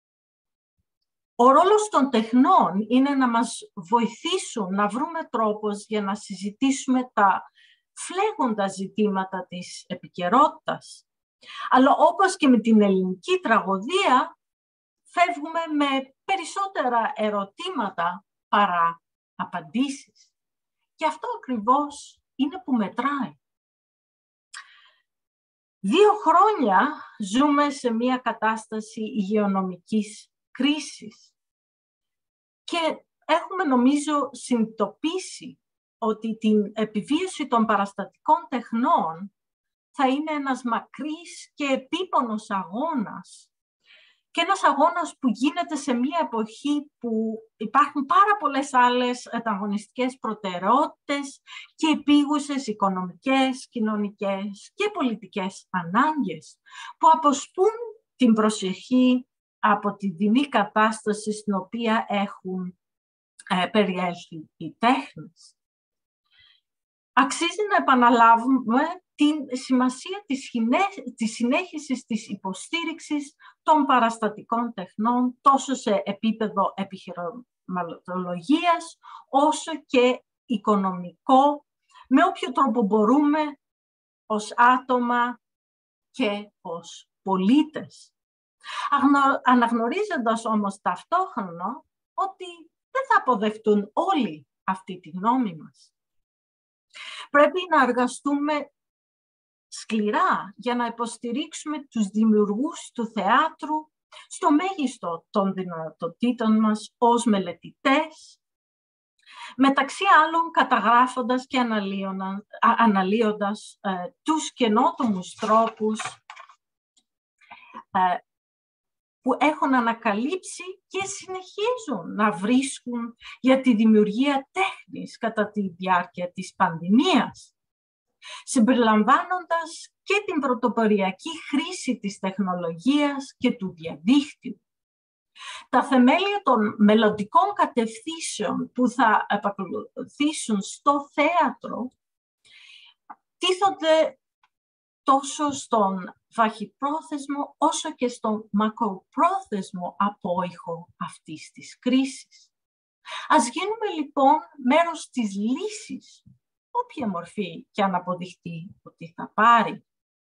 Ο ρόλος των τεχνών είναι να μας βοηθήσουν να βρούμε τρόπους για να συζητήσουμε τα φλέγοντα ζητήματα της επικαιρότητας. Αλλά όπως και με την ελληνική τραγωδία, φεύγουμε με περισσότερα ερωτήματα παρά απαντήσεις. Και αυτό ακριβώς είναι που μετράει. 2 χρόνια ζούμε σε μια κατάσταση υγειονομικής κρίσης και έχουμε, νομίζω, συνειδητοποιήσει ότι την επιβίωση των παραστατικών τεχνών θα είναι ένας μακρύς και επίπονος αγώνας, και ένας αγώνας που γίνεται σε μια εποχή που υπάρχουν πάρα πολλές άλλες ανταγωνιστικές προτεραιότητες και επίγουσες οικονομικές, κοινωνικές και πολιτικές ανάγκες που αποσπούν την προσοχή από τη δεινή κατάσταση στην οποία έχουν περιέλθει οι τέχνες. Αξίζει να επαναλάβουμε την σημασία της συνέχισης της υποστήριξης των παραστατικών τεχνών τόσο σε επίπεδο επιχειρηματολογίας όσο και οικονομικό, με όποιο τρόπο μπορούμε ως άτομα και ως πολίτες. Αναγνωρίζοντας όμως ταυτόχρονα ότι δεν θα αποδεχτούν όλοι αυτή τη γνώμη μας. Πρέπει να εργαστούμε σκληρά για να υποστηρίξουμε τους δημιουργούς του θεάτρου στο μέγιστο των δυνατοτήτων μας ως μελετητές, μεταξύ άλλων καταγράφοντας και αναλύοντας τους καινότομους τρόπους που έχουν ανακαλύψει και συνεχίζουν να βρίσκουν για τη δημιουργία τέχνης κατά τη διάρκεια της πανδημίας, συμπεριλαμβάνοντας και την πρωτοποριακή χρήση της τεχνολογίας και του διαδίκτυου. Τα θεμέλια των μελλοντικών κατευθύνσεων που θα επακολουθήσουν στο θέατρο τίθονται τόσο στον βαχυπρόθεσμο όσο και στον μακροπρόθεσμο απόϊχο αυτής της κρίσης. Ας γίνουμε λοιπόν μέρος της λύσης, όποια μορφή και αν αποδειχτεί ότι θα πάρει.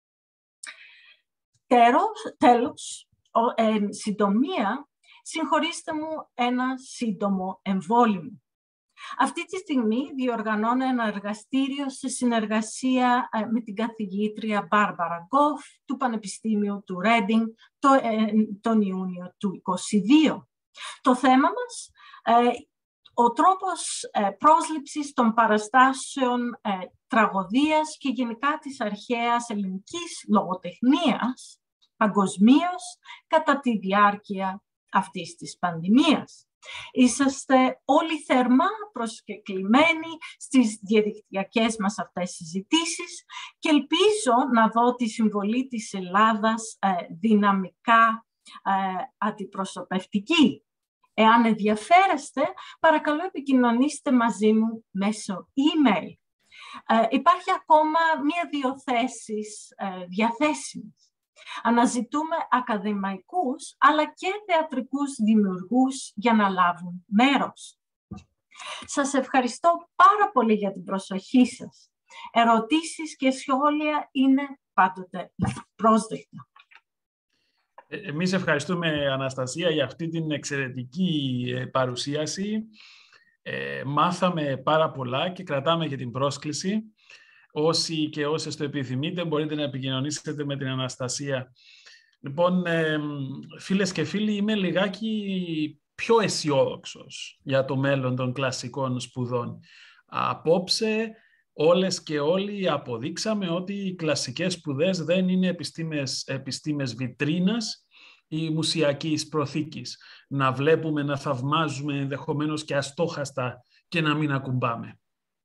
Τέλος, συντομία, συγχωρήστε μου ένα σύντομο εμβόλυμο. Αυτή τη στιγμή διοργανώνω ένα εργαστήριο σε συνεργασία με την καθηγήτρια Μπάρμπαρα Γκόφ του Πανεπιστήμιου του Ρέντινγκ τον Ιούνιο του 2022. Το θέμα μας, ο τρόπος πρόσληψης των παραστάσεων τραγωδίας και γενικά της αρχαίας ελληνικής λογοτεχνίας παγκοσμίως κατά τη διάρκεια αυτής της πανδημίας. Είσαστε όλοι θερμά προσκεκλημένοι στις διαδικτυακές μας αυτές συζητήσεις και ελπίζω να δω τη συμβολή της Ελλάδας δυναμικά αντιπροσωπευτική. Εάν ενδιαφέρεστε, παρακαλώ επικοινωνήστε μαζί μου μέσω email. Υπάρχει ακόμα 1-2 θέσεις διαθέσιμες. Αναζητούμε ακαδημαϊκούς αλλά και θεατρικούς δημιουργούς για να λάβουν μέρος. Σας ευχαριστώ πάρα πολύ για την προσοχή σας. Ερωτήσεις και σχόλια είναι πάντοτε πρόσδεκτα. Εμείς ευχαριστούμε, Αναστασία, για αυτή την εξαιρετική παρουσίαση. Μάθαμε πάρα πολλά και κρατάμε και την πρόσκληση. Όσοι και όσες το επιθυμείτε, μπορείτε να επικοινωνήσετε με την Αναστασία. Λοιπόν, φίλες και φίλοι, είμαι λιγάκι πιο αισιόδοξος για το μέλλον των κλασικών σπουδών. Απόψε, όλες και όλοι αποδείξαμε ότι οι κλασικές σπουδές δεν είναι επιστήμες βιτρίνας ή μουσιακής προθήκης. Να βλέπουμε, να θαυμάζουμε ενδεχομένως και αστόχαστα και να μην ακουμπάμε.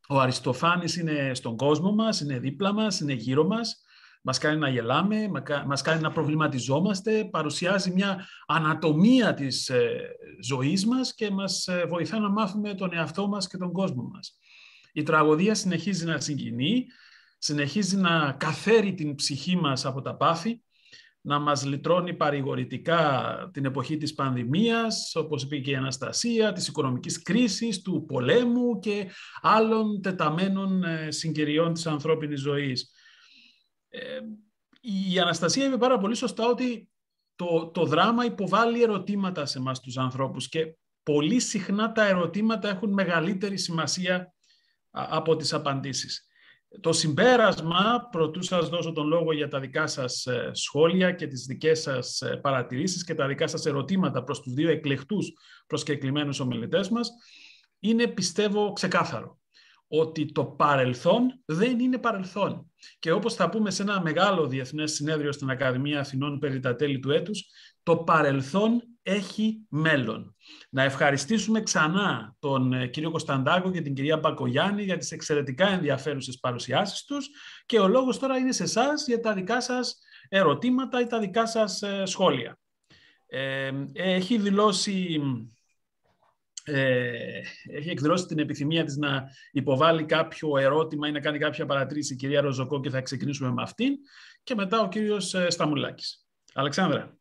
Ο Αριστοφάνης είναι στον κόσμο μας, είναι δίπλα μας, είναι γύρω μας, μας κάνει να γελάμε, μας κάνει να προβληματιζόμαστε, παρουσιάζει μια ανατομία της ζωής μας και μας βοηθά να μάθουμε τον εαυτό μας και τον κόσμο μας. Η τραγωδία συνεχίζει να συγκινεί, συνεχίζει να καθαίρει την ψυχή μας από τα πάθη, να μας λυτρώνει παρηγορητικά την εποχή της πανδημίας, όπως είπε και η Αναστασία, της οικονομικής κρίσης, του πολέμου και άλλων τεταμένων συγκαιριών της ανθρώπινης ζωής. Η Αναστασία είπε πάρα πολύ σωστά ότι το δράμα υποβάλλει ερωτήματα σε εμάς τους ανθρώπους και πολύ συχνά τα ερωτήματα έχουν μεγαλύτερη σημασία από τις απαντήσεις. Το συμπέρασμα, προτού σας δώσω τον λόγο για τα δικά σας σχόλια και τις δικές σας παρατηρήσεις και τα δικά σας ερωτήματα προς τους δύο εκλεκτούς προσκεκλημένους ομιλητές μας, είναι, πιστεύω, ξεκάθαρο ότι το παρελθόν δεν είναι παρελθόν. Και όπως θα πούμε σε ένα μεγάλο διεθνές συνέδριο στην Ακαδημία Αθηνών περί τα τέλη του έτους, το παρελθόν έχει μέλλον. Να ευχαριστήσουμε ξανά τον κύριο Κωνσταντάκο και την κυρία Μπακογιάννη για τις εξαιρετικά ενδιαφέρουσες παρουσιάσεις τους και ο λόγος τώρα είναι σε εσάς για τα δικά σας ερωτήματα ή τα δικά σας σχόλια. Έχει εκδηλώσει την επιθυμία της να υποβάλει κάποιο ερώτημα ή να κάνει κάποια παρατήρηση η κυρία Ροζοκό και θα ξεκινήσουμε με αυτήν και μετά ο κύριος Σταμουλάκης. Αλεξάνδρα.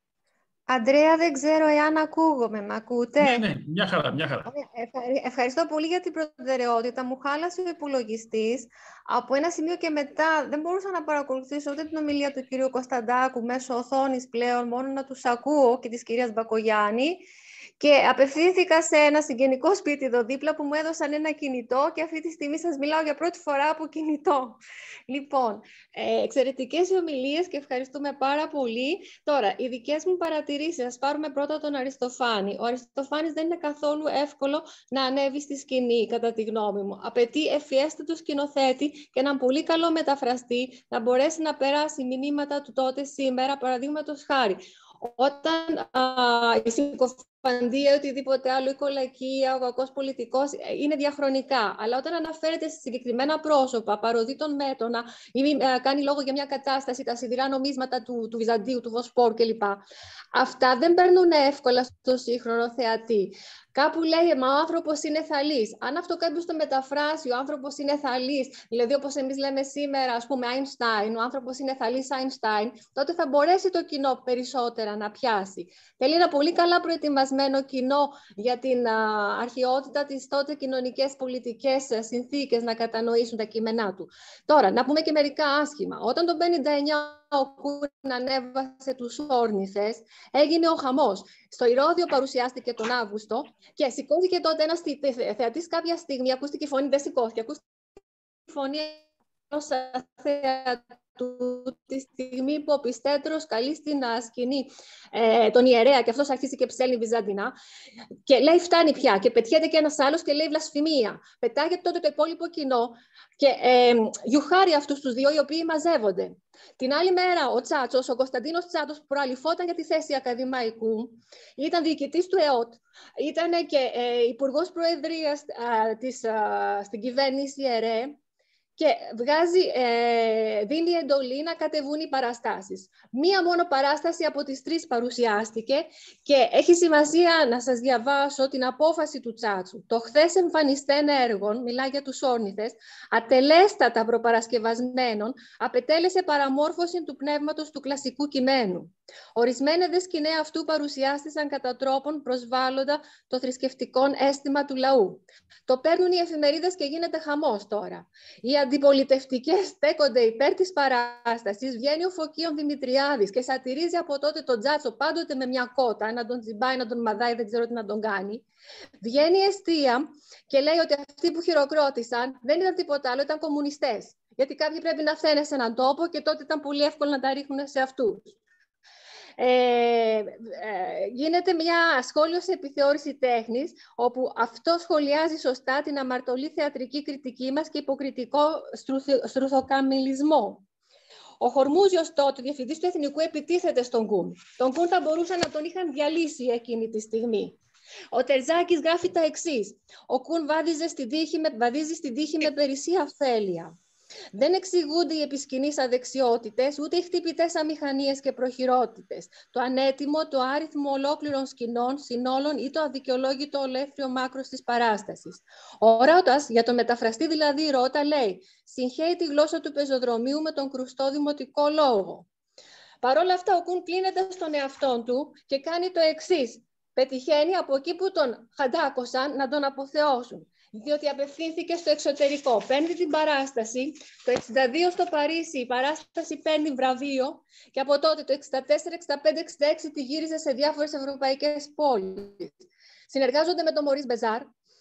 Αντρέα, δεν ξέρω εάν ακούγομαι. Μ' ακούτε? Ναι, μια χαρά. Ευχαριστώ πολύ για την προτεραιότητα. Μου χάλασε ο υπολογιστής. Από ένα σημείο και μετά δεν μπορούσα να παρακολουθήσω ούτε την ομιλία του κυρίου Κωνσταντάκου μέσω οθόνης πλέον, μόνο να τους ακούω και της κυρίας Μπακογιάννη. Και απευθύνθηκα σε ένα συγγενικό σπίτι εδώ δίπλα που μου έδωσαν ένα κινητό και αυτή τη στιγμή σας μιλάω για πρώτη φορά από κινητό. Λοιπόν, εξαιρετικές οι ομιλίες και ευχαριστούμε πάρα πολύ. Τώρα, οι δικές μου παρατηρήσεις, ας πάρουμε πρώτα τον Αριστοφάνη. Ο Αριστοφάνης δεν είναι καθόλου εύκολο να ανέβει στη σκηνή, κατά τη γνώμη μου. Απαιτεί ευφιέστατο σκηνοθέτη και έναν πολύ καλό μεταφραστή να μπορέσει να περάσει μηνύματα του τότε σήμερα, παραδείγματος χάρη. Όταν η συκοφαντία ή οτιδήποτε άλλο, η κολακία, ο κακός πολιτικός είναι διαχρονικά. Αλλά όταν αναφέρεται σε συγκεκριμένα πρόσωπα, παροδεί τον Μέτωνα ή κάνει λόγο για μια κατάσταση, τα σιδηρά νομίσματα του Βυζαντίου, του Βοσπόρ κλπ. Αυτά δεν παίρνουν εύκολα στο σύγχρονο θεατή. Κάπου λέει, μα ο άνθρωπος είναι θαλής. Αν αυτό κάποιος το μεταφράσει, ο άνθρωπος είναι θαλής, δηλαδή όπως εμείς λέμε σήμερα, ας πούμε, Einstein, ο άνθρωπος είναι θαλής Einstein, τότε θα μπορέσει το κοινό περισσότερα να πιάσει. Θέλει ένα πολύ καλά προετοιμασμένο κοινό για την αρχαιότητα της τότε κοινωνικές πολιτικές συνθήκες να κατανοήσουν τα κείμενά του. Τώρα, να πούμε και μερικά άσχημα. Όταν το 1959 ο Κούριν ανέβασε τους Όρνηθες, έγινε ο χαμός. Στο Ηρώδειο παρουσιάστηκε τον Αύγουστο και σηκώθηκε τότε ένας θεατής κάποια στιγμή, ακούστηκε η φωνή, δεν σηκώθηκε, ακούστηκε η φωνή ενός θεατού τη στιγμή που ο Πιστέτρος καλεί στην σκηνή τον ιερέα και αυτός αρχίζει και ψέλνει βυζαντινά και λέει φτάνει πια και πετιέται και ένας άλλος και λέει βλασφημία. Πετάγεται τότε το υπόλοιπο κοινό και γιουχάρει αυτούς τους δύο οι οποίοι μαζεύονται. Την άλλη μέρα ο Τσάτσος, ο Κωνσταντίνος Τσάτσος που προαληφόταν για τη θέση ακαδημαϊκού, ήταν διοικητής του ΕΟΤ, ήταν και υπουργός προεδρίας στην κυβέρνηση ΕΡΕ, και δίνει εντολή να κατεβούν οι παραστάσεις. Μία μόνο παράσταση από τις 3 παρουσιάστηκε και έχει σημασία να σας διαβάσω την απόφαση του Τσάτσου. Το χθες εμφανιστέν έργων, μιλάει για τους Όρνηθες, ατελέστατα προπαρασκευασμένων, απετέλεσε παραμόρφωση του πνεύματος του κλασικού κειμένου. Ορισμένοι δε σκηναία αυτού παρουσιάστησαν κατά τρόπον προσβάλλοντα το θρησκευτικό αίσθημα του λαού. Το παίρνουν οι εφημερίδες και γίνεται χαμός τώρα. Οι αντιπολιτευτικές στέκονται υπέρ της παράστασης. Βγαίνει ο Φωκίων Δημητριάδης και σατυρίζει από τότε τον Τσάτσο πάντοτε με μια κότα, να τον τσιμπάει, να τον μαδάει, δεν ξέρω τι να τον κάνει. Βγαίνει η εστία και λέει ότι αυτοί που χειροκρότησαν δεν ήταν τίποτα άλλο, ήταν κομμουνιστές. Γιατί κάποιοι πρέπει να φταίνε σε έναν τόπο και τότε ήταν πολύ εύκολο να τα ρίχνουν σε αυτούς. Γίνεται μια σχόλιο σε επιθεώρηση τέχνης, όπου αυτό σχολιάζει σωστά την αμαρτωλή θεατρική κριτική μας και υποκριτικό στρουθοκαμιλισμό. Ο Χορμούζιος τότε, διευθυντής του Εθνικού, επιτίθεται στον Κουν. Τον Κουν θα μπορούσαν να τον είχαν διαλύσει εκείνη τη στιγμή. Ο Τερζάκης γράφει τα εξής. Ο Κουν βαδίζει στην τύχη με περισσή αφέλεια. Δεν εξηγούνται οι επισκηνείς αδεξιότητες, ούτε οι χτυπητές αμηχανίες και προχειρότητες. Το ανέτοιμο, το άριθμο ολόκληρων σκηνών, συνόλων ή το αδικαιολόγητο ολέφριο μάκρος της παράστασης. Ο Ρώτας, για το μεταφραστή δηλαδή Ρώτα, λέει «Συγχαίει τη γλώσσα του πεζοδρομίου με τον κρουστό δημοτικό λόγο». Παρ' όλα αυτά, ο Κουν κλείνεται στον εαυτό του και κάνει το εξής. Πετυχαίνει από εκεί που τον χαντάκωσαν να τον αποθεώσουν. Διότι απευθύνθηκε στο εξωτερικό. Παίρνει την παράσταση. Το 1962 στο Παρίσι η παράσταση παίρνει βραβείο και από τότε το 1964, 1965, 1966 τη γύριζε σε διάφορες ευρωπαϊκές πόλεις. Συνεργάζονται με τον Μωρίς Μπεζάρ.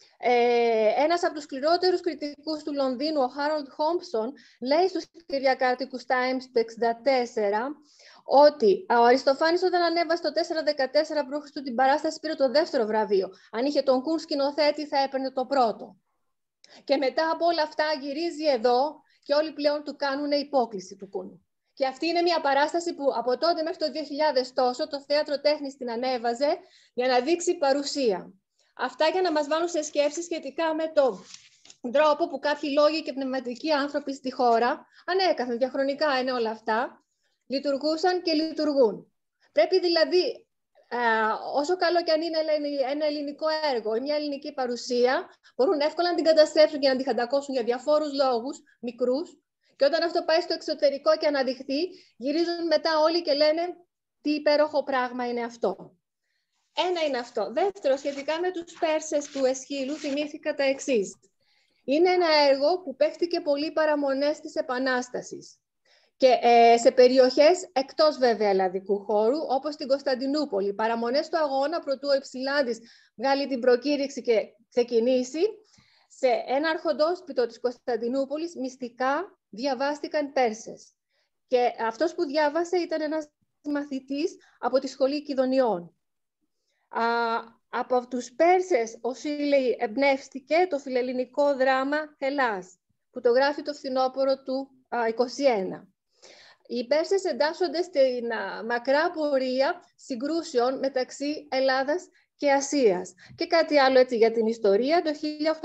Ένας από τους σκληρότερους κριτικούς του Λονδίνου, ο Χάρολντ Χόμψον, λέει στους Κυριακάτικους Times το 1964 ότι ο Αριστοφάνης όταν ανέβασε το 414 π.Χ. την παράσταση πήρε το δεύτερο βραβείο. Αν είχε τον Κουν σκηνοθέτη θα έπαιρνε το πρώτο. Και μετά από όλα αυτά γυρίζει εδώ και όλοι πλέον του κάνουν υπόκληση του Κουν. Και αυτή είναι μια παράσταση που από τότε μέχρι το 2000 τόσο το Θέατρο Τέχνης την ανέβαζε για να δείξει παρουσία. Αυτά για να μας βάλουν σε σκέψεις σχετικά με τον τρόπο που κάποιοι λόγοι και πνευματικοί άνθρωποι στη χώρα, ανέκαθεν διαχρονικά είναι όλα αυτά, λειτουργούσαν και λειτουργούν. Πρέπει δηλαδή, όσο καλό και αν είναι ένα ελληνικό έργο ή μια ελληνική παρουσία, μπορούν εύκολα να την καταστρέψουν και να την χαντακώσουν για διαφόρους λόγους, μικρούς, και όταν αυτό πάει στο εξωτερικό και αναδειχθεί, γυρίζουν μετά όλοι και λένε τι υπέροχο πράγμα είναι αυτό. Ένα είναι αυτό. Δεύτερο, σχετικά με τους Πέρσες του Εσχύλου, θυμήθηκα τα εξής. Είναι ένα έργο που παίχτηκε πολύ παραμονές της Επανάστασης. Και σε περιοχές εκτός βέβαια ελλαδικού χώρου, όπως στην Κωνσταντινούπολη. Παραμονές του αγώνα, προτού ο Υψηλάντης βγάλει την προκήρυξη και ξεκινήσει, σε ένα αρχοντόσπιτο της Κωνσταντινούπολης μυστικά διαβάστηκαν Πέρσες. Και αυτός που διάβασε ήταν ένας μαθητής από τη Σχολή Κιδωνιών. Από τους Πέρσες ο Σίλεϊ εμπνεύστηκε το φιλελληνικό δράμα Hellas, που το γράφει το φθινόπωρο του 1921. Οι Πέρσες εντάσσονται στην μακρά πορεία συγκρούσεων μεταξύ Ελλάδας και Ασίας. Και κάτι άλλο έτσι για την ιστορία. Το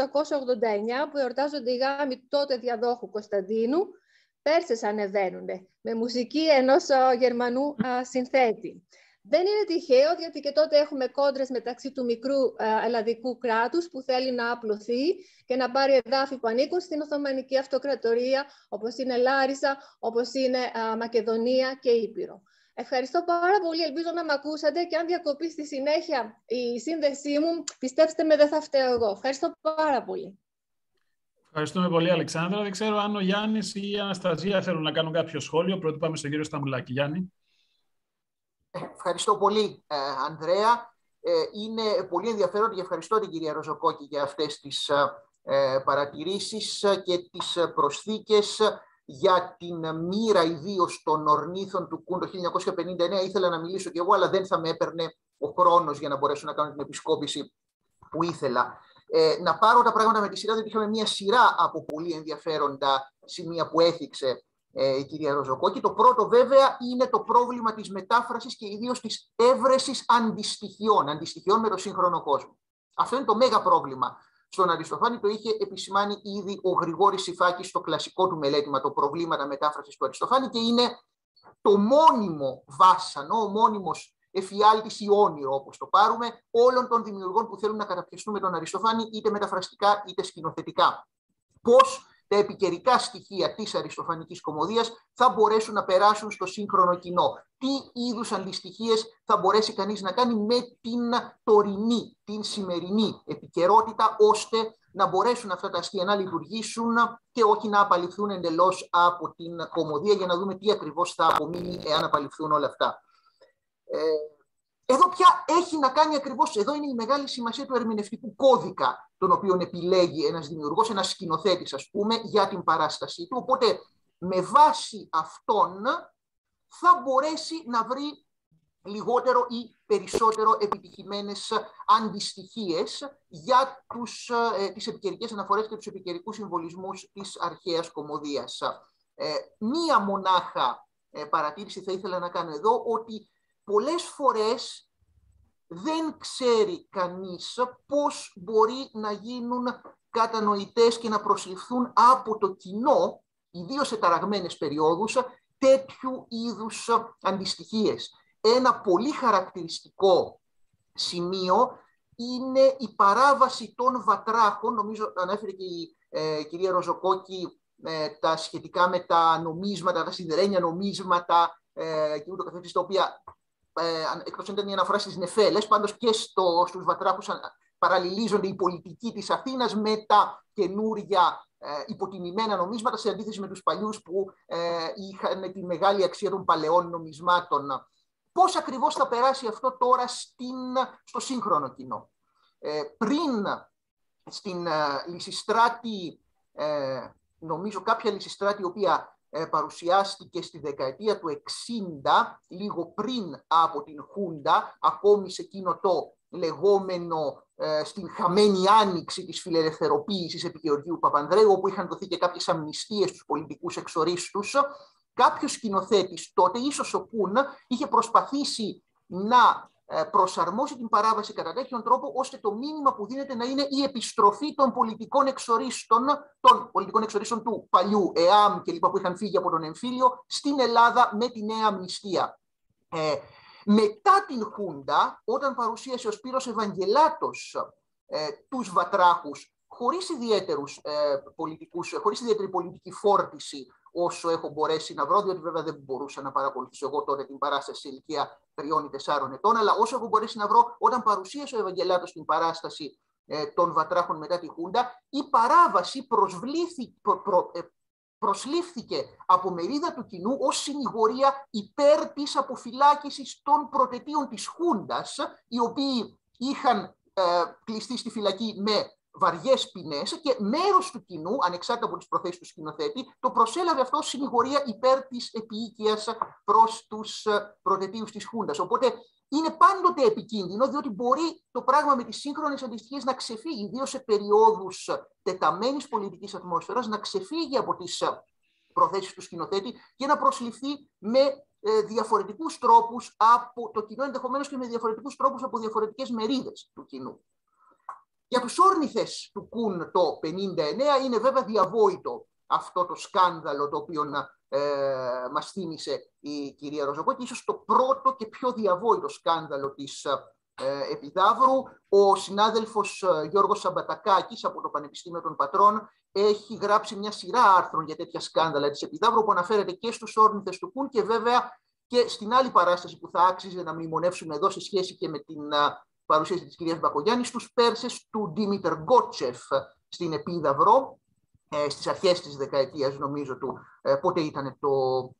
1889 που εορτάζονται οι γάμοι τότε διαδόχου Κωνσταντίνου, Πέρσες ανεβαίνουν με μουσική ενός Γερμανού συνθέτη. Δεν είναι τυχαίο, γιατί και τότε έχουμε κόντρες μεταξύ του μικρού ελλαδικού κράτους που θέλει να απλωθεί και να πάρει εδάφη που ανήκουν στην Οθωμανική Αυτοκρατορία, όπως είναι Λάρισα, όπως είναι Μακεδονία και Ήπειρο. Ευχαριστώ πάρα πολύ, ελπίζω να με ακούσατε και αν διακοπεί στη συνέχεια η σύνδεσή μου, πιστέψτε με, δεν θα φταίω εγώ. Ευχαριστώ πάρα πολύ. Ευχαριστούμε πολύ, Αλεξάνδρα. Δεν ξέρω αν ο Γιάννης ή η Αναστασία θέλουν να κάνουν κάποιο σχόλιο. Πρώτα πάμε στον κύριο Σταμουλάκη. Γιάννη. Ευχαριστώ πολύ, Ανδρέα. Είναι πολύ ενδιαφέρον και ευχαριστώ την κυρία Ροζοκόκη για αυτές τις παρατηρήσεις και τις προσθήκες για την μοίρα ιδίως των ορνήθων του Κουν το 1959. Ήθελα να μιλήσω κι εγώ, αλλά δεν θα με έπαιρνε ο χρόνος για να μπορέσω να κάνω την επισκόπηση που ήθελα. Να πάρω τα πράγματα με τη σειρά, διότι είχαμε μια σειρά από πολύ ενδιαφέροντα σημεία που έθιξε η κυρία Ροζοκόκη. Το πρώτο βέβαια είναι το πρόβλημα της μετάφρασης και ιδίως της έβρεσης αντιστοιχειών με το σύγχρονο κόσμο. Αυτό είναι το μέγα πρόβλημα. Στον Αριστοφάνη το είχε επισημάνει ήδη ο Γρηγόρης Σηφάκης στο κλασικό του μελέτημα, το προβλήματα μετάφρασης του Αριστοφάνη, και είναι το μόνιμο βάσανο, ο μόνιμος εφιάλτης ή όνειρο, όπως το πάρουμε, όλων των δημιουργών που θέλουν να καταπιαστούν με τον Αριστοφάνη, είτε μεταφραστικά είτε σκηνοθετικά. Πώς τα επικαιρικά στοιχεία της αριστοφανικής κωμωδίας θα μπορέσουν να περάσουν στο σύγχρονο κοινό. Τι είδους αντιστοιχίες θα μπορέσει κανείς να κάνει με την τωρινή, την σημερινή επικαιρότητα, ώστε να μπορέσουν αυτά τα αστεία να λειτουργήσουν και όχι να απαλληφθούν εντελώς από την κωμωδία, για να δούμε τι ακριβώς θα απομείνει εάν απαλληφθούν όλα αυτά. Εδώ πια έχει να κάνει ακριβώς, εδώ είναι η μεγάλη σημασία του ερμηνευτικού κώδικα, τον οποίο επιλέγει ένας δημιουργός, ένας σκηνοθέτης, ας πούμε, για την παράστασή του. Οπότε, με βάση αυτόν, θα μπορέσει να βρει λιγότερο ή περισσότερο επιτυχημένες αντιστοιχίες για τις επικαιρικές αναφορές και τους επικαιρικούς συμβολισμούς της αρχαίας κωμωδίας. Μία μονάχα παρατήρηση θα ήθελα να κάνω εδώ, ότι πολλές φορές δεν ξέρει κανείς πώς μπορεί να γίνουν κατανοητές και να προσληφθούν από το κοινό, ιδίως σε ταραγμένες περιόδους, τέτοιου είδους αντιστοιχίες. Ένα πολύ χαρακτηριστικό σημείο είναι η παράβαση των βατράχων, νομίζω ανέφερε και η κυρία Ροζοκόκη, τα σχετικά με τα νομίσματα, τα σιδερένια νομίσματα και ούτω καθεξής, τα οποία εκτός αν ήταν η αναφορά στις νεφέλες, πάντως και στους βατράχους παραλληλίζονται η πολιτική της Αθήνας με τα καινούρια υποτιμημένα νομίσματα, σε αντίθεση με τους παλιούς που είχαν τη μεγάλη αξία των παλαιών νομισμάτων. Πώς ακριβώς θα περάσει αυτό τώρα στο σύγχρονο κοινό? Πριν στην Λυσιστράτη, νομίζω κάποια Λυσιστράτη η οποία παρουσιάστηκε στη δεκαετία του 60, λίγο πριν από την Χούντα, ακόμη σε εκείνο το λεγόμενο στην χαμένη άνοιξη της φιλελευθεροποίησης επί Γεωργίου Παπανδρέου, όπου είχαν δοθεί και κάποιες αμνηστίες στους πολιτικούς εξορίστους. Κάποιος σκηνοθέτης τότε, ίσως ο Κουν, είχε προσπαθήσει να προσαρμόσει την παράβαση κατά τέτοιον τρόπο, ώστε το μήνυμα που δίνεται να είναι η επιστροφή των πολιτικών εξορίστων του παλιού ΕΑΜ και λοιπά που είχαν φύγει από τον εμφύλιο στην Ελλάδα με τη νέα αμνηστία. Μετά την Χούντα, όταν παρουσίασε ο Σπύρος Ευαγγελάτος τους βατράχους, χωρίς ιδιαίτερη πολιτική φόρτιση, όσο έχω μπορέσει να βρω, διότι βέβαια δεν μπορούσα να παρακολουθήσω εγώ τότε την παράσταση σε ηλικία 3 ή 4 ετών, αλλά όσο έχω μπορέσει να βρω, όταν παρουσίασε ο Ευαγγελάτος την παράσταση των βατράχων μετά τη Χούντα, η παράβαση προσλήφθηκε από μερίδα του κοινού ως συνηγορία υπέρ της αποφυλάκησης των προτετείων της Χούντας, οι οποίοι είχαν κλειστεί στη φυλακή με βαριές ποινές, και μέρος του κοινού, ανεξάρτητα από τις προθέσεις του σκηνοθέτη, το προσέλαβε αυτό ως συνηγορία υπέρ της επίοικιας προς τους προτετείους της Χούντας. Οπότε είναι πάντοτε επικίνδυνο, διότι μπορεί το πράγμα με τις σύγχρονες αντιστοιχίες να ξεφύγει, ιδίως σε περιόδους τεταμένης πολιτικής ατμόσφαιρας, να ξεφύγει από τις προθέσεις του σκηνοθέτη και να προσληφθεί με διαφορετικούς τρόπους από το κοινό, ενδεχομένως και με διαφορετικούς τρόπους από διαφορετικές μερίδες του κοινού. Για τους όρνηθες του Κουν το 1959 είναι βέβαια διαβόητο αυτό το σκάνδαλο το οποίο μας θύμισε η κυρία Ροζοκόκη, ίσως το πρώτο και πιο διαβόητο σκάνδαλο της Επιδαύρου. Ο συνάδελφος Γιώργος Σαμπατακάκης από το Πανεπιστήμιο των Πατρών έχει γράψει μια σειρά άρθρων για τέτοια σκάνδαλα της Επιδαύρου, που αναφέρεται και στους όρνηθες του Κουν και βέβαια και στην άλλη παράσταση που θα άξιζε να μνημονεύσουμε εδώ σε σχέση και με την παρουσίαση της κυρίας Μπακογιάννη, στους Πέρσες του Ντίμητρ Γκότσεφ στην Επίδαυρο, στις αρχές της δεκαετίας, νομίζω του, πότε ήταν, το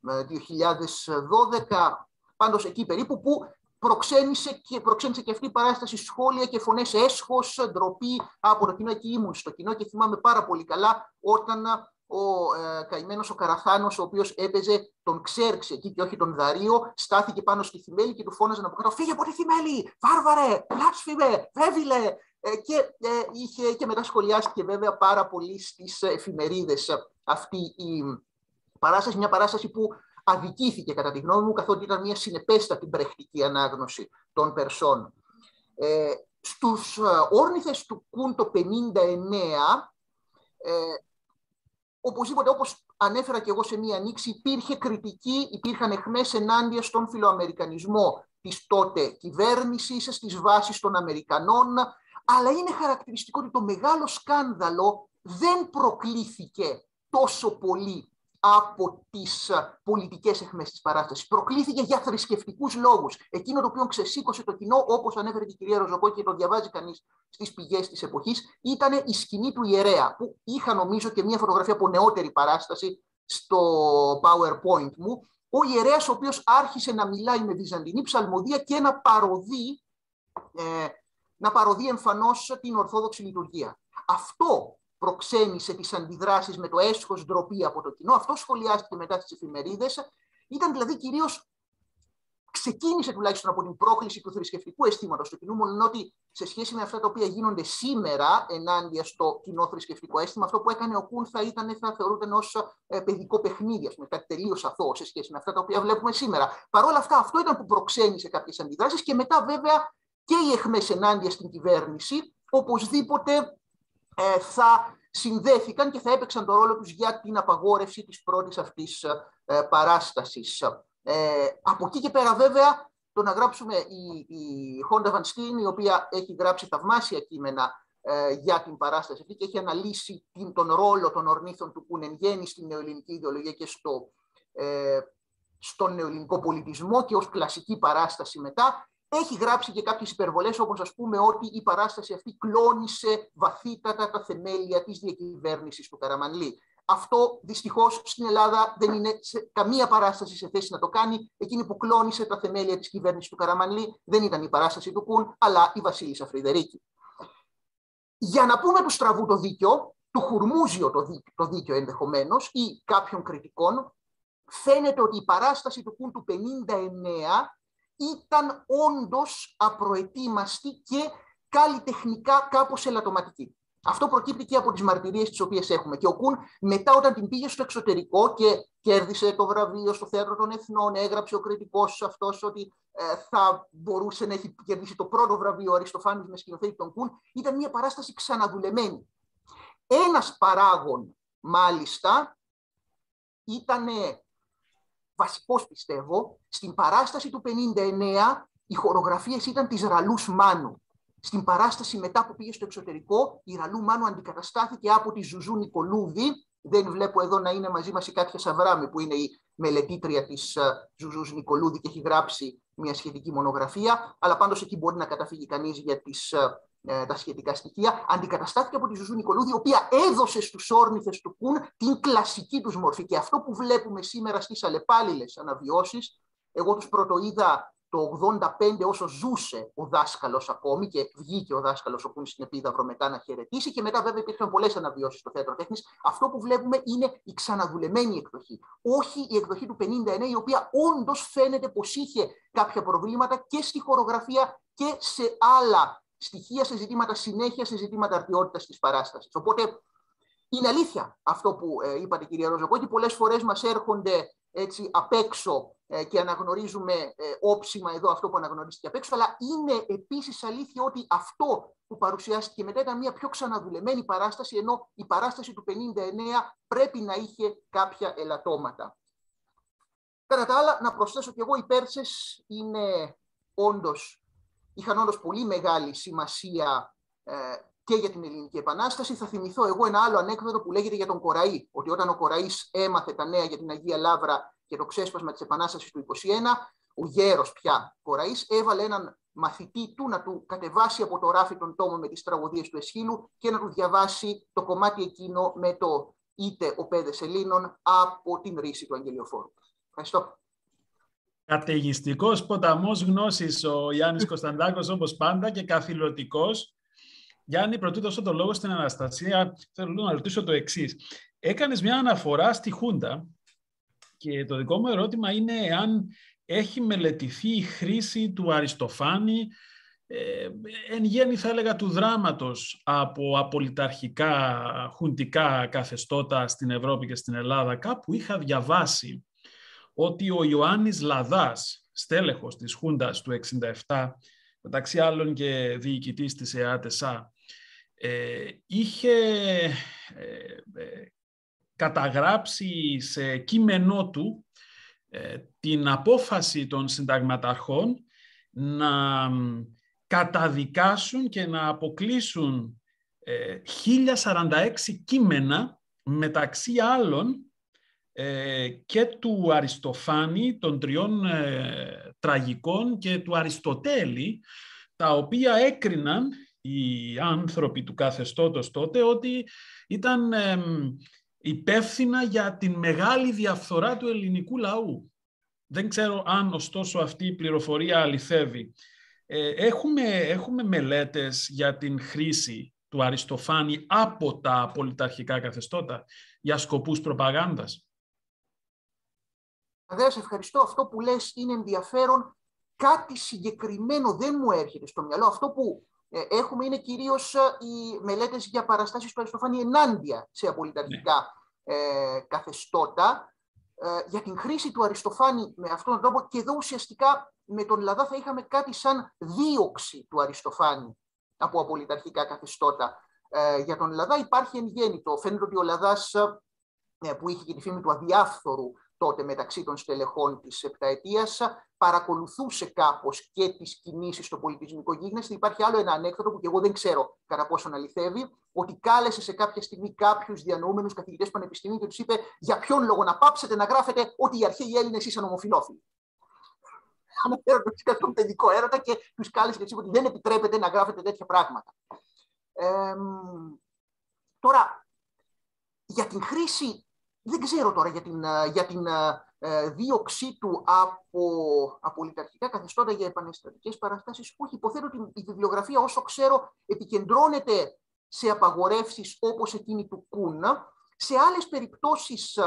2012, πάντως εκεί περίπου, που προξένησε και αυτή η παράσταση σχόλια και φωνές έσχος, ντροπή από το κοινό. Εκεί ήμουν στο κοινό και θυμάμαι πάρα πολύ καλά όταν ο καημένος ο Καραθάνος, ο οποίος έπαιζε τον Ξέρξη εκεί και όχι τον Δαρείο, στάθηκε πάνω στη Θημέλη και του φώναζαν από κάτω: «Φύγε από τη Θημέλη! Βάρβαρε! Βλάσφημε! Βέβηλε!» Και μετά σχολιάστηκε βέβαια πάρα πολύ στις εφημερίδες αυτή η παράσταση, μια παράσταση που αδικήθηκε κατά τη γνώμη μου, καθότι ήταν μια συνεπέστατη μπρεχτική ανάγνωση των Περσών. Στους όρνηθες του Κουν το 1959, οπωσδήποτε, όπως ανέφερα και εγώ σε μία ανοίξη, υπήρχε κριτική, υπήρχαν αιχμές ενάντια στον φιλοαμερικανισμό της τότε κυβέρνησης, στις βάσεις των Αμερικανών, αλλά είναι χαρακτηριστικό ότι το μεγάλο σκάνδαλο δεν προκλήθηκε τόσο πολύ από τις πολιτικές αιχμές της παράστασης. Προκλήθηκε για θρησκευτικούς λόγους. Εκείνο το οποίο ξεσήκωσε το κοινό, όπως ανέφερε και η κυρία Ροζοκόκη και το διαβάζει κανείς στις πηγές της εποχής, ήταν η σκηνή του ιερέα, που είχα νομίζω και μια φωτογραφία από νεότερη παράσταση στο PowerPoint μου. Ο ιερέας ο οποίος άρχισε να μιλάει με βυζαντινή ψαλμοδία και να παροδεί εμφανώς την Ορθόδοξη λειτουργία. Αυτό προξένησε τις αντιδράσεις με το έσχος, ντροπή από το κοινό. Αυτό σχολιάστηκε μετά στις εφημερίδες. Ήταν δηλαδή κυρίως, ξεκίνησε τουλάχιστον από την πρόκληση του θρησκευτικού αισθήματος του κοινού, μόνο ότι σε σχέση με αυτά τα οποία γίνονται σήμερα ενάντια στο κοινό θρησκευτικό αίσθημα, αυτό που έκανε ο Κουν θα θεωρούταν ως παιδικό παιχνίδι, κάτι τελείως αθώο σε σχέση με αυτά τα οποία βλέπουμε σήμερα. Παρ' όλα αυτά, αυτό ήταν που προξένησε κάποιες αντιδράσεις και μετά βέβαια και οι αιχμές ενάντια στην κυβέρνηση οπωσδήποτε θα συνδέθηκαν και θα έπαιξαν τον ρόλο τους για την απαγόρευση της πρώτης αυτής παράστασης. Από εκεί και πέρα βέβαια, το να γράψουμε η Χόντα Βαν Στίν, η οποία έχει γράψει θαυμάσια κείμενα για την παράσταση αυτή και έχει αναλύσει τον ρόλο των ορνήθων του Κουν εν γέννη στην νεοελληνική ιδεολογία και στον νεοελληνικό πολιτισμό και ως κλασική παράσταση μετά. Έχει γράψει και κάποιες υπερβολές, όπως ας πούμε ότι η παράσταση αυτή κλώνησε βαθύτατα τα θεμέλια της διακυβέρνησης του Καραμανλή. Αυτό δυστυχώς στην Ελλάδα δεν είναι καμία παράσταση σε θέση να το κάνει. Εκείνη που κλώνησε τα θεμέλια της κυβέρνησης του Καραμανλή δεν ήταν η παράσταση του Κουν, αλλά η Βασίλισσα Φρυδερίκη. Για να πούμε του στραβού το δίκιο, του χουρμούζιο το δίκιο ενδεχομένως ή κάποιων κριτικών, φαίνεται ότι η παράσταση του Κουν του 59 ήταν όντως απροετοίμαστη και καλλιτεχνικά κάπως ελαττωματική. Αυτό προκύπτει και από τις μαρτυρίες τις οποίες έχουμε. Και ο Κουν μετά, όταν την πήγε στο εξωτερικό και κέρδισε το βραβείο στο Θέατρο των Εθνών, έγραψε ο κριτικός αυτός ότι θα μπορούσε να έχει κερδίσει το πρώτο βραβείο ο Αριστοφάνης με σκηνοθέτη τον Κουν. Ήταν μια παράσταση ξαναδουλεμένη. Ένας παράγων, μάλιστα, ήταν βασικός, πιστεύω, στην παράσταση του 59 οι χορογραφίες ήταν της Ραλούς Μάνου. Στην παράσταση μετά που πήγε στο εξωτερικό, η Ραλού Μάνου αντικαταστάθηκε από τη Ζουζού Νικολούδη. Δεν βλέπω εδώ να είναι μαζί μας η Κάτια Σαβράμη, που είναι η μελετήτρια της Ζουζούς Νικολούδη και έχει γράψει μια σχετική μονογραφία. Αλλά πάντως εκεί μπορεί να καταφύγει κανείς για τα σχετικά στοιχεία. Αντικαταστάθηκε από τη Ζουζού Νικολούδη, η οποία έδωσε στους όρνηθες του Κουν την κλασική τους μορφή. Και αυτό που βλέπουμε σήμερα στις αλλεπάλληλες αναβιώσεις, εγώ τους πρωτοείδα το 85 όσο ζούσε ο δάσκαλος ακόμη και βγήκε ο δάσκαλος ο Κουν στην Επίδαυρο μετά να χαιρετήσει και μετά βέβαια υπήρχαν πολλές αναβιώσεις στο Θέατρο Τέχνης. Αυτό που βλέπουμε είναι η ξαναδουλεμένη εκδοχή. Όχι η εκδοχή του 59, η οποία όντως φαίνεται πως είχε κάποια προβλήματα και στη χορογραφία και σε άλλα στοιχεία, σε ζητήματα συνέχεια, σε ζητήματα αρτιότητας της παράστασης. Οπότε είναι αλήθεια αυτό που είπατε, κυρία Ροζοκό, ότι πολλές φορές μας έρχονται έτσι απ' έξω και αναγνωρίζουμε όψιμα εδώ αυτό που αναγνωρίστηκε απ' έξω, αλλά είναι επίσης αλήθεια ότι αυτό που παρουσιάστηκε μετά ήταν μια πιο ξαναδουλεμένη παράσταση, ενώ η παράσταση του 59 πρέπει να είχε κάποια ελαττώματα. Κατά τα άλλα, να προσθέσω και εγώ, οι Πέρσες είχαν όντως πολύ μεγάλη σημασία και για την Ελληνική Επανάσταση. Θα θυμηθώ εγώ ένα άλλο ανέκδοτο που λέγεται για τον Κοραή, ότι όταν ο Κοραής έμαθε τα νέα για την Αγία Λαύρα και το ξέσπασμα της Επανάστασης του 21, ο γέρος πια Κοραής έβαλε έναν μαθητή του να του κατεβάσει από το ράφι τον τόμο με τις τραγωδίες του Εσχύλου και να του διαβάσει το κομμάτι εκείνο με το «Είτε ο πέδες Ελλήνων» από την ρίση του Αγγελιοφόρου. Ευχαριστώ. Καταιγιστικός ποταμός γνώσης ο Γιάννης Κωνσταντάκος, όπως πάντα, και καθηλωτικός. Γιάννη, πρωτού δώσω το λόγο στην Αναστασία, θέλω να ρωτήσω το εξής. Έκανες μια αναφορά στη Χούντα και το δικό μου ερώτημα είναι αν έχει μελετηθεί η χρήση του Αριστοφάνη, εν γέννη θα έλεγα του δράματος, από απολυταρχικά, χουντικά καθεστώτα στην Ευρώπη και στην Ελλάδα. Κάπου είχα διαβάσει ότι ο Ιωάννης Λαδάς, στέλεχος της Χούντας του 67, μεταξύ άλλων και διοικητής της ΕΑΤΕΣΑ, είχε καταγράψει σε κείμενό του την απόφαση των συνταγματαρχών να καταδικάσουν και να αποκλείσουν 1046 κείμενα, μεταξύ άλλων και του Αριστοφάνη, των τριών τραγικών, και του Αριστοτέλη, τα οποία έκριναν οι άνθρωποι του καθεστώτος τότε ότι ήταν υπεύθυνα για την μεγάλη διαφθορά του ελληνικού λαού. Δεν ξέρω αν ωστόσο αυτή η πληροφορία αληθεύει. Έχουμε μελέτες για την χρήση του Αριστοφάνη από τα πολιταρχικά καθεστώτα για σκοπούς προπαγάνδας. Αδέα, σε ευχαριστώ. Αυτό που λες είναι ενδιαφέρον. Κάτι συγκεκριμένο δεν μου έρχεται στο μυαλό. Αυτό που έχουμε είναι κυρίως οι μελέτες για παραστάσεις του Αριστοφάνη ενάντια σε απολυταρχικά καθεστώτα. για την χρήση του Αριστοφάνη με αυτόν τον τρόπο, και εδώ ουσιαστικά με τον Λαδά θα είχαμε κάτι σαν δίωξη του Αριστοφάνη από απολυταρχικά καθεστώτα. Για τον Λαδά υπάρχει εν γέννητο. Φαίνεται ότι ο Λαδάς, που είχε και τη φήμη του αδιάφθορου τότε μεταξύ των στελεχών της επταετίας, παρακολουθούσε κάπως και τις κινήσεις στο πολιτισμικό γίγνεσθε. Υπάρχει άλλο ένα ανέκδοτο που και εγώ δεν ξέρω κατά πόσον αληθεύει, ότι κάλεσε σε κάποια στιγμή κάποιους διανοούμενους καθηγητές πανεπιστημίου και τους είπε για ποιον λόγο να πάψετε να γράφετε ότι οι αρχαίοι Έλληνες ήσαν ομοφυλόφιλοι. Αναφέρονται στον παιδικό έρωτα και τους κάλεσε και τους είπε ότι δεν επιτρέπεται να γράφετε τέτοια πράγματα. Τώρα, για την χρήση, δεν ξέρω τώρα για την δίωξή του από απολυταρχικά καθεστώτα για επαναστατικές παραστάσεις. Όχι, υποθέτω ότι η βιβλιογραφία, όσο ξέρω, επικεντρώνεται σε απαγορεύσεις όπως εκείνη του Κουν. Σε άλλες περιπτώσεις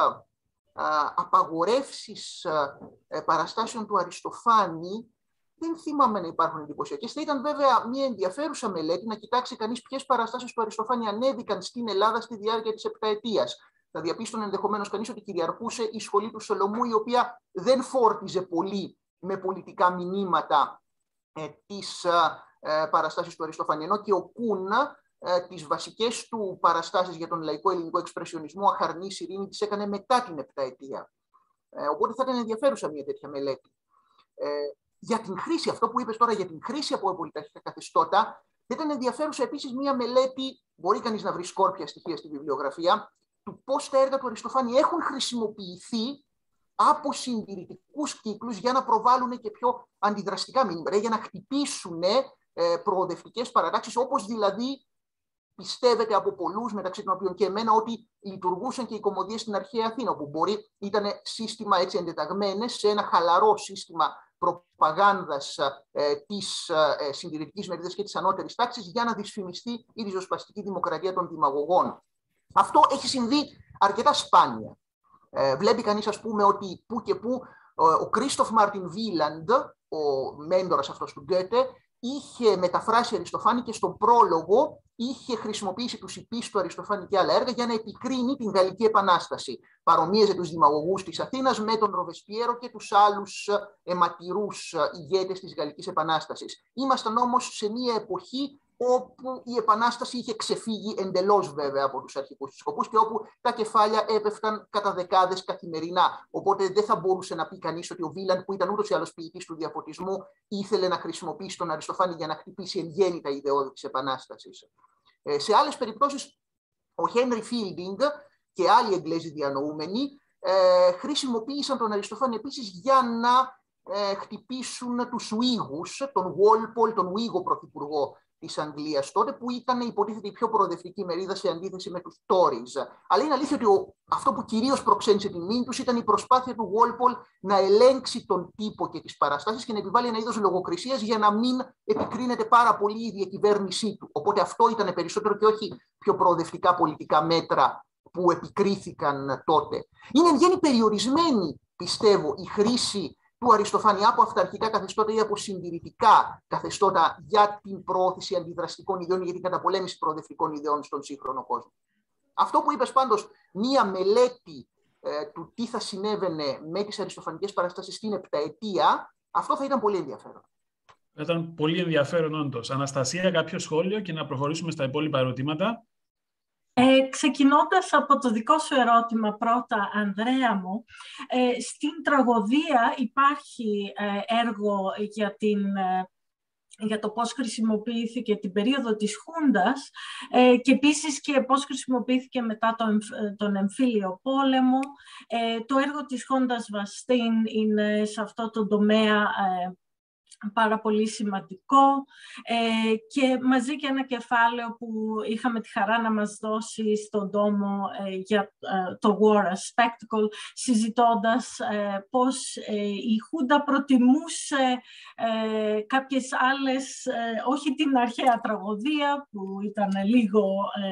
απαγορεύσεις παραστάσεων του Αριστοφάνη, δεν θυμάμαι να υπάρχουν εντυπωσιακές. Θα ήταν βέβαια μια ενδιαφέρουσα μελέτη να κοιτάξει κανείς ποιες παραστάσεις του Αριστοφάνη ανέβηκαν στην Ελλάδα στη διάρκεια της επταετίας. Θα διαπίστωνε ενδεχομένως κανείς ότι κυριαρχούσε η σχολή του Σολομού, η οποία δεν φόρτιζε πολύ με πολιτικά μηνύματα τις παραστάσεις του Αριστοφάνη, ενώ και ο Κούν τις βασικές του παραστάσεις για τον λαϊκό ελληνικό εξπρεσιονισμό, Αχαρνής, Ειρήνη, τις έκανε μετά την επταετία. Οπότε θα ήταν ενδιαφέρουσα μια τέτοια μελέτη. Για την χρήση, αυτό που είπες τώρα για την χρήση από πολιταρχικά καθεστώτα, θα ήταν ενδιαφέρουσα επίσης μια μελέτη, μπορεί κανείς να βρει σκόρπια στοιχεία στη βιβλιογραφία, του πώς τα έργα του Αριστοφάνη έχουν χρησιμοποιηθεί από συντηρητικούς κύκλους για να προβάλλουν και πιο αντιδραστικά μηνύματα, για να χτυπήσουν προοδευτικές παρατάξεις, όπως δηλαδή πιστεύετε από πολλούς, μεταξύ των οποίων και εμένα, ότι λειτουργούσαν και οι κωμωδίες στην αρχαία Αθήνα, που μπορεί ήταν σύστημα έτσι εντεταγμένες σε ένα χαλαρό σύστημα προπαγάνδας της συντηρητικής μερίδας και της ανώτερης τάξης για να δυσφημιστεί η ριζοσπαστική δημοκρατία των δημαγωγών. Αυτό έχει συμβεί αρκετά σπάνια. Βλέπει κανείς, ας πούμε, ότι που και που ο Κρίστοφ Μάρτιν Βίλαντ, ο μέντορας αυτός του Γκέτε, είχε μεταφράσει Αριστοφάνη και στον πρόλογο είχε χρησιμοποιήσει τους υπείς του Αριστοφάνη και άλλα έργα για να επικρίνει την Γαλλική Επανάσταση. Παρομοίαζε τους δημαγωγούς της Αθήνας με τον Ροβεσπιέρο και τους άλλους αιματηρούς ηγέτες της Γαλλικής Επανάστασης. Ήμασταν όμως σε μια εποχή όπου η Επανάσταση είχε ξεφύγει εντελώς βέβαια από τους αρχικούς σκοπούς και όπου τα κεφάλια έπεφταν κατά δεκάδες καθημερινά. Οπότε δεν θα μπορούσε να πει κανείς ότι ο Βίλαντ, που ήταν ούτως ή άλλως ποιητής του διαφωτισμού, ήθελε να χρησιμοποιήσει τον Αριστοφάνη για να χτυπήσει εν γέννη τα ιδεώδη της Επανάστασης. Σε άλλες περιπτώσεις, ο Χένρι Φίλντινγκ και άλλοι Εγγλέζοι διανοούμενοι χρησιμοποίησαν τον Αριστοφάνη επίσης για να χτυπήσουν τους Ουίγους, τον Walpole, τον Ουίγο πρωθυπουργό της Αγγλίας τότε, που ήταν υποτίθεται η πιο προοδευτική μερίδα σε αντίθεση με τους Tories. Αλλά είναι αλήθεια ότι αυτό που κυρίως προξένησε την μνήμη τους ήταν η προσπάθεια του Walpole να ελέγξει τον τύπο και τις παραστάσεις και να επιβάλλει ένα είδος λογοκρισίας για να μην επικρίνεται πάρα πολύ η διακυβέρνησή του. Οπότε αυτό ήταν περισσότερο και όχι πιο προοδευτικά πολιτικά μέτρα που επικρίθηκαν τότε. Είναι εν γέννη περιορισμένη, πιστεύω, η χρήση του Αριστοφάνη από αυταρχικά καθεστώτα ή από συντηρητικά καθεστώτα για την προώθηση αντιδραστικών ιδεών ή για την καταπολέμηση προοδευτικών ιδεών στον σύγχρονο κόσμο. Αυτό που είπες πάντως, μία μελέτη του τι θα συνέβαινε με τις αριστοφανικές παραστάσεις στην επταετία, αυτό θα ήταν πολύ ενδιαφέρον. Ήταν πολύ ενδιαφέρον όντως. Αναστασία, κάποιο σχόλιο και να προχωρήσουμε στα υπόλοιπα ερωτήματα. Ξεκινώντας από το δικό σου ερώτημα πρώτα, Ανδρέα μου, στην τραγωδία υπάρχει έργο για το πώς χρησιμοποιήθηκε την περίοδο της Χούντας και επίσης και πώς χρησιμοποιήθηκε μετά τον εμφύλιο πόλεμο. Το έργο της Χούντας Βαστίν είναι σε αυτό το τομέα πάρα πολύ σημαντικό και μαζί και ένα κεφάλαιο που είχαμε τη χαρά να μας δώσει στον τόμο για το War as Spectacle, συζητώντας πώς η Χούντα προτιμούσε κάποιες άλλες, όχι την αρχαία τραγωδία που ήταν λίγο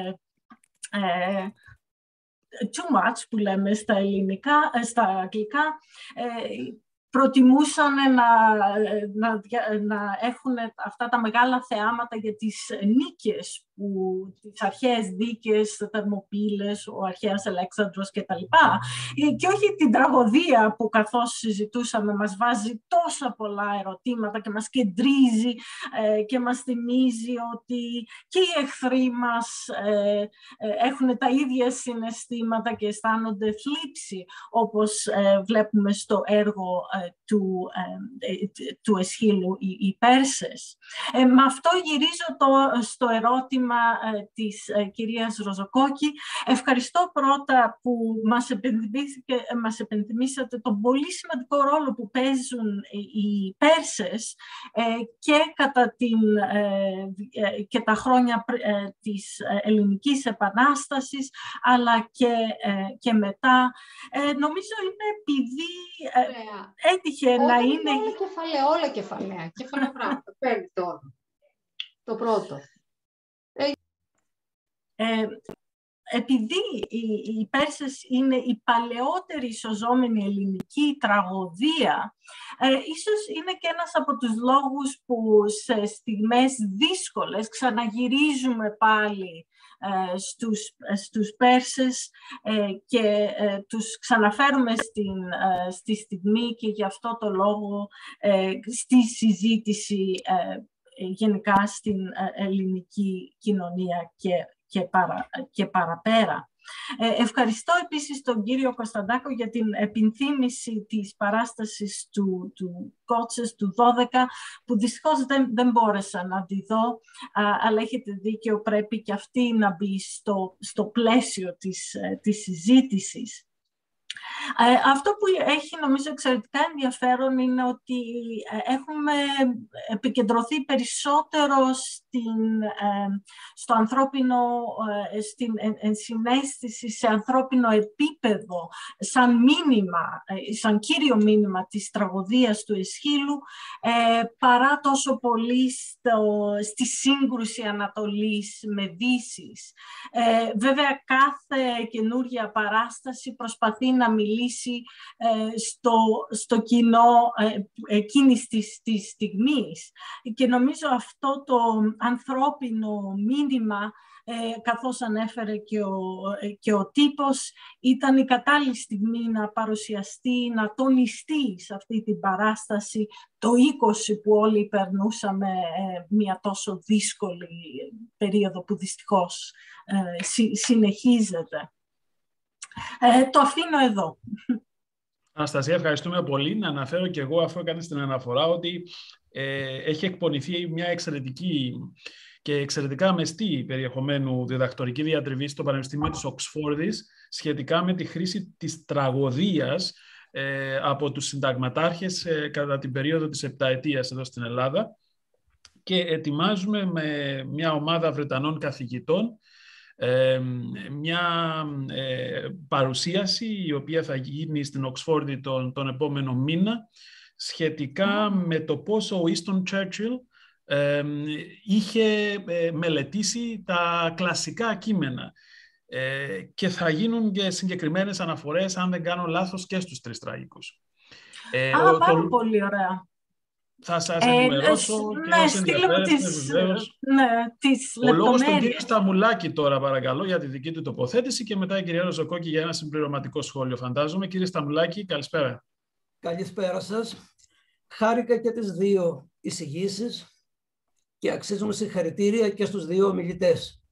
too much που λέμε στα αγγλικά, προτιμούσαν να έχουν αυτά τα μεγάλα θεάματα για τις νίκες τις αρχαίες δίκες, Θερμοπύλες, ο αρχαίος Αλέξανδρος κτλ. Και όχι την τραγωδία που καθώς συζητούσαμε μας βάζει τόσα πολλά ερωτήματα και μας κεντρίζει και μας θυμίζει ότι και οι εχθροί μας έχουν τα ίδια συναισθήματα και αισθάνονται θλίψη, όπως βλέπουμε στο έργο του Εσχύλου οι Πέρσες. Με αυτό γυρίζω στο ερώτημα της κυρίας Ροζοκόκη. Ευχαριστώ πρώτα που μας επενθυμίσατε τον πολύ σημαντικό ρόλο που παίζουν οι Πέρσες και τα χρόνια της Ελληνικής Επανάστασης, αλλά και μετά. Νομίζω είναι επειδή έτυχε να είναι... Όλα κεφαλαία πράγματα. Παίρνει τώρα. Το πρώτο. Επειδή οι Πέρσες είναι η παλαιότερη ισοζώμενη ελληνική τραγωδία, ίσως είναι και ένας από τους λόγους που σε στιγμές δύσκολες ξαναγυρίζουμε πάλι στους Πέρσες και τους ξαναφέρουμε στη στιγμή, και γι' αυτό το λόγο στη συζήτηση γενικά στην ελληνική κοινωνία και παραπέρα. Ευχαριστώ επίσης τον κύριο Κωνσταντάκο για την επενθύμηση της παράστασης του Κότσες του 12, που δυστυχώς δεν μπόρεσα να τη δω, αλλά έχετε δίκιο, πρέπει και αυτή να μπει στο πλαίσιο της συζήτησης. Αυτό που έχει νομίζω εξαιρετικά ενδιαφέρον είναι ότι έχουμε επικεντρωθεί περισσότερο στο ανθρώπινο, στην ενσυναίσθηση σε ανθρώπινο επίπεδο, σαν μήνυμα, σαν κύριο μήνυμα της τραγωδίας του Εσχύλου, παρά τόσο πολύ στη σύγκρουση Ανατολής με Δύσης. Βέβαια, κάθε καινούργια παράσταση προσπαθεί να μιλήσει στο κοινό εκείνης της στιγμής. Και νομίζω αυτό το ανθρώπινο μήνυμα, καθώς ανέφερε και ο τύπος, ήταν η κατάλληλη στιγμή να παρουσιαστεί, να τονιστεί σε αυτή την παράσταση το 20 που όλοι περνούσαμε μια τόσο δύσκολη περίοδο που δυστυχώς συνεχίζεται. Το αφήνω εδώ. Αναστασία, ευχαριστούμε πολύ. Να αναφέρω και εγώ, αφού έκανες την αναφορά, ότι έχει εκπονηθεί μια εξαιρετική και εξαιρετικά μεστή περιεχομένου διδακτορική διατριβή στο Πανεπιστήμιο της Οξφόρδης σχετικά με τη χρήση της τραγωδίας από τους συνταγματάρχες κατά την περίοδο της επταετίας εδώ στην Ελλάδα, και ετοιμάζουμε με μια ομάδα Βρετανών καθηγητών μια παρουσίαση η οποία θα γίνει στην Οξφόρδη τον επόμενο μήνα σχετικά με το πώς ο Winston Churchill είχε μελετήσει τα κλασικά κείμενα, και θα γίνουν και συγκεκριμένες αναφορές, αν δεν κάνω λάθος, και στους τρεις τραγικούς. Πάρα πολύ ωραία. Θα σας ενημερώσω και όσοι ενδιαφέρεστε βεβαίως. Ο λόγος στον κύριο Σταμουλάκη τώρα, παρακαλώ, για τη δική του τοποθέτηση, και μετά η κυρία Ροζοκόκη για ένα συμπληρωματικό σχόλιο, φαντάζομαι. Κύριε Σταμουλάκη, καλησπέρα. Καλησπέρα σας. Χάρηκα και τις δύο εισηγήσεις και αξίζουν συγχαρητήρια και στους δύο ομιλητές.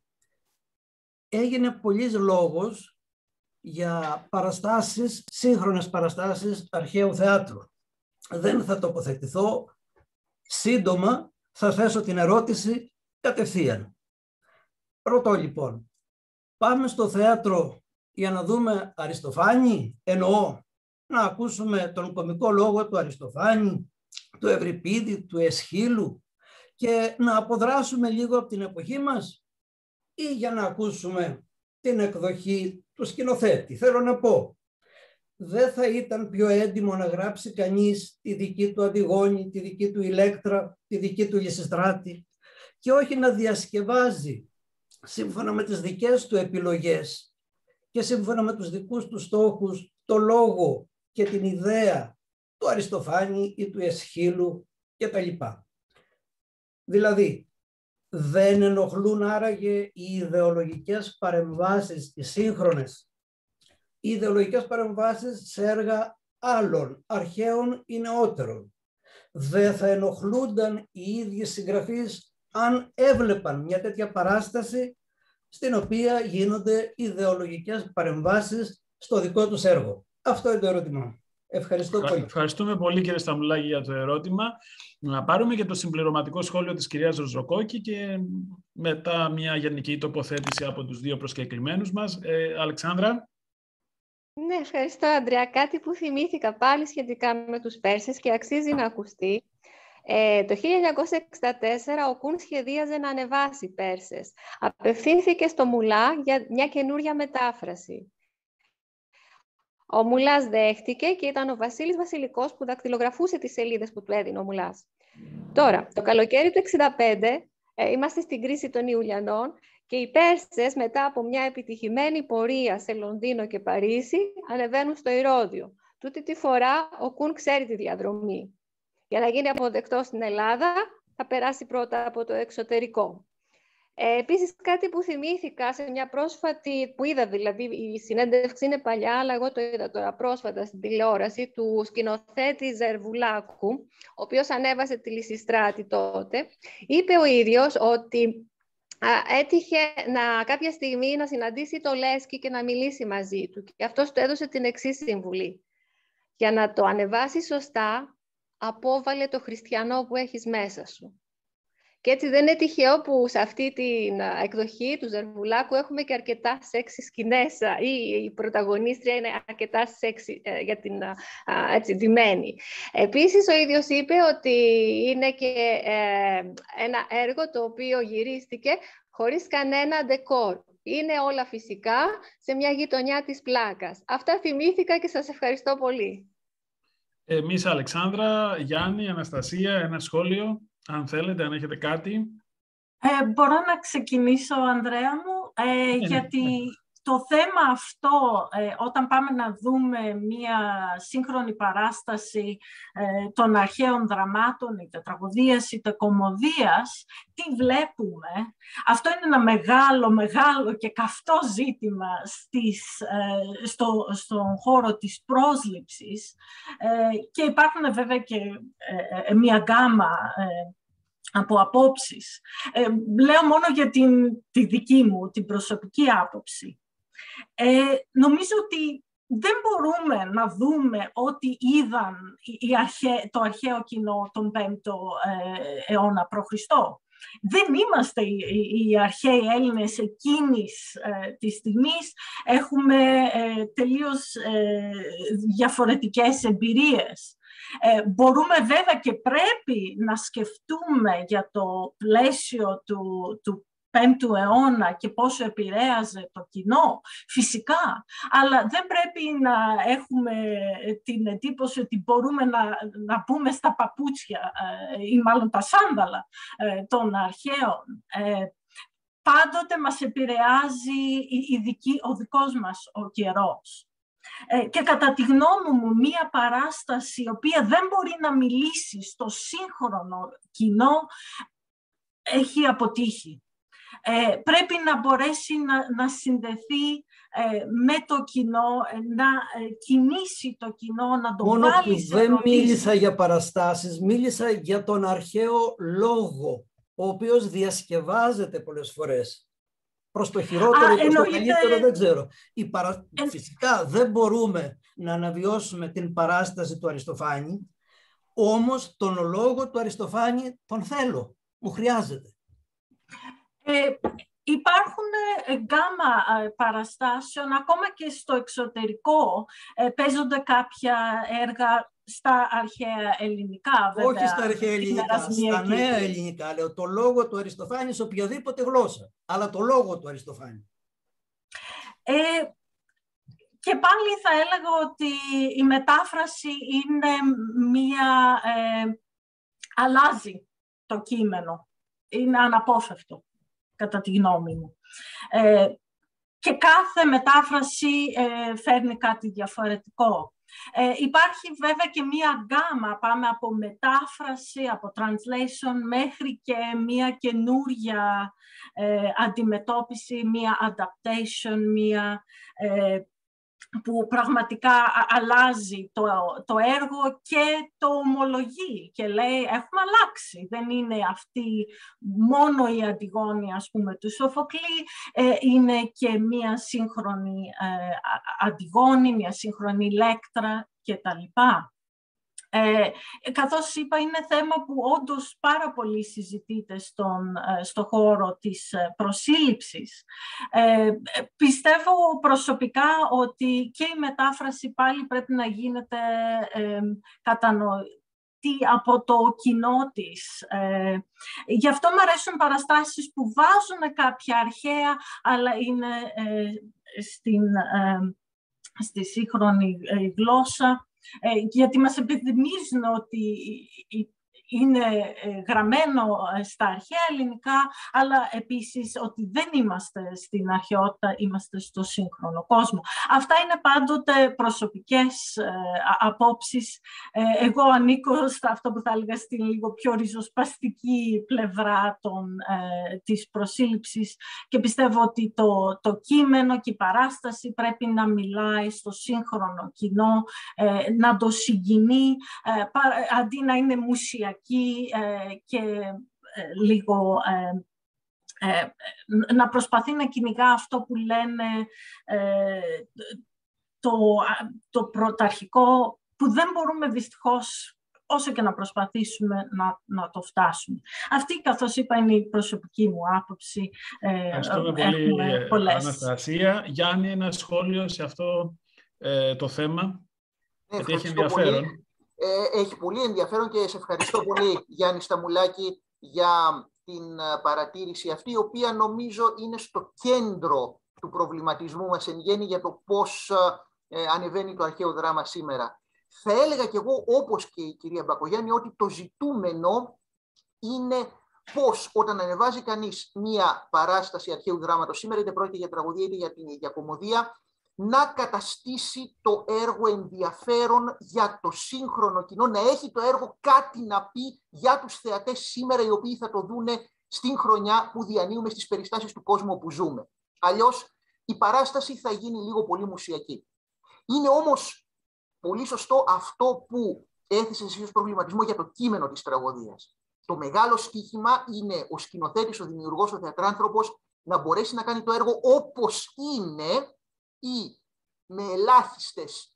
Έγινε πολλής λόγος για παραστάσεις, σύγχρονες παραστάσεις αρχαίου θεάτρου. Δεν θα τοποθετηθώ. Σύντομα θα θέσω την ερώτηση κατευθείαν. Ρωτώ λοιπόν, πάμε στο θέατρο για να δούμε Αριστοφάνη, εννοώ να ακούσουμε τον κωμικό λόγο του Αριστοφάνη, του Ευρυπίδη, του Εσχύλου, και να αποδράσουμε λίγο από την εποχή μας, ή για να ακούσουμε την εκδοχή του σκηνοθέτη? Θέλω να πω, δεν θα ήταν πιο έντιμο να γράψει κανείς τη δική του Αντιγόνη, τη δική του Ηλέκτρα, τη δική του Λυσιστράτη, και όχι να διασκευάζει σύμφωνα με τις δικές του επιλογές και σύμφωνα με τους δικούς του στόχους το λόγο και την ιδέα του Αριστοφάνη ή του Εσχύλου κτλ. Δηλαδή, Δεν ενοχλούν άραγε οι ιδεολογικές παρεμβάσεις, οι σύγχρονες, οι ιδεολογικές παρεμβάσεις σε έργα άλλων, αρχαίων ή νεότερων? Δεν θα ενοχλούνταν οι ίδιοι συγγραφείς αν έβλεπαν μια τέτοια παράσταση στην οποία γίνονται ιδεολογικές παρεμβάσεις στο δικό τους έργο? Αυτό είναι το ερώτημα. Ευχαριστώ πολύ. Ευχαριστούμε πολύ, κύριε Σταμουλάκη, για το ερώτημα. Να πάρουμε και το συμπληρωματικό σχόλιο της κυρίας Ροζοκόκη και μετά μια γενική τοποθέτηση από τους δύο προσκεκλημένους μας. Αλεξάνδρα. Ναι, ευχαριστώ, Αντρέα. Κάτι που θυμήθηκα πάλι σχετικά με τους Πέρσες και αξίζει να ακουστεί. Το 1964 ο Κουν σχεδίαζε να ανεβάσει Πέρσες. Απευθύνθηκε στο Μουλά για μια καινούρια μετάφραση. Ο Μουλάς δέχτηκε και ήταν ο Βασίλης Βασιλικός που δακτυλογραφούσε τις σελίδες που του έδινε ο Μουλάς. Τώρα, το καλοκαίρι του 1965, είμαστε στην κρίση των Ιουλιανών και οι Πέρσες, μετά από μια επιτυχημένη πορεία σε Λονδίνο και Παρίσι, ανεβαίνουν στο Ηρώδειο. Τούτη τη φορά ο Κουν ξέρει τη διαδρομή. Για να γίνει αποδεκτό στην Ελλάδα, θα περάσει πρώτα από το εξωτερικό. Επίσης, κάτι που θυμήθηκα σε μια πρόσφατη, που είδα δηλαδή, η συνέντευξη είναι παλιά, αλλά εγώ το είδα τώρα πρόσφατα στην τηλεόραση, του σκηνοθέτη Ζερβουλάκου, ο οποίος ανέβασε τη Λυσιστράτη τότε, είπε ο ίδιος ότι έτυχε κάποια στιγμή να συναντήσει το Λέσκι και να μιλήσει μαζί του. Και αυτός του έδωσε την εξής συμβουλή. Για να το ανεβάσει σωστά, απόβαλε το χριστιανό που έχεις μέσα σου. Και έτσι δεν είναι τυχαίο που σε αυτή την εκδοχή του Ζερβουλάκου έχουμε και αρκετά σεξι σκηνές ή η πρωταγωνίστρια είναι αρκετά σεξι για την έτσι, ντυμένη. Επίσης, ο ίδιος είπε ότι είναι και ένα έργο το οποίο γυρίστηκε χωρίς κανένα ντεκόρ. Είναι όλα φυσικά σε μια γειτονιά της Πλάκας. Αυτά θυμήθηκα και σας ευχαριστώ πολύ. Εμείς, Αλεξάνδρα, Γιάννη, Αναστασία, ένα σχόλιο, αν θέλετε, αν έχετε κάτι. Μπορώ να ξεκινήσω, Ανδρέα μου, γιατί το θέμα αυτό, όταν πάμε να δούμε μία σύγχρονη παράσταση των αρχαίων δραμάτων, είτε τραγωδίας είτε κωμωδίας, τι βλέπουμε? Αυτό είναι ένα μεγάλο και καυτό ζήτημα στον χώρο της πρόσληψης και υπάρχουν βέβαια και μία γκάμα από απόψεις. Λέω μόνο για τη δική μου, την προσωπική άποψη. Νομίζω ότι δεν μπορούμε να δούμε ό,τι είδαν το αρχαίο κοινό τον 5ο αιώνα π.Χ. Δεν είμαστε οι αρχαίοι Έλληνες εκείνης της στιγμής. Έχουμε τελείως διαφορετικές εμπειρίες. Μπορούμε βέβαια και πρέπει να σκεφτούμε για το πλαίσιο του 5ου αιώνα και πόσο επηρέαζε το κοινό, φυσικά, αλλά δεν πρέπει να έχουμε την εντύπωση ότι μπορούμε να μπούμε στα παπούτσια ή μάλλον τα σάνδαλα των αρχαίων. Πάντοτε μας επηρεάζει ο δικός μας ο καιρός. Και κατά τη γνώμη μου, μία παράσταση η οποία δεν μπορεί να μιλήσει στο σύγχρονο κοινό έχει αποτύχει. Πρέπει να μπορέσει να συνδεθεί με το κοινό, να κινήσει το κοινό, να το μόνο βάλει που σε δεν ρωτήσεις. μίλησα για παραστάσεις, μίλησα για τον αρχαίο λόγο, ο οποίος διασκευάζεται πολλές φορές. Προς το χειρότερο ή προς το καλύτερο δεν ξέρω. Φυσικά δεν μπορούμε να αναβιώσουμε την παράσταση του Αριστοφάνη, όμως τον λόγο του Αριστοφάνη τον θέλω, μου χρειάζεται. Υπάρχουν γκάμα παραστάσεων, ακόμα και στο εξωτερικό παίζονται κάποια έργα στα αρχαία ελληνικά, βέβαια. Όχι στα αρχαία ελληνικά, στα νέα ελληνικά, λέω, το λόγο του Αριστοφάνη σε οποιαδήποτε γλώσσα, αλλά το λόγο του Αριστοφάνη. Και πάλι θα έλεγα ότι η μετάφραση είναι αλλάζει το κείμενο, είναι αναπόφευκτο, κατά τη γνώμη μου. Και κάθε μετάφραση φέρνει κάτι διαφορετικό. Υπάρχει βέβαια και μία γκάμα, πάμε από μετάφραση, από translation, μέχρι και μία καινούρια αντιμετώπιση, μία adaptation, μία που πραγματικά αλλάζει το έργο και το ομολογεί και λέει έχουμε αλλάξει. Δεν είναι αυτή μόνο η Αντιγόνη, ας πούμε, του Σοφοκλή, είναι και μία σύγχρονη Αντιγόνη, μία σύγχρονη Ηλέκτρα κτλ. Καθώς είπα, είναι θέμα που όντως πάρα πολύ συζητείται στο χώρο της προσύλληψης. Πιστεύω προσωπικά ότι και η μετάφραση πάλι πρέπει να γίνεται κατανοητή από το κοινό της. Γι' αυτό μου αρέσουν παραστάσεις που βάζουν κάποια αρχαία, αλλά είναι στη σύγχρονη γλώσσα, γιατί μας επιθυμίζουν ότι είναι γραμμένο στα αρχαία ελληνικά, αλλά επίσης ότι δεν είμαστε στην αρχαιότητα, είμαστε στο σύγχρονο κόσμο. Αυτά είναι πάντοτε προσωπικές απόψεις. Εγώ ανήκω σε αυτό που θα έλεγα στην λίγο πιο ριζοσπαστική πλευρά της προσύλληψης και πιστεύω ότι το κείμενο και η παράσταση πρέπει να μιλάει στο σύγχρονο κοινό, να το συγκινεί, αντί να είναι μουσιακή και λίγο να προσπαθεί να κυνηγά αυτό που λένε το πρωταρχικό, που δεν μπορούμε δυστυχώς όσο και να προσπαθήσουμε να το φτάσουμε. Αυτή, καθώς είπα, είναι η προσωπική μου άποψη. Ευχαριστούμε πολύ, Αναστασία. Γιάννη, ένα σχόλιο σε αυτό το θέμα, γιατί έχει ενδιαφέρον. Πολύ. Έχει πολύ ενδιαφέρον και σε ευχαριστώ πολύ, Γιάννη Σταμουλάκη, για την παρατήρηση αυτή, η οποία νομίζω είναι στο κέντρο του προβληματισμού μας εν γέννη για το πώς ανεβαίνει το αρχαίο δράμα σήμερα. Θα έλεγα κι εγώ, όπως και η κυρία Μπακογιάννη, ότι το ζητούμενο είναι πώς όταν ανεβάζει κανείς μία παράσταση αρχαίου δράματος σήμερα, είτε πρόκειται για τραγωδία είτε για κωμωδία, να καταστήσει το έργο ενδιαφέρον για το σύγχρονο κοινό, να έχει το έργο κάτι να πει για τους θεατές σήμερα, οι οποίοι θα το δούνε στην χρονιά που διανύουμε, στις περιστάσεις του κόσμου όπου ζούμε. Αλλιώς η παράσταση θα γίνει λίγο πολύ μουσιακή. Είναι όμως πολύ σωστό αυτό που έθεσε εσύ ως προβληματισμό για το κείμενο της τραγωδίας. Το μεγάλο στοίχημα είναι ο σκηνοθέτης, ο δημιουργός, ο θεατράνθρωπος να μπορέσει να κάνει το έργο όπως είναι ή με ελάχιστες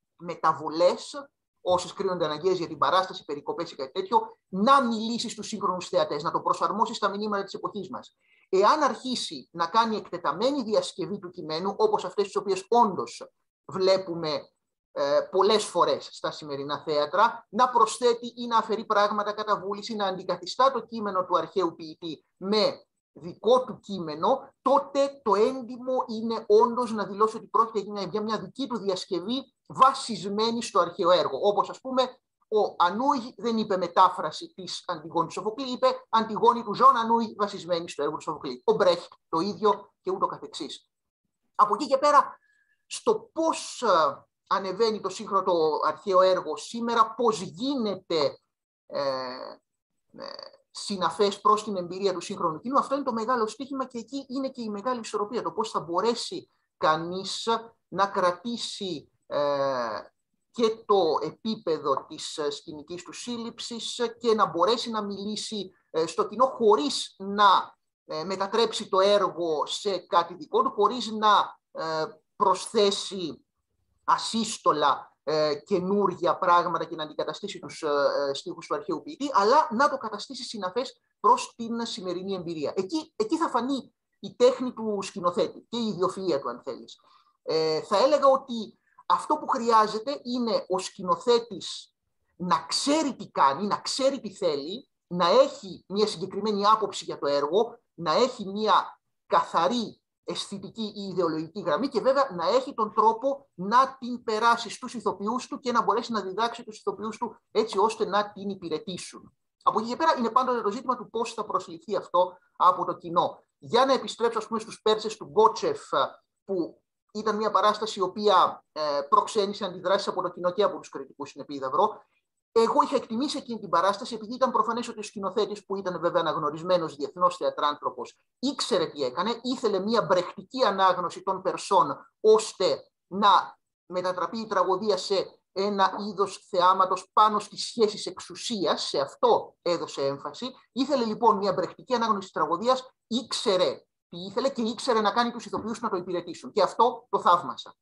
μεταβολές, όσες κρίνονται αναγκαίες για την παράσταση, περικοπές ή κάτι τέτοιο, να μιλήσει στους σύγχρονους θεατές, να το προσαρμόσει στα μηνύματα της εποχής μας. Εάν αρχίσει να κάνει εκτεταμένη διασκευή του κειμένου, όπως αυτές τις οποίες όντως βλέπουμε πολλές φορές στα σημερινά θέατρα, να προσθέτει ή να αφαιρεί πράγματα κατά βούληση, να αντικαθιστά το κείμενο του αρχαίου ποιητή με δικό του κείμενο, τότε το έντιμο είναι όντως να δηλώσει ότι πρόκειται για μια δική του διασκευή βασισμένη στο αρχαίο έργο. Όπως, ας πούμε, ο Ανούγ δεν είπε μετάφραση της Αντιγόνη του Σοφοκλή, είπε Αντιγόνη του Ζων Ανούγ βασισμένη στο έργο του Σοφοκλή. Ο Μπρέχτ το ίδιο και ούτω καθεξής. Από εκεί και πέρα, στο πώς ανεβαίνει το σύγχρονο το αρχαίο έργο σήμερα, πώς γίνεται συναφές προς την εμπειρία του σύγχρονου κοινού, αυτό είναι το μεγάλο στοίχημα και εκεί είναι και η μεγάλη ισορροπία, το πώς θα μπορέσει κανείς να κρατήσει και το επίπεδο της σκηνικής του σύλληψης και να μπορέσει να μιλήσει στο κοινό χωρίς να μετατρέψει το έργο σε κάτι δικό του, χωρίς να προσθέσει ασύστολα καινούργια πράγματα και να αντικαταστήσει τους στίχους του αρχαίου ποιητή, αλλά να το καταστήσει συναφές προς την σημερινή εμπειρία. Εκεί θα φανεί η τέχνη του σκηνοθέτη και η ιδιοφυΐα του, αν θέλεις. Θα έλεγα ότι αυτό που χρειάζεται είναι ο σκηνοθέτης να ξέρει τι κάνει, να ξέρει τι θέλει, να έχει μια συγκεκριμένη άποψη για το έργο, να έχει μια καθαρή αισθητική ή ιδεολογική γραμμή και βέβαια να έχει τον τρόπο να την περάσει στους ηθοποιούς του και να μπορέσει να διδάξει τους ηθοποιούς του έτσι ώστε να την υπηρετήσουν. Από εκεί και πέρα είναι πάντοτε το ζήτημα του πώς θα προσληφθεί αυτό από το κοινό. Για να επιστρέψω, ας πούμε, στους Πέρσες του Γκότσεφ, που ήταν μια παράσταση η οποία προξένησε αντιδράσεις από το κοινό και από τους κριτικούς στην Επίδαυρο. Εγώ είχα εκτιμήσει εκείνη την παράσταση, επειδή ήταν προφανές ότι ο σκηνοθέτης, που ήταν βέβαια αναγνωρισμένος διεθνώς θεατράνθρωπος, ήξερε τι έκανε, ήθελε μια μπρεχτική ανάγνωση των περσών, ώστε να μετατραπεί η τραγωδία σε ένα είδος θεάματος πάνω στις σχέσεις εξουσίας, σε αυτό έδωσε έμφαση. Ήθελε λοιπόν μια μπρεχτική ανάγνωση της τραγωδίας, ήξερε τι ήθελε και ήξερε να κάνει τους ηθοποιούς να το υπηρετήσουν. Και αυτό το θαύμασα.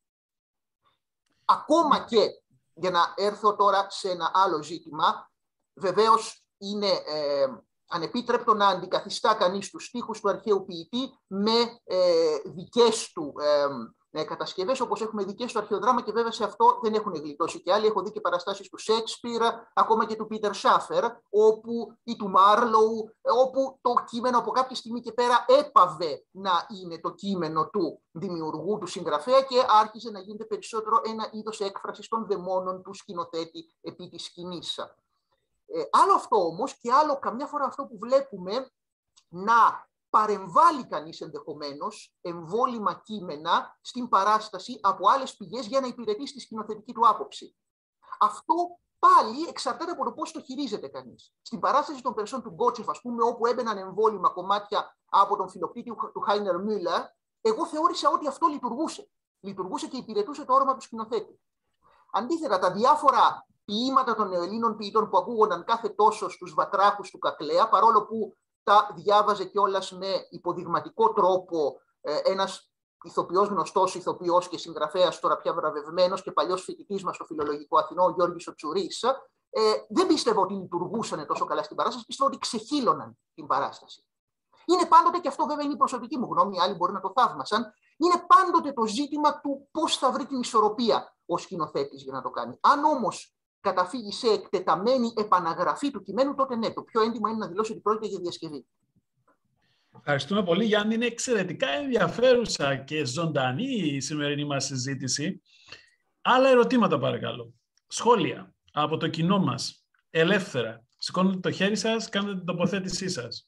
Ακόμα και, για να έρθω τώρα σε ένα άλλο ζήτημα, βεβαίως είναι ανεπίτρεπτο να αντικαθιστά κανείς τους στίχους του αρχαίου ποιητή με δικές του κατασκευές, όπως έχουμε δικές στο αρχαιοδράμα, και βέβαια σε αυτό δεν έχουν γλιτώσει και άλλοι. Έχω δει και παραστάσεις του Σέξπιρ, ακόμα και του Πίτερ Σάφερ, ή του Μάρλοου, όπου το κείμενο από κάποια στιγμή και πέρα έπαβε να είναι το κείμενο του δημιουργού, του συγγραφέα, και άρχιζε να γίνεται περισσότερο ένα είδος έκφρασης των δαιμόνων του σκηνοθέτη επί της σκηνής. Άλλο αυτό όμως, και άλλο καμιά φορά αυτό που βλέπουμε να παρεμβάλλει κανείς ενδεχομένως εμβόλυμα κείμενα στην παράσταση από άλλες πηγές για να υπηρετήσει τη σκηνοθετική του άποψη. Αυτό πάλι εξαρτάται από το πώς το χειρίζεται κανείς. Στην παράσταση των Περσών του Γκότσεφ, ας πούμε, όπου έμπαιναν εμβόλυμα κομμάτια από τον φιλοκτήτη του Χάινερ Μίλλερ, εγώ θεώρησα ότι αυτό λειτουργούσε. Λειτουργούσε και υπηρετούσε το όρομα του σκηνοθέτη. Αντίθετα, τα διάφορα ποίηματα των νεοελλήνων ποιητών που ακούγονταν κάθε τόσο στους βατράχους του Κακλέα, παρόλο που τα διάβαζε κιόλας με υποδειγματικό τρόπο ένας ηθοποιός, γνωστός ηθοποιός και συγγραφέας, τώρα πια βραβευμένος και παλιός φοιτητής μας στο Φιλολογικό Αθηνό, ο Γιώργης ο Τσουρίς, δεν πίστευα ότι λειτουργούσαν τόσο καλά στην παράσταση, πίστευα ότι ξεχύλωναν την παράσταση. Είναι πάντοτε, και αυτό βέβαια είναι η προσωπική μου γνώμη, άλλοι μπορεί να το θαύμασαν, είναι πάντοτε το ζήτημα του πώς θα βρει την ισορροπία ο σκηνοθέτης για να το κάνει. Αν όμως καταφύγει σε εκτεταμένη επαναγραφή του κειμένου, τότε ναι, το πιο έντιμο είναι να δηλώσει ότι πρόκειται για διασκευή. Ευχαριστούμε πολύ, Γιάννη. Είναι εξαιρετικά ενδιαφέρουσα και ζωντανή η σημερινή μας συζήτηση. Άλλα ερωτήματα, παρακαλώ. Σχόλια από το κοινό μας. Ελεύθερα. Σηκώνετε το χέρι σας, κάνετε την τοποθέτησή σας.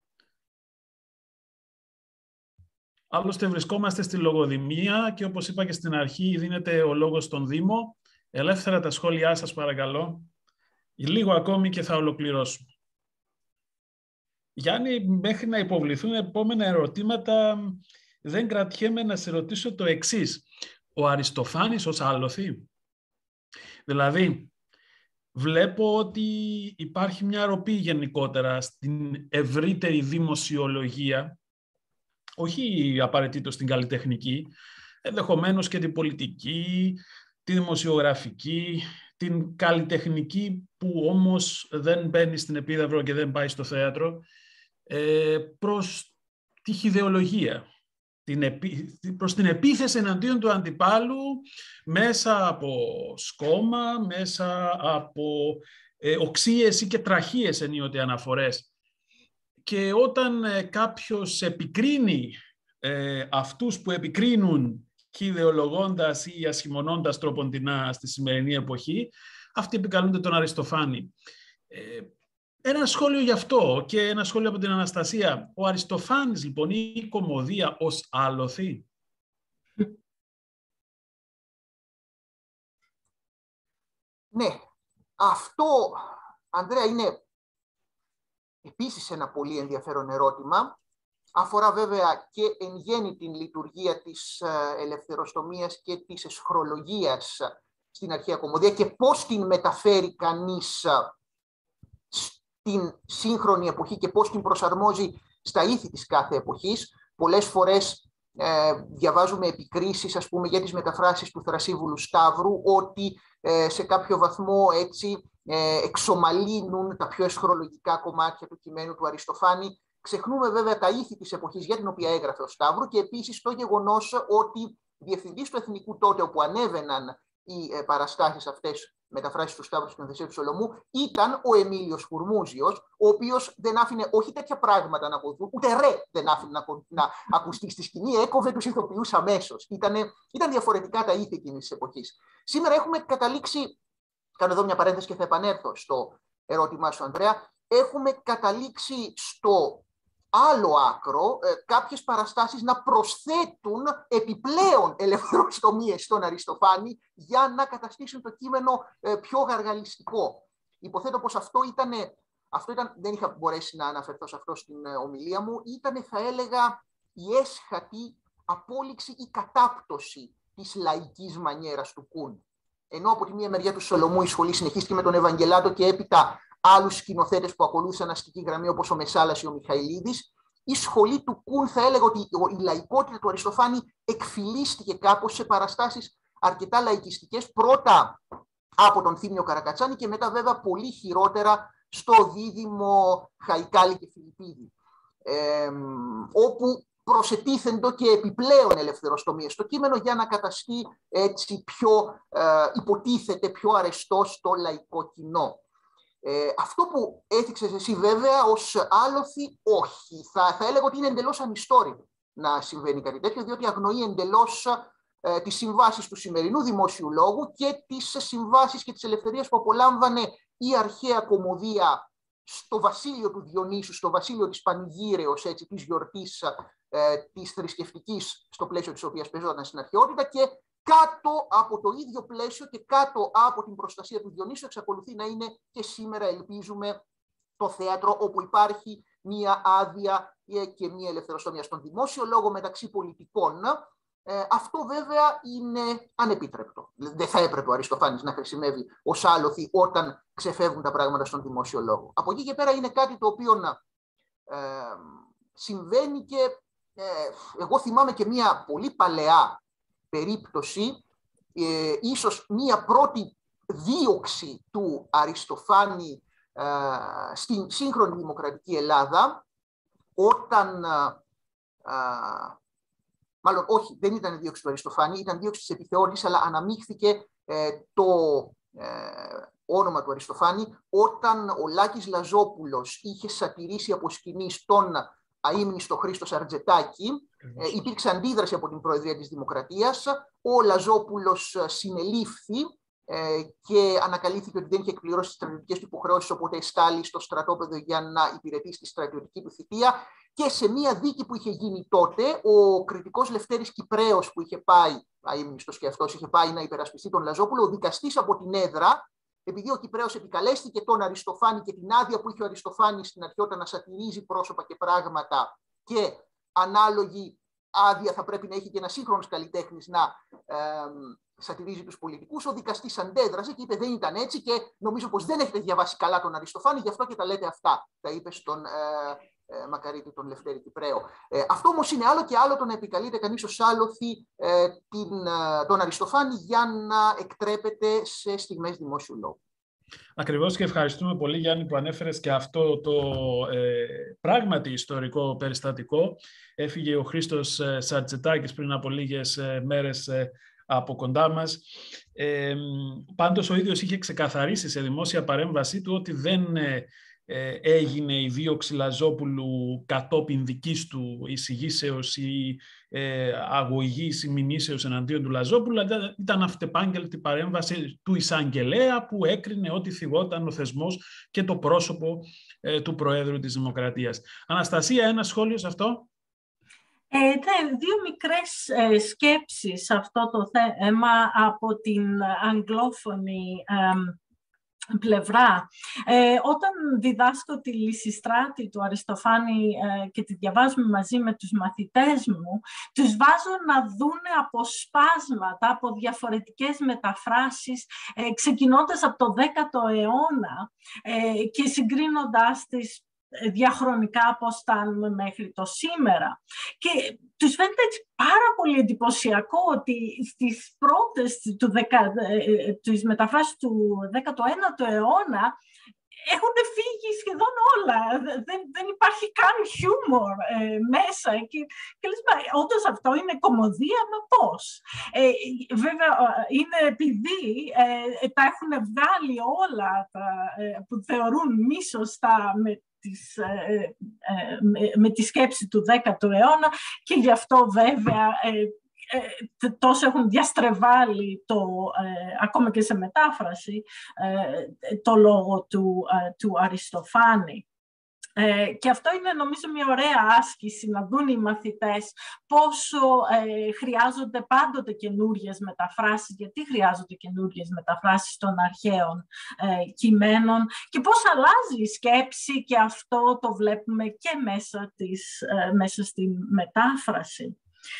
Άλλωστε βρισκόμαστε στη λογοδημία και όπως είπα και στην αρχή, δίνεται ο λόγος στον Δήμο. Ελεύθερα τα σχόλιά σας, παρακαλώ. Λίγο ακόμη και θα ολοκληρώσουμε. Γιάννη, μέχρι να υποβληθούν επόμενα ερωτήματα, δεν κρατιέμαι να σε ρωτήσω το εξής. Ο Αριστοφάνης ως άλοθη. Δηλαδή, βλέπω ότι υπάρχει μια ροπή γενικότερα στην ευρύτερη δημοσιολογία, όχι απαραίτητο στην καλλιτεχνική, ενδεχομένως και την πολιτική, τη δημοσιογραφική, την καλλιτεχνική που όμως δεν μπαίνει στην Επίδαυρο και δεν πάει στο θέατρο, προς τη χυδεολογία, προς την επίθεση εναντίον του αντιπάλου μέσα από σκόμμα, μέσα από οξύες ή και τραχίες ενίοτε αναφορές. Και όταν κάποιος επικρίνει αυτούς που επικρίνουν χυδεολογώντας ή ασχημονώντας τροποντινά στη σημερινή εποχή, αυτοί επικαλούνται τον Αριστοφάνη. Ένα σχόλιο γι' αυτό και ένα σχόλιο από την Αναστασία. Ο Αριστοφάνης, λοιπόν, ή η κωμωδία ως άλοθη? Ναι, αυτό, Ανδρέα, είναι επίσης ένα πολύ ενδιαφέρον ερώτημα. Αφορά βέβαια και εν γέννη την λειτουργία της ελευθεροστομίας και της εσχρολογίας στην αρχαία κωμωδία και πώς την μεταφέρει κανείς στην σύγχρονη εποχή και πώς την προσαρμόζει στα ήθη της κάθε εποχής. Πολλές φορές διαβάζουμε επικρίσεις, ας πούμε, για τις μεταφράσεις του Θρασίβουλου Σταύρου, ότι σε κάποιο βαθμό έτσι εξομαλύνουν τα πιο εσχρολογικά κομμάτια του κειμένου του Αριστοφάνη. Ξεχνούμε βέβαια τα ήθη της εποχής για την οποία έγραφε ο Σταύρου και επίσης το γεγονός ότι διευθυντής του Εθνικού τότε, όπου ανέβαιναν οι παραστάσεις αυτές, μεταφράσεις του Σταύρου στην Οδυσσέα του Σολομού, ήταν ο Εμίλιος Φουρμούζιος, ο οποίος δεν άφηνε όχι τέτοια πράγματα να ακουστούν, ούτε δεν άφηνε να ακουστεί στη σκηνή, έκοβε τους ηθοποιούς αμέσως. Ήταν διαφορετικά τα ήθη εκείνης της εποχής. Σήμερα έχουμε καταλήξει, κάνω εδώ μια παρένθεση και θα επανέλθω στο ερώτημά σου, Ανδρέα, έχουμε καταλήξει στο άλλο άκρο κάποιες παραστάσεις να προσθέτουν επιπλέον ελευθεροστομίες στον Αριστοφάνη για να καταστήσουν το κείμενο πιο γαργαλιστικό. Υποθέτω πως αυτό ήταν, δεν είχα μπορέσει να αναφερθώ σε αυτό στην ομιλία μου, ήταν, θα έλεγα, η έσχατη απόλυξη ή κατάπτωση της λαϊκής μανιέρας του Κουν. Ενώ από τη μία μεριά του Σολομού η σχολή συνεχίστηκε με τον Ευαγγελάτο και έπειτα άλλους σκηνοθέτες που ακολούθησαν αστική γραμμή όπως ο Μεσάλας ή ο Μιχαηλίδης, η σχολή του Κουν θα έλεγα ότι η λαϊκότητα του Αριστοφάνη εκφυλίστηκε κάπως σε παραστάσεις αρκετά λαϊκιστικές, πρώτα από τον Θήμιο Καρακατσάνη και μετά βέβαια πολύ χειρότερα στο δίδυμο Χαϊκάλη και Φιλιππίδη, όπου προσετίθεντο και επιπλέον ελευθεροστομίες στο κείμενο για να καταστεί έτσι πιο, υποτίθεται, πιο αρεστό στο λαϊκό κοινό. Αυτό που έθιξες εσύ βέβαια ως άλοθη, όχι. Θα έλεγα ότι είναι εντελώς ανιστόρητο να συμβαίνει κάτι τέτοιο, διότι αγνοεί εντελώς τις συμβάσεις του σημερινού δημόσιου λόγου και τις συμβάσεις και τις ελευθερίες που απολάμβανε η αρχαία κωμωδία στο βασίλειο του Διονύσου, στο βασίλειο της Πανηγύρεως, έτσι, της γιορτής της θρησκευτικής, στο πλαίσιο της οποίας παίζονταν στην αρχαιότητα, και κάτω από το ίδιο πλαίσιο και κάτω από την προστασία του Διονύσου εξακολουθεί να είναι και σήμερα, ελπίζουμε, το θέατρο όπου υπάρχει μία άδεια και μία ελευθεροστομία στον δημόσιο λόγο μεταξύ πολιτικών. Αυτό βέβαια είναι ανεπίτρεπτο. Δεν θα έπρεπε ο Αριστοφάνης να χρησιμεύει ως άλοθη όταν ξεφεύγουν τα πράγματα στον δημόσιο λόγο. Από εκεί και πέρα είναι κάτι το οποίο συμβαίνει και εγώ θυμάμαι και μία πολύ παλαιά περίπτωση, ίσως μία πρώτη δίωξη του Αριστοφάνη στην σύγχρονη δημοκρατική Ελλάδα, όταν, μάλλον όχι, δεν ήταν δίωξη του Αριστοφάνη, ήταν δίωξη της επιθεώρησης, αλλά αναμίχθηκε το όνομα του Αριστοφάνη, όταν ο Λάκης Λαζόπουλος είχε σατηρήσει από σκηνής τον αείμνηστο Χρήστο Σαρτζετάκη, υπήρξε αντίδραση από την Προεδρία της Δημοκρατίας, ο Λαζόπουλος συνελήφθη και ανακαλύφθηκε ότι δεν είχε εκπληρώσει τις στρατιωτικές του υποχρεώσεις, οπότε εστάλει στο στρατόπεδο για να υπηρετήσει τη στρατιωτική του θητεία. Και σε μία δίκη που είχε γίνει τότε, ο κριτικός Λευτέρης Κυπραίος, που είχε πάει, αείμνηστος και αυτός, είχε πάει να υπερασπιστεί τον Λαζόπουλο, ο δικαστής από την έδρα, επειδή ο Κυπραίος επικαλέστηκε τον Αριστοφάνη και την άδεια που είχε ο Αριστοφάνης στην αρχαιότητα να σατηρίζει πρόσωπα και πράγματα, και ανάλογη άδεια θα πρέπει να έχει και ένα σύγχρονος καλλιτέχνης να σατηρίζει τους πολιτικούς, ο δικαστής αντέδρασε και είπε δεν ήταν έτσι και νομίζω πως δεν έχετε διαβάσει καλά τον Αριστοφάνη, γι' αυτό και τα λέτε αυτά. Τα είπε στον Μακαρίτη, τον Λευτέρη Κυπραίο. Αυτό όμως είναι άλλο και άλλο το να επικαλείται κανείς ως άλοθη τον Αριστοφάνη για να εκτρέπεται σε στιγμές δημόσιου λόγου. Ακριβώς, και ευχαριστούμε πολύ, Γιάννη, που ανέφερες και αυτό το πράγματι ιστορικό περιστατικό. Έφυγε ο Χρήστος Σαρτζετάκης πριν από λίγες μέρες από κοντά μας. Πάντως ο ίδιος είχε ξεκαθαρίσει σε δημόσια παρέμβασή του ότι δεν έγινε η δίωξη Λαζόπουλου κατόπιν δικής του εισηγήσεως ή αγωγής ή μηνύσεως εναντίον του Λαζόπουλου, αλλά ήταν αυτεπάγγελτη παρέμβαση του εισαγγελέα που έκρινε ότι θυγόταν ο θεσμός και το πρόσωπο του Προέδρου της Δημοκρατίας. Αναστασία, ένα σχόλιο σε αυτό? Δύο μικρές σκέψεις σε αυτό το θέμα από την αγγλόφωνη πλευρά. Όταν διδάσκω τη Λυσιστράτη του Αριστοφάνη και τη διαβάζουμε μαζί με τους μαθητές μου, τους βάζω να δούνε αποσπάσματα από διαφορετικές μεταφράσεις, ξεκινώντας από το 10ο αιώνα και συγκρίνοντάς τις διαχρονικά πώς φτάνουμε μέχρι το σήμερα. Και τους φαίνεται έτσι πάρα πολύ εντυπωσιακό ότι στις πρώτες τις μεταφράσεις του 19ου αιώνα έχουν φύγει σχεδόν όλα. Δεν υπάρχει καν χιούμορ μέσα. Και λες, όντως αυτό είναι κωμωδία, μα πώς? Βέβαια, είναι επειδή τα έχουν βγάλει όλα που θεωρούν μη σωστά με τη σκέψη του 10ου αιώνα, και γι' αυτό βέβαια τόσο έχουν διαστρεβάλει ακόμα και σε μετάφραση το λόγο του Αριστοφάνη. Και αυτό είναι νομίζω μια ωραία άσκηση, να δουν οι μαθητές πόσο χρειάζονται πάντοτε καινούριες μεταφράσεις, γιατί χρειάζονται καινούριες μεταφράσεις των αρχαίων κειμένων και πώς αλλάζει η σκέψη, και αυτό το βλέπουμε και μέσα στην μετάφραση.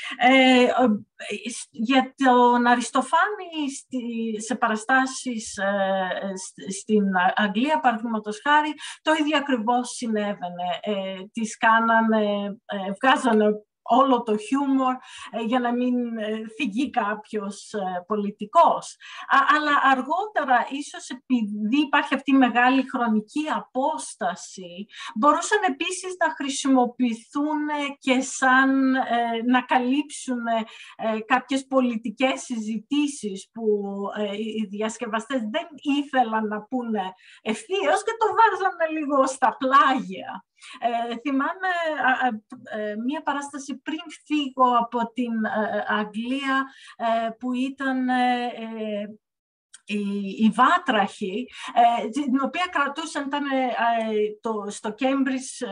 Για τον Αριστοφάνη σε παραστάσεις στην Αγγλία, παραδείγματος χάρη, το ίδιο ακριβώς συνέβαινε. Τις κάνανε, βγάζανε όλο το χιούμορ για να μην φυγεί κάποιος πολιτικός. Αλλά αργότερα, ίσως επειδή υπάρχει αυτή η μεγάλη χρονική απόσταση, μπορούσαν επίσης να χρησιμοποιηθούν και σαν να καλύψουν κάποιες πολιτικές συζητήσεις που οι διασκευαστές δεν ήθελαν να πούνε ευθείως και το βάζανε λίγο στα πλάγια. Θυμάμαι μία παράσταση πριν φύγω από την Αγγλία που ήταν η Βάτραχη, την οποία κρατούσαν, ήταν στο Κέμπρις,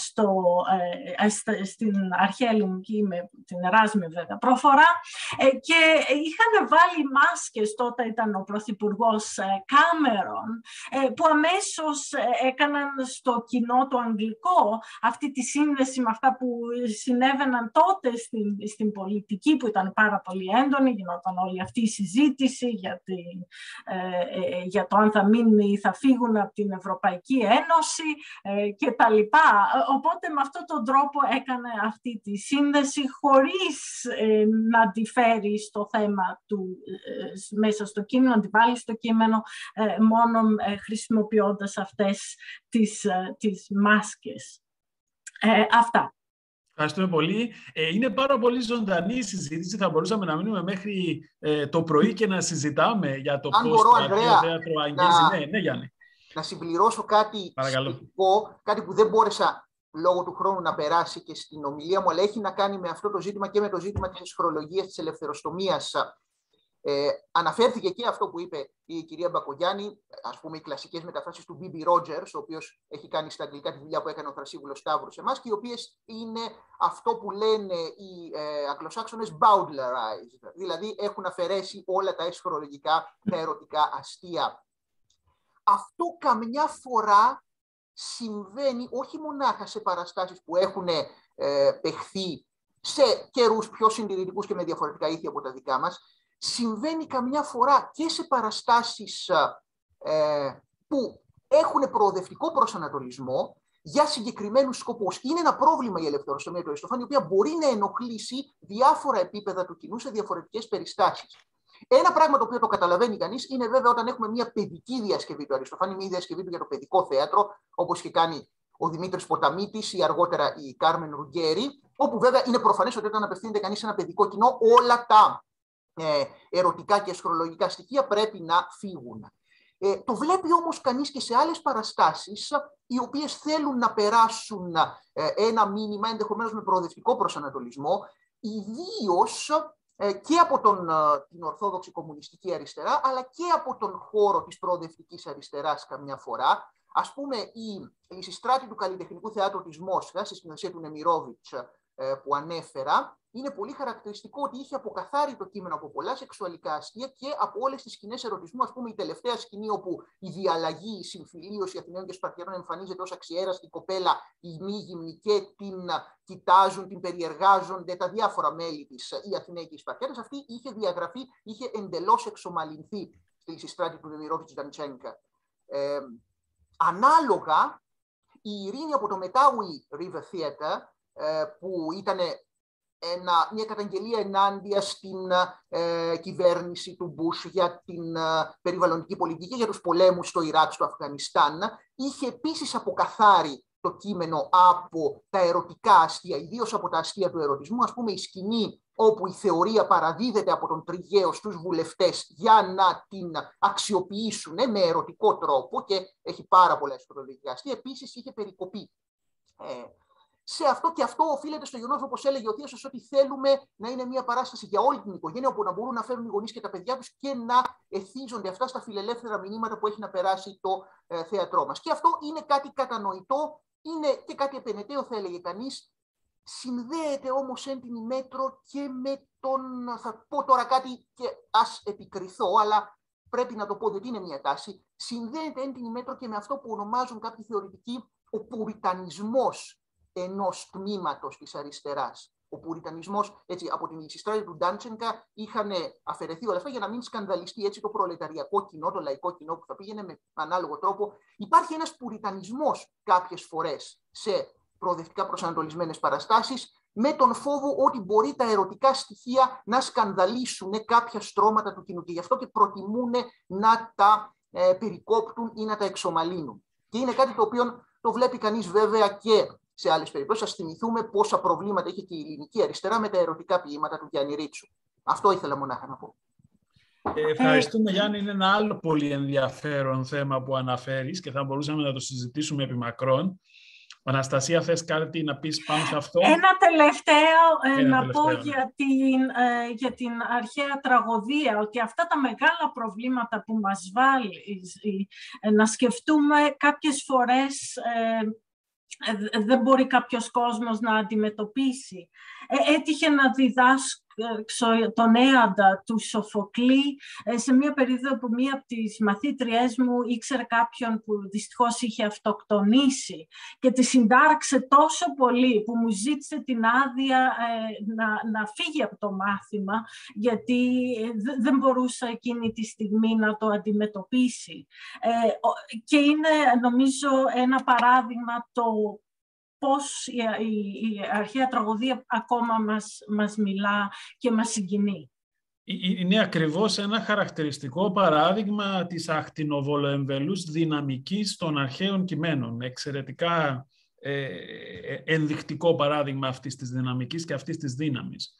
στην αρχαία ελληνική, με την Εράσμη βέβαια προφορά, και είχαν βάλει μάσκες, τότε ήταν ο πρωθυπουργός Κάμερον, που αμέσως έκαναν στο κοινό το αγγλικό αυτή τη σύνδεση με αυτά που συνέβαιναν τότε στην πολιτική, που ήταν πάρα πολύ έντονη, γινόταν όλη αυτή η συζήτηση για το αν θα φύγουν από την Ευρωπαϊκή Ένωση και τα λοιπά. Οπότε με αυτόν τον τρόπο έκανε αυτή τη σύνδεση χωρίς να αντιφέρει στο θέμα του μέσα στο κείμενο, να την βάλει στο κείμενο, μόνο χρησιμοποιώντας αυτές τις μάσκες. Αυτά. Ευχαριστούμε πολύ. Είναι πάρα πολύ ζωντανή η συζήτηση. Θα μπορούσαμε να μείνουμε μέχρι το πρωί και να συζητάμε για το πώς το αρχαίο θέατρο αγγίζει. Ναι, Γιάννη. Να συμπληρώσω κάτι σχετικό, κάτι που δεν μπόρεσα λόγω του χρόνου να περάσει και στην ομιλία μου, αλλά έχει να κάνει με αυτό το ζήτημα και με το ζήτημα της αισχρολογίας, της ελευθεροστομίας. Αναφέρθηκε και αυτό που είπε η κυρία Μπακογιάννη, ας πούμε οι κλασικές μεταφράσεις του B.B. Rogers, ο οποίος έχει κάνει στα αγγλικά τη δουλειά που έκανε ο Θρασίβουλος Σταύρος σε εμάς, και οι οποίες είναι αυτό που λένε οι Αγγλοσάξονες Bowdlerized, δηλαδή έχουν αφαιρέσει όλα τα αισχρολογικά, τα ερωτικά αστεία. Αυτό καμιά φορά συμβαίνει όχι μονάχα σε παραστάσεις που έχουν παιχθεί σε καιρούς πιο συντηρητικούς και με διαφορετικά ήθη από τα δικά μας, συμβαίνει καμιά φορά και σε παραστάσεις που έχουν προοδευτικό προσανατολισμό για συγκεκριμένους σκοπούς. Είναι ένα πρόβλημα η ελευθεροστομία του Αριστοφάνη, η οποία μπορεί να ενοχλήσει διάφορα επίπεδα του κοινού σε διαφορετικές περιστάσεις. Ένα πράγμα το οποίο το καταλαβαίνει κανείς είναι βέβαια όταν έχουμε μια παιδική διασκευή του Αριστοφάνη, μια διασκευή του για το παιδικό θέατρο, όπως είχε κάνει ο Δημήτρης Ποταμίτης ή αργότερα η Κάρμεν Ρουγκέρι, όπου βέβαια είναι προφανές ότι όταν απευθύνεται κανείς σε ένα παιδικό κοινό, όλα τα ερωτικά και αισχρολογικά στοιχεία πρέπει να φύγουν. Το βλέπει όμως κανείς και σε άλλες παραστάσεις, οι οποίες θέλουν να περάσουν ένα μήνυμα, ενδεχομένως με προοδευτικό προσανατολισμό, ιδίως και από την Ορθόδοξη Κομμουνιστική Αριστερά, αλλά και από τον χώρο της προοδευτικής αριστεράς καμιά φορά. Ας πούμε, η Λυσιστράτη του Καλλιτεχνικού Θεάτρου της Μόσχας, στη σκηνοθεσία του Νεμιρόβιτς που ανέφερα, είναι πολύ χαρακτηριστικό ότι είχε αποκαθάρει το κείμενο από πολλά σεξουαλικά αστεία και από όλες τις σκηνές ερωτισμού. Ας πούμε, η τελευταία σκηνή όπου η διαλλαγή, η συμφιλίωση Αθηναίων και Σπαρτιανών εμφανίζεται ως αξιέραστη κοπέλα, η μη γυμνή, και την κοιτάζουν, την περιεργάζονται τα διάφορα μέλη της, οι Αθηναίοι και οι Σπαρτιάνες. Αυτή είχε διαγραφεί, είχε εντελώς εξομαλυνθεί στη Λυσιστράτη του Νεμιρόβιτς Νταντσένκα. Ανάλογα, η Ειρήνη από το Μετάουι River Theater, που ήταν μια καταγγελία ενάντια στην κυβέρνηση του Μπούς για την περιβαλλοντική πολιτική και για τους πολέμους στο Ιράκ, στο Αφγανιστάν, είχε επίσης αποκαθάρει το κείμενο από τα ερωτικά αστεία, ιδίως από τα αστεία του ερωτισμού. Ας πούμε, η σκηνή όπου η θεωρία παραδίδεται από τον Τριγαίο στους βουλευτές για να την αξιοποιήσουν με ερωτικό τρόπο και έχει πάρα πολλά αισχρολογικά αστεία, επίσης είχε περικοπεί. Σε αυτό, και αυτό οφείλεται στο γεγονός, όπως έλεγε ο Θείος, ότι θέλουμε να είναι μια παράσταση για όλη την οικογένεια, όπου να μπορούν να φέρουν οι γονείς και τα παιδιά τους και να εθίζονται αυτά στα φιλελεύθερα μηνύματα που έχει να περάσει το θέατρό μας. Και αυτό είναι κάτι κατανοητό είναι και κάτι επενεταίο, θα έλεγε κανείς, συνδέεται όμως εν την μέτρο και με τον, θα πω τώρα κάτι και ας επικριθώ, αλλά πρέπει να το πω διότι είναι μια τάση, συνδέεται εν την μέτρο και με αυτό που ονομάζουν κάποιοι θεωρητικοί ο πουριτανισμός ενός τμήματος της αριστεράς. Ο πουριτανισμός, έτσι, από την συστράτεια του Ντάντσενκα είχαν αφαιρεθεί όλα αυτά για να μην σκανδαλιστεί έτσι το προλεταριακό κοινό, το λαϊκό κοινό που θα πήγαινε με ανάλογο τρόπο. Υπάρχει ένας πουριτανισμός κάποιες φορές σε προοδευτικά προσανατολισμένες παραστάσεις, με τον φόβο ότι μπορεί τα ερωτικά στοιχεία να σκανδαλίσουν κάποια στρώματα του κοινού και γι' αυτό και προτιμούν να τα περικόπτουν ή να τα εξομαλύνουν. Και είναι κάτι το οποίο το βλέπει κανείς βέβαια και σε άλλες περιπτώσεις. Ας θυμηθούμε πόσα προβλήματα είχε και η ελληνική αριστερά με τα ερωτικά ποίηματα του Γιάννη Ρίτσου. Αυτό ήθελα μονάχα να πω. Ευχαριστούμε, Γιάννη. Είναι ένα άλλο πολύ ενδιαφέρον θέμα που αναφέρεις και θα μπορούσαμε να το συζητήσουμε επί μακρόν. Αναστασία, θες κάτι να πεις πάνω σε αυτό? Ένα τελευταίο πω για την αρχαία τραγωδία, ότι αυτά τα μεγάλα προβλήματα που μας βάλει να σκεφτούμε κάποιες φορές δεν μπορεί κάποιος κόσμος να αντιμετωπίσει. Έτυχε να διδάσκω τον Έαντα του Σοφοκλή σε μια περίοδο που μία από τις μαθήτριές μου ήξερε κάποιον που δυστυχώς είχε αυτοκτονήσει και τη συντάραξε τόσο πολύ που μου ζήτησε την άδεια να φύγει από το μάθημα, γιατί δεν μπορούσε εκείνη τη στιγμή να το αντιμετωπίσει. Και είναι, νομίζω, ένα παράδειγμα το πώς η αρχαία τραγωδία ακόμα μας μιλά και μας συγκινεί. Είναι ακριβώς ένα χαρακτηριστικό παράδειγμα της ακτινοβολοεμβελούς δυναμικής των αρχαίων κειμένων. Εξαιρετικά ενδεικτικό παράδειγμα αυτής της δυναμικής και αυτής της δύναμης.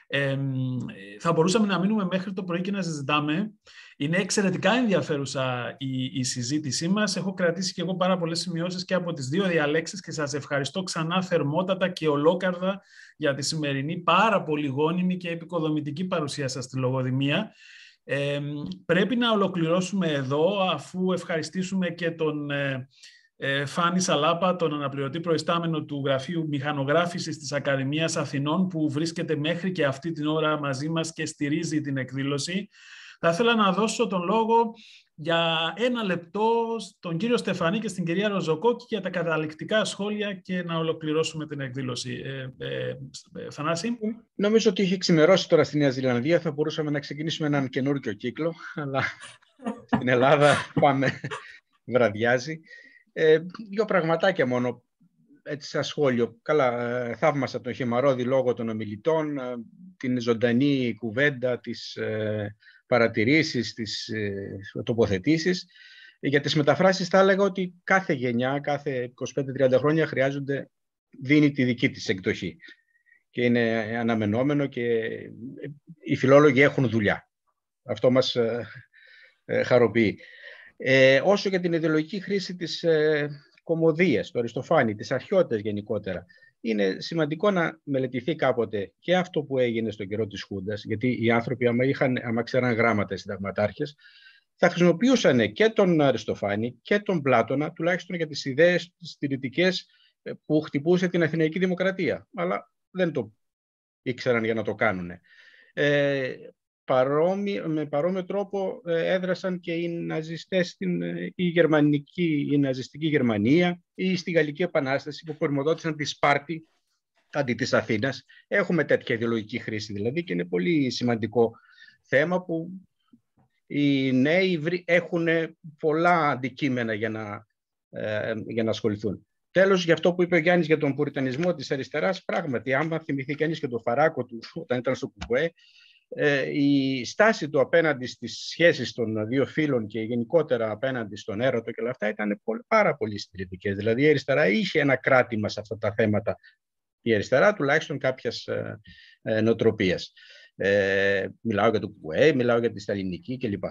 Θα μπορούσαμε να μείνουμε μέχρι το πρωί και να συζητάμε. Είναι εξαιρετικά ενδιαφέρουσα η συζήτησή μας. Έχω κρατήσει και εγώ πάρα πολλές σημειώσεις και από τις δύο διαλέξεις και σας ευχαριστώ ξανά θερμότατα και ολόκαρδα για τη σημερινή πάρα πολύ γόνιμη και επικοδομητική παρουσία σας στη λογοδημία. Πρέπει να ολοκληρώσουμε εδώ, αφού ευχαριστήσουμε και τον Φάνη Σαλάπα, τον αναπληρωτή προϊστάμενο του Γραφείου Μηχανογράφησης της Ακαδημίας Αθηνών, που βρίσκεται μέχρι και αυτή την ώρα μαζί μας και στηρίζει την εκδήλωση. Θα ήθελα να δώσω τον λόγο για 1 λεπτό στον κύριο Στεφανή και στην κυρία Ροζοκόκη για τα καταληκτικά σχόλια και να ολοκληρώσουμε την εκδήλωση. Θανάση. Νομίζω ότι είχε ξημερώσει τώρα στη Νέα Ζηλανδία. Θα μπορούσαμε να ξεκινήσουμε έναν καινούργιο κύκλο, αλλά στην Ελλάδα πάμε, βραδιάζει. 2 πραγματάκια μόνο, έτσι σαν σχόλιο. Καλά, θαύμασα τον χυμαρόδι λόγο των ομιλητών, την ζωντανή κουβέντα, τις παρατηρήσεις, τις τοποθετήσεις. Για τις μεταφράσεις θα έλεγα ότι κάθε γενιά, κάθε 25-30 χρόνια δίνει τη δική της εκδοχή. Και είναι αναμενόμενο και οι φιλόλογοι έχουν δουλειά. Αυτό μας χαροποιεί. Όσο για την ιδεολογική χρήση της κωμωδίας, του Αριστοφάνη, της αρχαιότητας γενικότερα, είναι σημαντικό να μελετηθεί κάποτε και αυτό που έγινε στον καιρό της Χούντας, γιατί οι άνθρωποι, άμα ξέραν γράμματα οι συνταγματάρχες, θα χρησιμοποιούσαν και τον Αριστοφάνη και τον Πλάτωνα, τουλάχιστον για τις ιδέες τις στηρητικές που χτυπούσε την Αθηναϊκή Δημοκρατία. Αλλά δεν το ήξεραν για να το κάνουν. Με παρόμοιο τρόπο έδρασαν και οι ναζιστές η ναζιστική Γερμανία ή στη Γαλλική Επανάσταση, που προμοδότησαν τη Σπάρτη αντί της Αθήνας. Έχουμε τέτοια ιδεολογική χρήση δηλαδή και είναι πολύ σημαντικό θέμα που οι νέοι έχουν πολλά αντικείμενα για να ασχοληθούν. Τέλος, για αυτό που είπε ο Γιάννης για τον πουριτανισμό της αριστεράς, πράγματι, άμα θυμηθεί κανείς και το Φαράκο του όταν ήταν στο ΚΚΕ, η στάση του απέναντι στις σχέσεις των δύο φίλων και γενικότερα απέναντι στον έρωτο και όλα αυτά ήταν πάρα πολύ συντηρητικές. Δηλαδή η αριστερά είχε ένα κράτημα σε αυτά τα θέματα. Η αριστερά τουλάχιστον κάποιας νοοτροπίας. Μιλάω για το ΚΚΕ, μιλάω για τη σταλινική κλπ.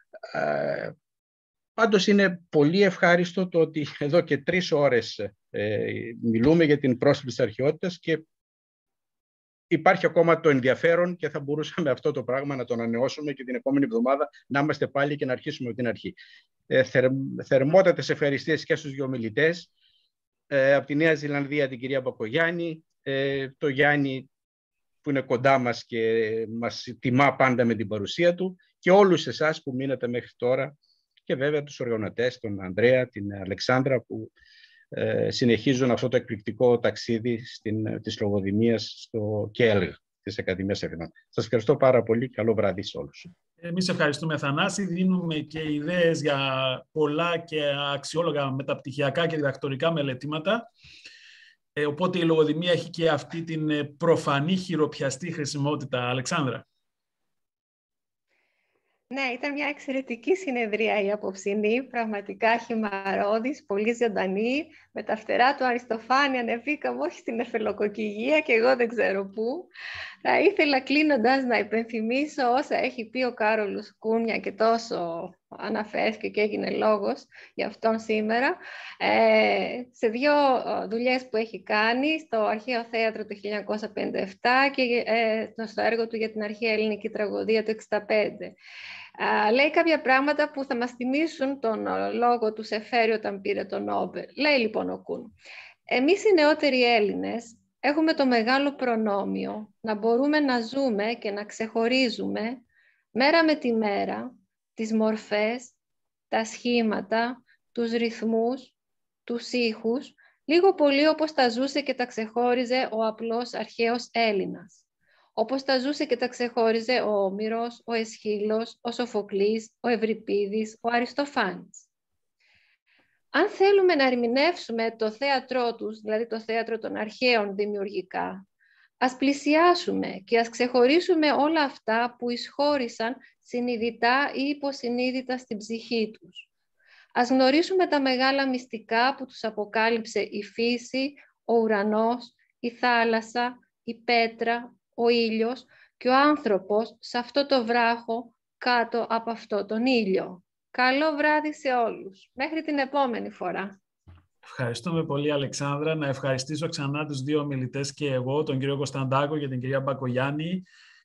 Πάντως είναι πολύ ευχάριστο το ότι εδώ και 3 ώρες μιλούμε για την πρόσκληση της αρχαιότητας και υπάρχει ακόμα το ενδιαφέρον και θα μπορούσαμε αυτό το πράγμα να το ανανεώσουμε και την επόμενη εβδομάδα να είμαστε πάλι και να αρχίσουμε από την αρχή. Θερμότατες ευχαριστίες και στους 2 ομιλητές από τη Νέα Ζηλανδία την κυρία Μπακογιάννη, το Γιάννη που είναι κοντά μας και μας τιμά πάντα με την παρουσία του, και όλους εσάς που μείνατε μέχρι τώρα, και βέβαια τους οργανωτές, τον Ανδρέα, την Αλεξάνδρα, που συνεχίζουν αυτό το εκπληκτικό ταξίδι της λογοδημίας στο ΚΕΛΓ της Ακαδημίας Αθηνών. Σας ευχαριστώ πάρα πολύ. Καλό βράδυ σε όλους. Εμείς ευχαριστούμε, Θανάση. Δίνουμε και ιδέες για πολλά και αξιόλογα μεταπτυχιακά και διδακτορικά μελετήματα. Οπότε η λογοδημία έχει και αυτή την προφανή χειροπιαστή χρησιμότητα. Αλεξάνδρα. Ναι, ήταν μια εξαιρετική συνεδρία η απόψινή, πραγματικά χυμαρώδης, πολύ ζωντανή. Με τα φτερά του Αριστοφάνη ανεβήκαμε όχι στην Νεφελοκοκυγία και εγώ δεν ξέρω πού. Θα ήθελα κλείνοντας να υπενθυμίσω όσα έχει πει ο Κάρολος Κούνια και τόσο αναφέρθηκε και έγινε λόγος για αυτόν σήμερα, σε 2 δουλειές που έχει κάνει, στο Αρχαίο Θέατρο το 1957 και στο έργο του για την αρχαία ελληνική τραγωδία το 1965. Λέει κάποια πράγματα που θα μας θυμίσουν τον λόγο του Σεφέρη όταν πήρε τον Νόμπελ. Λέει λοιπόν ο Κούν: εμείς οι νεότεροι Έλληνες έχουμε το μεγάλο προνόμιο να μπορούμε να ζούμε και να ξεχωρίζουμε μέρα με τη μέρα τις μορφές, τα σχήματα, τους ρυθμούς, τους ήχους, λίγο πολύ όπως τα ζούσε και τα ξεχώριζε ο απλός αρχαίος Έλληνας. Όπως τα ζούσε και τα ξεχώριζε ο Όμηρος, ο Εσχύλος, ο Σοφοκλής, ο Ευρυπίδης, ο Αριστοφάνης. Αν θέλουμε να ερμηνεύσουμε το θέατρό τους, δηλαδή το θέατρο των αρχαίων δημιουργικά, ας πλησιάσουμε και ας ξεχωρίσουμε όλα αυτά που εισχώρησαν συνειδητά ή υποσυνείδητα στην ψυχή τους. Ας γνωρίσουμε τα μεγάλα μυστικά που τους αποκάλυψε η φύση, ο ουρανός, η θάλασσα, η πέτρα, ο ήλιος και ο άνθρωπος σε αυτό το βράχο κάτω από αυτό τον ήλιο. Καλό βράδυ σε όλους. Μέχρι την επόμενη φορά. Ευχαριστούμε πολύ, Αλεξάνδρα. Να ευχαριστήσω ξανά τους 2 ομιλητές και εγώ, τον κύριο Κωνσταντάκο και την κυρία Μπακογιάννη.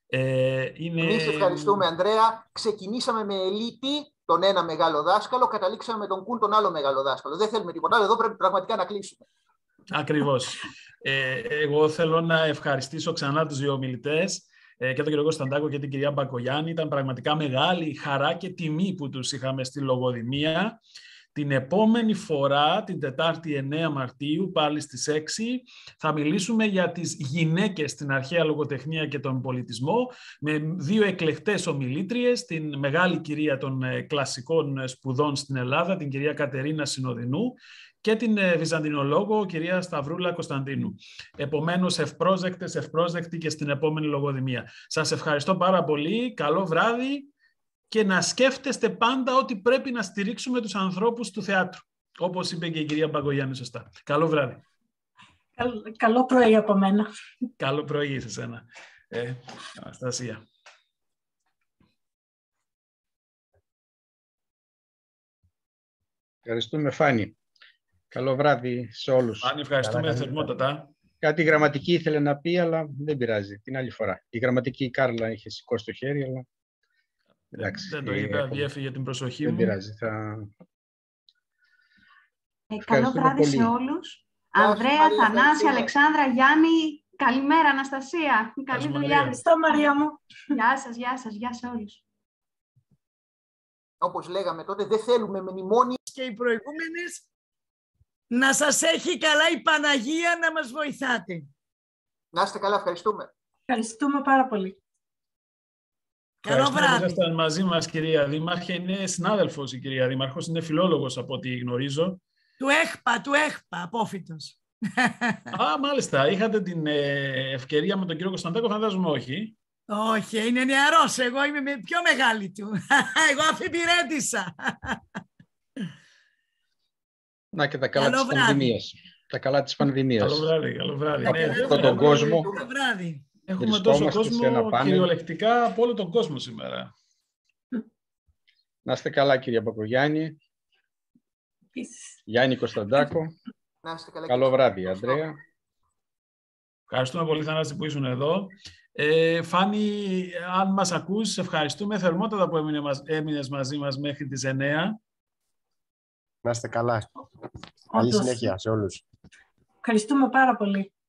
Εμείς ευχαριστούμε, Ανδρέα. Ξεκινήσαμε με Ελίτη, τον ένα μεγάλο δάσκαλο, καταλήξαμε με τον Κούν, τον άλλο μεγάλο δάσκαλο. Δεν θέλουμε τίποτα άλλο, εδώ πρέπει πραγματικά να κλείσουμε. Ακριβώς. Εγώ θέλω να ευχαριστήσω ξανά τους 2 ομιλητές, και τον κύριο Κωνσταντάκο και την κυρία Μπακογιάννη. Ήταν πραγματικά μεγάλη χαρά και τιμή που τους είχαμε στη λογοδημία. Την επόμενη φορά, την Τετάρτη 9 Μαρτίου, πάλι στις 6, θα μιλήσουμε για τις γυναίκες στην αρχαία λογοτεχνία και τον πολιτισμό, με 2 εκλεκτές ομιλήτριες, την μεγάλη κυρία των κλασικών σπουδών στην Ελλάδα, την κυρία Κατερίνα Συνοδεινού, και την βυζαντινολόγο κυρία Σταυρούλα Κωνσταντίνου. Επομένως, ευπρόσδεκτοι και στην επόμενη λογοδημία. Σας ευχαριστώ πάρα πολύ. Καλό βράδυ. Και να σκέφτεστε πάντα ότι πρέπει να στηρίξουμε τους ανθρώπους του θεάτρου. Όπως είπε και η κυρία Μπακογιάννη σωστά. Καλό βράδυ. Καλό πρωί από μένα. Καλό πρωί σε σένα. Αναστασία. Ευχαριστούμε, Φάνη. Καλό βράδυ σε όλους. Φάνη, ευχαριστούμε θερμότατα. Κάτι γραμματική ήθελε να πει, αλλά δεν πειράζει. Την άλλη φορά. Η γραμματική η Κάρλα είχε σηκώσει το χέρι, αλλά... Εντάξει, δεν το είδα, διέφυγε την προσοχή μου. Δεν πειράζει. Καλό βράδυ σε όλους. Ανδρέα, Θανάση, Αλεξάνδρα, Γιάννη, καλημέρα, Αναστασία. Καλή δουλειά. Ευχαριστώ, Μαρία μου. Γεια σε όλους. Όπως λέγαμε τότε, δεν θέλουμε μνημόνια. Και οι προηγούμενες, να σας έχει καλά η Παναγία να μας βοηθάτε. Να είστε καλά, ευχαριστούμε. Ευχαριστούμε πάρα πολύ. Καλό βράδυ. Ήσασταν μαζί μας, κυρία Δήμαρχε. Είναι συνάδελφος η κυρία Δήμαρχος, είναι φιλόλογος από ό,τι γνωρίζω. Του ΕΧΠΑ, απόφοιτος. Α, μάλιστα. Είχατε την ευκαιρία με τον κύριο Κωνσταντάκο, φαντάζομαι όχι. Όχι, είναι νεαρός. Εγώ είμαι πιο μεγάλη του. Εγώ αφιπηρέτησα. Να και τα καλά της πανδημίας. Τα καλά της πανδημίας. Καλό βράδυ, καλό βράδυ. Από τον κόσμο. Καλό βράδυ. Έχουμε τόσο κόσμο κυριολεκτικά από όλο τον κόσμο σήμερα. Να είστε καλά, κυρία Μπακογιάννη. Γιάννη Κωνσταντάκο. Να είστε καλά. Καλό βράδυ, Ανδρέα. Ευχαριστούμε πολύ, Θανάση, που ήσουν εδώ. Φάνη, αν μας ακούς, ευχαριστούμε θερμότατα που έμεινες μαζί μας μέχρι τις 9. Να είστε καλά. Καλή συνέχεια σε όλους. Ευχαριστούμε πάρα πολύ.